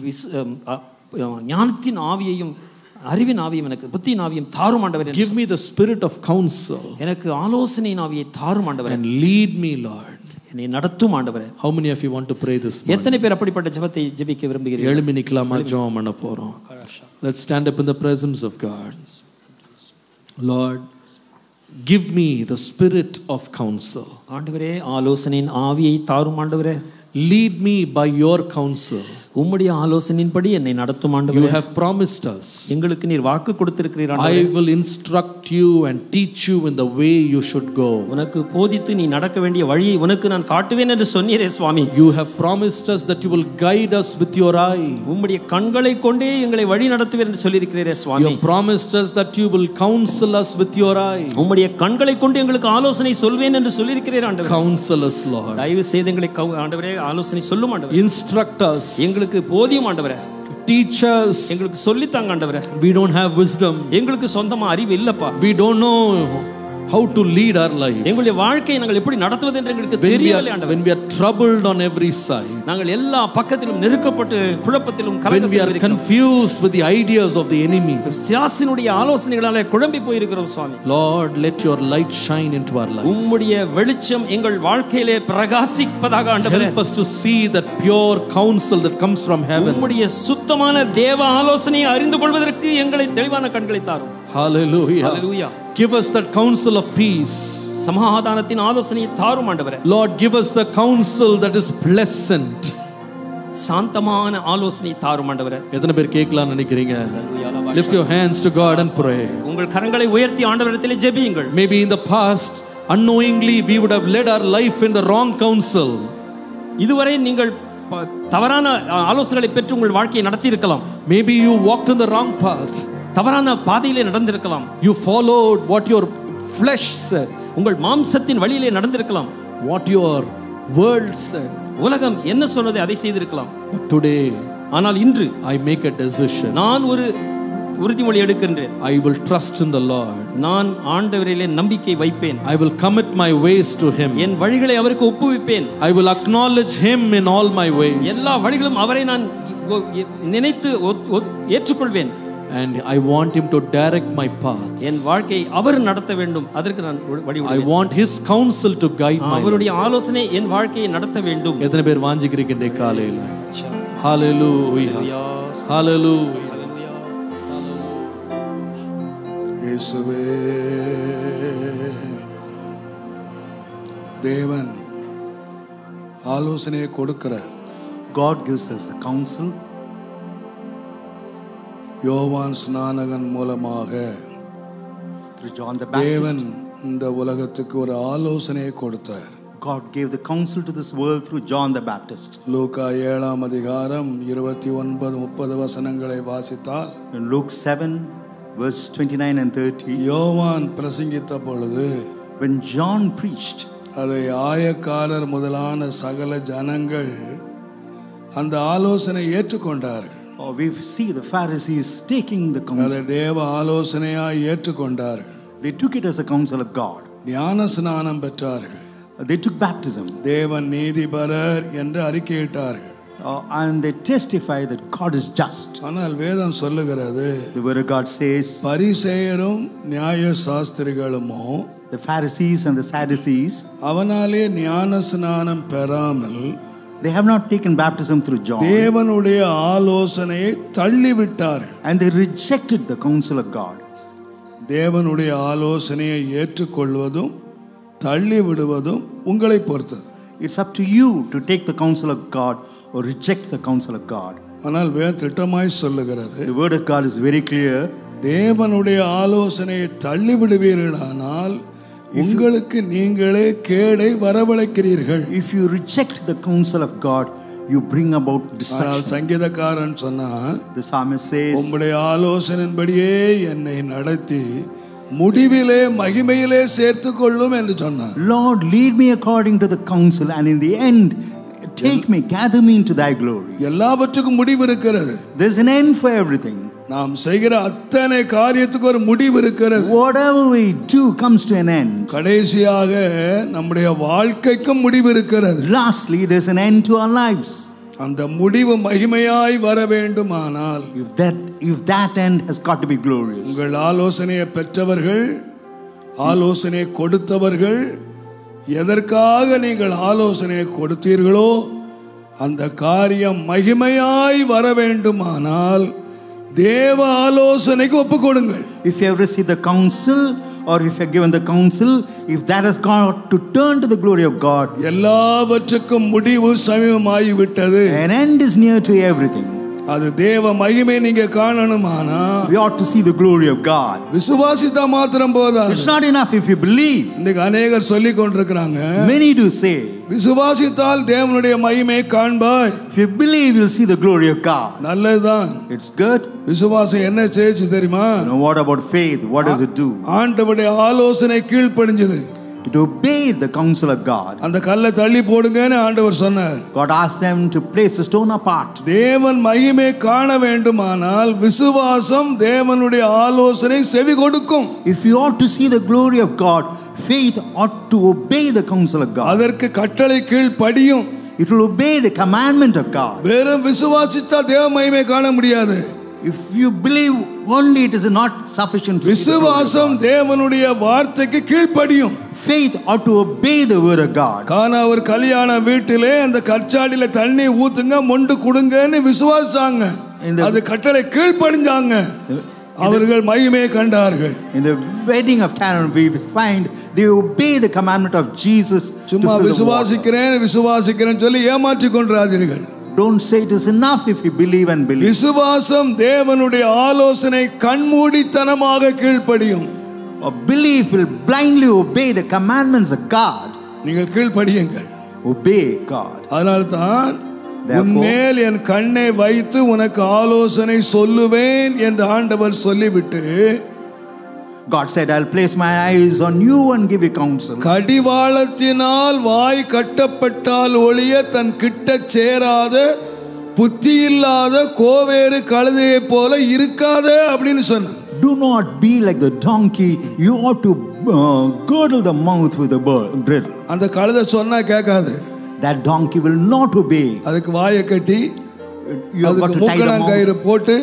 ஞானத்தின் ஆவியையும் அறிவின் ஆவியும், எனக்கு புத்தியின் ஆவியும் தாரும் ஆண்டவரே. Give me the spirit of counsel. எனக்கு ஆலோசனையின் ஆவியை தாரும் ஆண்டவரே. And lead me, Lord. என்னை நடத்தும் ஆண்டவரே. How many of you want to pray this morning? எத்தனை பேர் அப்படிப்பட்ட ஜெபத்தை ஜெபிக்க விரும்புகிறீர்கள்? எழும்பி நிக்கலாமா? ஜெபம் பண்ண போறோம். Let's stand up in the presence of God. Lord, give me the spirit of counsel. ஆண்டவரே, ஆலோசனையின் ஆவியை தாரும் ஆண்டவரே. Lead me by your counsel. உம்முடைய ஆலோசனையின்படி என்னை நடத்தும் ஆண்டவரே. You have promised us. எங்களுக்கு நீர் வாக்கு கொடுத்திருக்கிறீர் ஆண்டவரே. I will instruct you and teach you in the way you should go. உனக்கு போதித்து நீ நடக்க வேண்டிய வழியை உனக்கு நான் காட்டுவேன் என்று சொன்னீரே சுவாமி. You have promised us that you will guide us with your eye. உம்முடைய கண்களை கொண்டே எங்களை வழி நடத்துவீர் என்று சொல்லியிருக்கிறீரே சுவாமி. You have promised us that you will counsel us with your eye. உம்முடைய கண்களை கொண்டு எங்களுக்கு ஆலோசனை சொல்வேன் என்று சொல்லியிருக்கிறீர் ஆண்டவரே. Counsel us, Lord. தயவு செய்து எங்களை ஆண்டவரே ஆலோசனை சொல்லும் ஆண்டவரே. Instruct us. எங்களுக்கு போதியும் ஆண்டவரே. Teach us. எங்களுக்கு சொல்லி தாங்க ஆண்டவரே. We don't have wisdom. எங்களுக்கு சொந்தமா அறிவு இல்லப்பா. We don't know how to lead our life. எங்களுடைய வாழ்க்கையை நாங்கள் எப்படி நடத்துவது என்று எங்களுக்கு தெரியவில்லை ஆண்டவரே. When we are troubled on every side. நாங்கள் எல்லா பக்கத்திலும் நெருக்கப்பட்டு குழப்பத்திலும் கலக்கத்திலும் When we are confused with the ideas of the enemy. பிசாசினுடைய ஆலோசனைகளாலே குழம்பி போய் இருக்கிறோம் சுவாமி. Lord, let your light shine into our life. உம்முடைய வெளிச்சம் எங்கள் வாழ்க்கையிலே பிரகாசிப்பதாக ஆண்டவரே. Help us to see that pure counsel that comes from heaven. உம்முடைய சுத்தமான தேவ ஆலோசனையை அறிந்து கொள்வதற்கு எங்களை தெளிவான கண்களை தாரும். Hallelujah. Hallelujah. Give us that counsel of peace. சமாதானத்தின் ஆலோசனையை தாரும் ஆண்டவரே. Lord, give us the counsel that is pleasant. சாந்தமான ஆலோசனை தாரும் ஆண்டவரே. எத்தனை பேர் கேட்கலாம் நினைக்கிறீங்க? Lift your hands to God and pray. உங்கள் கரங்களை உயர்த்தி ஆண்டவரிடத்திலே ஜெபியுங்கள். Maybe in the past unknowingly we would have led our life in the wrong counsel. இதுவரை நீங்கள் தவறான ஆலோசனைகளை பெற்று உங்கள் வாழ்க்கையை நடத்தி இருக்கலாம். Maybe you walked in the wrong path. தவறான பாதையிலே நடந்திருக்கலாம். You followed what your flesh said. உங்கள் மாம்சத்தின் வழியிலே நடந்திருக்கலாம். What your world said. உலகம் என்ன சொன்னதை அதை செய்திருக்கலாம். But today, ஆனால் இன்று I make a decision. நான் ஒரு உறுதிமொழி எடுக்கின்றேன். I will trust in the Lord. நான் ஆண்டவரிலே நம்பிக்கை வைப்பேன். I will commit my ways to him. என் வழிகளை அவருக்கு ஒப்புவிப்பேன். I will acknowledge him in all my ways. எல்லா வழிகளும் அவரை நான் நினைத்து ஏற்றுக்கொள்வேன். And I want him to direct my paths. என் வாழ்க்கையை அவர் நடத்த வேண்டும், அதற்கு நான் வழி I want his counsel to guide my life. அவருடைய ஆலோசனை என் வாழ்க்கையை நடத்த வேண்டும். எத்தனை பேர் வாஞ்சிக்கிறீங்க இந்த காலையில்? ஹalleluya ஹalleluya. இயேசுவே, தேவன் ஆலோசனையை கொடுக்கிறார். God gives us the counsel. யோவான் ஸ்நானகன் மூலமாக Through John the தேவன் Baptist, இந்த உலகத்துக்கு ஒரு ஆலோசனையை கொடுத்தார். God gave the counsel to this world through John the Baptist. லூக்கா 7ஆம் அதிகாரம் 29-30 வசனங்களை வாசித்தால், In Luke 7 verse 29 and 30, யோவான் பிரசங்கித்த பொழுது when John preached, அதை ஆயக்காரர் முதலான சகல ஜனங்கள் அந்த ஆலோசனை ஏற்றுக்கொண்டார்கள். we see the Pharisees taking the அதை counsel. தேவ ஆலோசனையாய் ஏற்றுக்கொண்டார்கள். They took it as a counsel of God. ஞான ஸ்நானம் பெற்றார்கள். They took baptism. தேவன் நீதிபரர் என்று அறிக்கையிட்டார்கள். And they testify that God is just. ஆனால் வேதம் சொல்லுகிறது, The word of God says, பரிசேயரும் நியாய சாஸ்திரிகளுமோ, the Pharisees and the Sadducees, அவனாலே ஞான ஸ்நானம் பெறாமல் they have not taken baptism through John. தேவனுடைய ஆலோசனையை தள்ளிவிட்டார்கள். And they rejected the counsel of God. தேவனுடைய ஆலோசனையை ஏற்றுக்கொள்வதும் தள்ளிவிடுவதும் உங்களை பொறுத்தது. It's up to you to take the counsel of God or reject the counsel of God. ஆனால் வேதம் திட்டமாய் சொல்லுகிறது, The word of God is very clear. தேவனுடைய ஆலோசனையை தள்ளிவிடுவீர்களானால் உங்களுக்கு நீங்களே கேடை வரவழைக்கிறீர்கள். If you reject the counsel of God, you bring about ஆனால் destruction. சங்கீதக்காரன் சொன்னா, The psalmist says, உம்முடைய ஆலோசனையின்படியே என்னை நடத்தி முடிவிலே மகிமையிலே சேர்த்துக் கொள்ளும் என்று சொன்னார். Lord, lead me according to the counsel, and in the end take me, gather me into thy glory. எல்லாவற்றுக்கும் முடிவு இருக்கிறது. There's an end for everything. நாம் செய்கிற அத்தனை காரியத்துக்கு ஒரு முடிவு இருக்கிறது. Whatever we do comes to an end. கடைசியாக நம்முடைய வாழ்க்கைக்கும் முடிவு இருக்கிறது. Lastly, there's an end to our lives. அந்த முடிவு மகிமையாய் வர வேண்டுமானால், If that end has got to be glorious, உங்கள் ஆலோசனையை பெற்றவர்கள், ஆலோசனை கொடுத்தவர்கள், எதற்காக நீங்கள் ஆலோசனையை கொடுத்தீர்களோ அந்த காரியம் மகிமையாய் வர வேண்டுமானால் தேவ ஆலோசனைக்கு ஒப்புக்கொடுங்கள். if you have received the counsel or if you have given the counsel, if that has got to turn to the glory of God, எல்லாவற்றுக்கும் முடிவு சமீபமாகி விட்டது. an end is near to everything. அது தேவ மகிமை நீங்க காணணுமானா We ought to see the glory of God. விசுவாசித்தா மாத்திரம் போதாது. It's not enough if you believe. இன்னைக்கு அநேகர் சொல்லிக் கொண்டிருக்கிறாங்க, Many do say, விசுவாசித்தால் தேவனுடைய மகிமையை காண்பாய். if you believe, you'll see the glory of God. நல்லதுதான். It's good. விசுவாசம் என்ன செய்யுச்சு தெரியுமா? Now, what about faith? What does it do? ஆண்டவருடைய ஆலோசனை கீழ்ப்படிஞ்சது. It obeyed the counsel of God. அந்த கல்லை தள்ளி போடுங்கன்னு ஆண்டவர் சொன்னார். God asked them to place the stone apart. தேவன் மகிமை காண வேண்டுமானால் விசுவாசம் தேவனுடைய ஆலோசனை செவி கொடுக்கும். If you ought to see the glory of God, faith ought to obey the counsel of God. அதற்கு கட்டளை கீழ்ப்படியும். It will obey the commandment of God. வெறும் விசுவாசித்தா தேவ மகிமை காண முடியாது. If you believe only, it is not sufficient. விசுவாசம் தேவனுடைய வார்த்தைக்கு கீழ்ப்படியும். Faith ought to obey the word of God. கானா ஒரு கல்யாண வீட்டிலே அந்த கற்சாடியில தண்ணி ஊத்துங்க மொண்டு குடுங்கன்னு விசுவாசாங்க. அது கட்டளை கீழ்ப்படிஞ்சாங்க. அவர்கள் மகிமையை கண்டார்கள். In the wedding of Cana, we find they obey the commandment of Jesus. சும்மா விசுவாசிக்கிறேன் சொல்லி ஏமாற்றி கொண்டிராதீர்கள். Don't say it is enough if you believe and believe. விசுவாசம் தேவனுடைய ஆலோசனை கண்மூடித்தனமாக கீழ்ப்படியும். A belief will blindly obey the commandments of God. நீங்கள் கீழ்ப்படியுங்கள். Obey God. அதனால்தான் உன்மேல் என் கண்ணை வைத்து உனக்கு ஆலோசனை சொல்லுவேன் என்று ஆண்டவர் சொல்லிவிட்டு, God said, I'll place my eyes on you and give you counsel. கடிவாளத்தினால் வாய் கட்டப்பட்டால் ஒழிய தன் கிட்ட சேராத புத்தி இல்லாத கோவேறு கழுதையை போல இருக்காத அப்படின்னு சொன்னார். Do not be like the donkey. You ought to girdle the mouth with a bridle. அந்த கழுதை சொன்னா கேட்காது. That donkey will not obey. அதுக்கு வாயை கட்டி You have got to tie the mouth. கயிறு போட்டு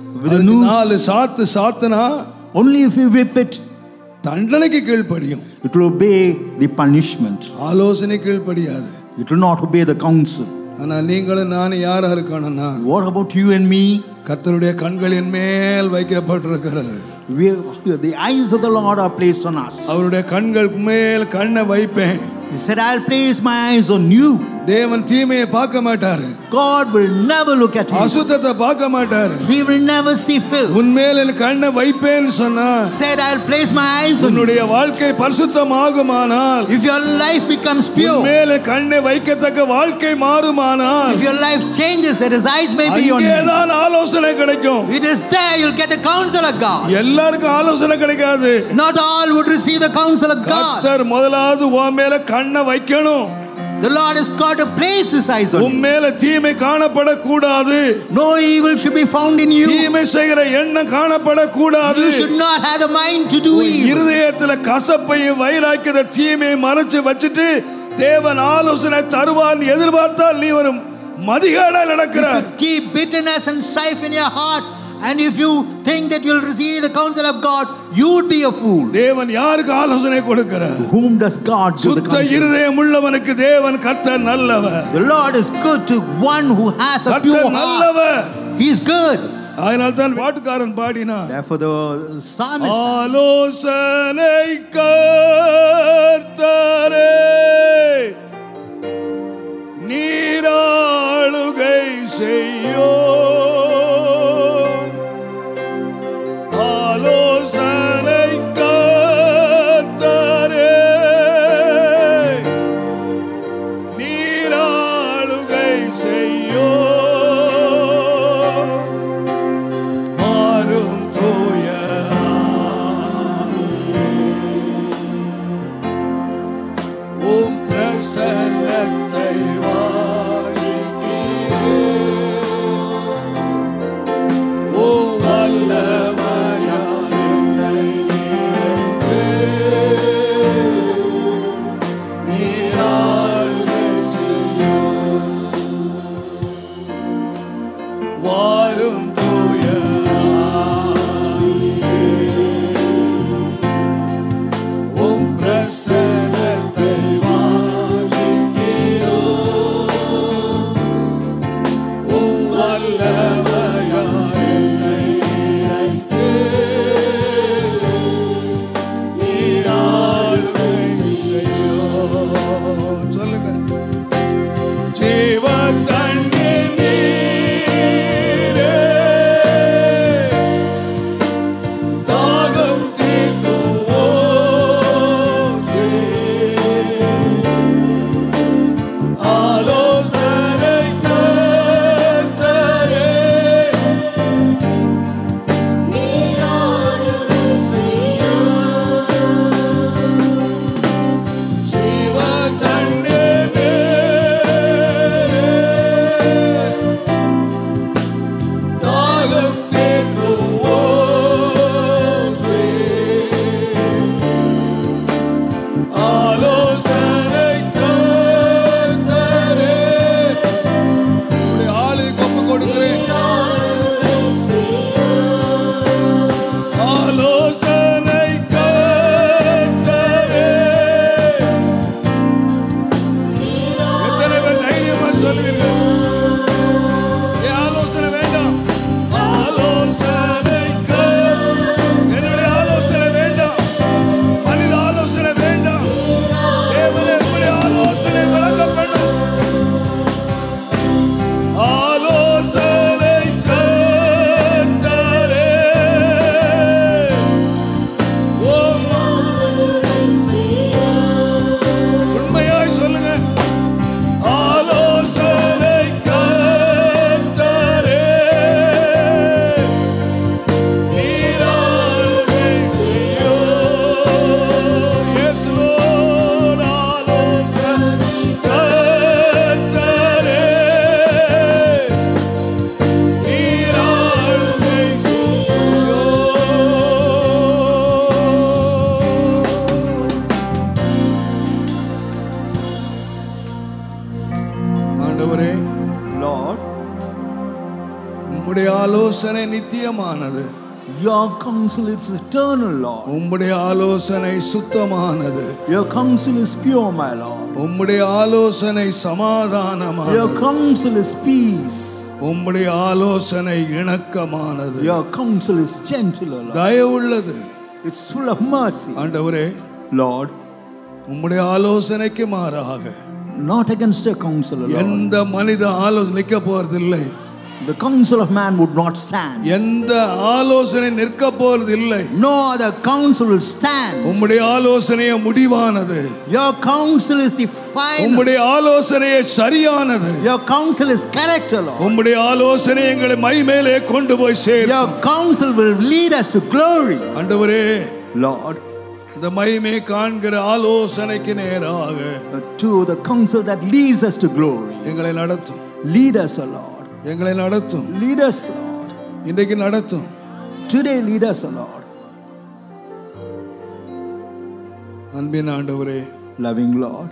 with a noose. 4 Sathu சாத்துனா Only if you whip it, தண்டனைக்கு கீழ்ப்படியும். it will obey the punishment. ஆலோசனை கீழ்ப்படியாது. It will not obey the counsel. ஆனா நீங்களும் நானும் யாரா இருக்கணும்னா, What about you and me? கர்த்தருடைய கண்களின் மேல் வைக்கப்பட்டிருக்கிறது. The eyes of the Lord are placed on us. அவருடைய கண்கள் மேல் கண்ணை வைப்பேன். He said, I'll place my eyes on you. தேவன் தீமையை பார்க்க மாட்டாரு. God will never look at you. அசுத்தத்தை பார்க்க மாட்டாரு. He will never see filth. உன்மேல் என் கண்ணை வைப்பேன்னு சொன்னா, said, I'll place my eyes on you. உன்னுடைய வாழ்க்கை பரிசுத்தமாகுமானால், if your life becomes pure, உன்மேல் கண்ணை வைக்கத்தக்க வாழ்க்கை மாறுமானால், if your life changes, that his eyes may be on you, அங்கேதான் ஆலோசனை கிடைக்கும். it is there you'll get the counsel of God. எல்லாருக்கும் ஆலோசனை கிடைக்காது. Not all would receive the counsel of God. கர்த்தர் முதலாவது உன் மேல கண்ணை வைக்கணும். The Lord has got to place his eyes on you. உன் மேல தீமை காணப்படக்கூடாது. No evil should be found in you. தீமை செய்கிற எண்ணம் காணப்படக்கூடாது. You should not have the mind to do evil. இருதயத்துல கசப்பையும் வைராக்கியத்தை தீமையை மறைச்சு வச்சிட்டு தேவன் ஆலோசனை தருவான் எதிர்பார்த்தால் நீ ஒரு மதிகேடா நடக்கிற. Keep bitterness and strife in your heart, and if you think that you'll receive the counsel of God, you would be a fool. தேவன் யாருக்கு ஆலோசனை கொடுக்கிறார்? Whom does God give the சுத்த counsel? இருதயம் உள்ளவனுக்கு தேவன் கர்த்தர் நல்லவர். The Lord is good to one who has a pure கர்த்தர் நல்லவர். heart. He is good. அதனால தான் பாட்டுக்காரன் பாடினா, Therefore the psalmist, ஆலோசனை கர்த்தரே நீராளுகை செய்யோ, ஆலோசனை கர்த்தரே நீராளுகை செய்யோ, மாறும் தூய உம் பிரசன்னத்தை ஆலோசனை நித்தியமானது. Your counsel is eternal, Lord. உம்முடைய ஆலோசனை சுத்தமானது. Your counsel is pure, my Lord. உம்முடைய ஆலோசனை சமாதானமானது. Your counsel is peace. உம்முடைய ஆலோசனை இணக்கமானது. Your counsel is gentle, Lord. தயவுள்ளது. It's full of mercy. ஆண்டவரே, Lord, உம்முடைய ஆலோசனைக்கு மாறாக not against your counsel, Lord. எந்த மனித ஆலோசனை நிற்க போறதில்லை. The counsel of man would not stand. எந்த ஆலோசனை நிற்க போறதில்லை. No other counsel will stand. உம்முடைய ஆலோசனையே முடிவானது. Your counsel is the final. உம்முடைய ஆலோசனையே சரியானது. Your counsel is character, Lord. உம்முடைய ஆலோசனை எங்களை மகிமையிலே கொண்டு போய் சேரும். Your counsel will lead us to glory. ஆண்டவரே, Lord, இந்த மகிமை காண்கிற ஆலோசனைக்கு நேராக to the counsel that leads us to glory. எங்களை நடத்தும். Lead us, O Lord. எங்களை நடத்தும். Lead us, Lord. இன்றைக்கு நடத்தும். Today lead us, O Lord. அன்பின் ஆண்டவரே, Loving Lord,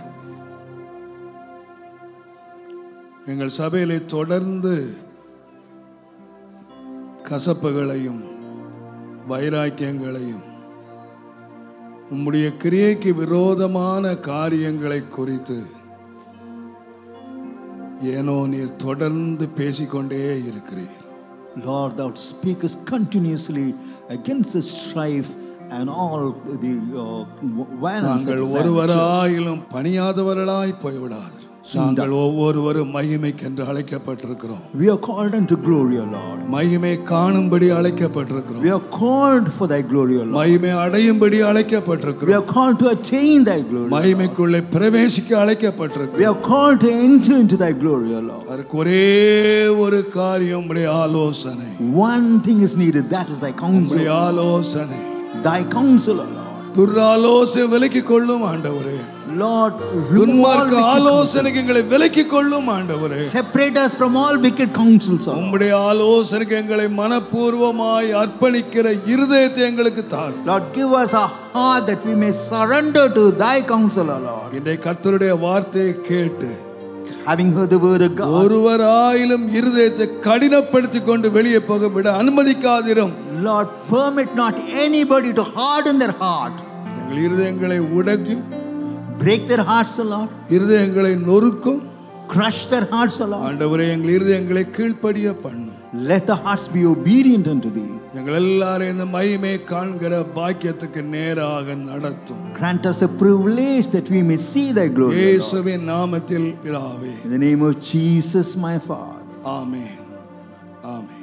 எங்கள் சபையிலே தொடர்ந்து கசப்புகளையும் வைராக்கியங்களையும் உம்முடைய கிரியைக்கு விரோதமான காரியங்களை குறித்து ஏனோ நீர் தொடர்ந்து பேசிக்கொண்டே இருக்கிறீர். Lord, thou speakest continuously against the strife and all the violence. நாங்கள் ஒருவராயிலும் பணியாதவர்களாய் போய்விடாது. நாங்கள் ஒவ்வொருவரும் மகிமைக்கென்று அழைக்கப்பட்டிருக்கிறோம். We are called unto glory, O Lord. மகிமை காணும்படி அழைக்கப்பட்டிருக்கிறோம். We are called for thy glory, O Lord. மகிமை அடையும்படி We அழைக்கப்பட்டிருக்கிறோம். are called to attain thy glory. மகிமைக்குள்ளே பிரவேசிக்க We அழைக்கப்பட்டிருக்கிறோம். are called to enter into thy glory, O Lord. அதற்கு ஒரே ஒரு காரியம் உம்முடைய ஆலோசனை. One thing is needed, that is thy counsel. உம்முடைய ஆலோசனை. Thy counsel, O Lord. துர்ஆலோசனை விலக்கிக் கொள்ளும் ஆண்டவரே. Lord, துன்மார்க்க ஆலோசனைக்கு எங்களை விலக்கிக் கொள்ளும் ஆண்டவரே. separate us from all wicked counsels, O Lord. உம்முடைய ஆலோசனைக்கு எங்களை மனப்பூர்வமாய் அர்ப்பணிக்கிற இருதயத்தை எங்களுக்கு தாரும். Lord, give us a heart that we may surrender to thy counsel, O Lord. இன்றைய கர்த்தருடைய வார்த்தையை கேட்டு Having heard the word of God, ஒருவராயிலும் இருதயத்தை கடினப்படுத்திக் கொண்டு வெளியே போக விட அனுமதிக்காதிரும். Lord, permit not anybody to harden their heart. எங்கள் இருதயங்களை உடைக்கும், Break their hearts, O Lord. இருதயங்களை நொறுக்கும். Crush their hearts, O Lord. ஆண்டவரே, எங்கள் இருதயங்களை கீழ்ப்படிய பண்ணும். Let the hearts be obedient unto thee. எங்கள் எல்லாரும் இந்த மகிமை காண்கிற பாக்கியத்துக்கு நேராக நடத்தும். Grant us a privilege that we may see thy glory, O Lord. இயேசுவின் நாமத்தில் பிதாவே. In the name of Jesus, my Father. Amen. Amen.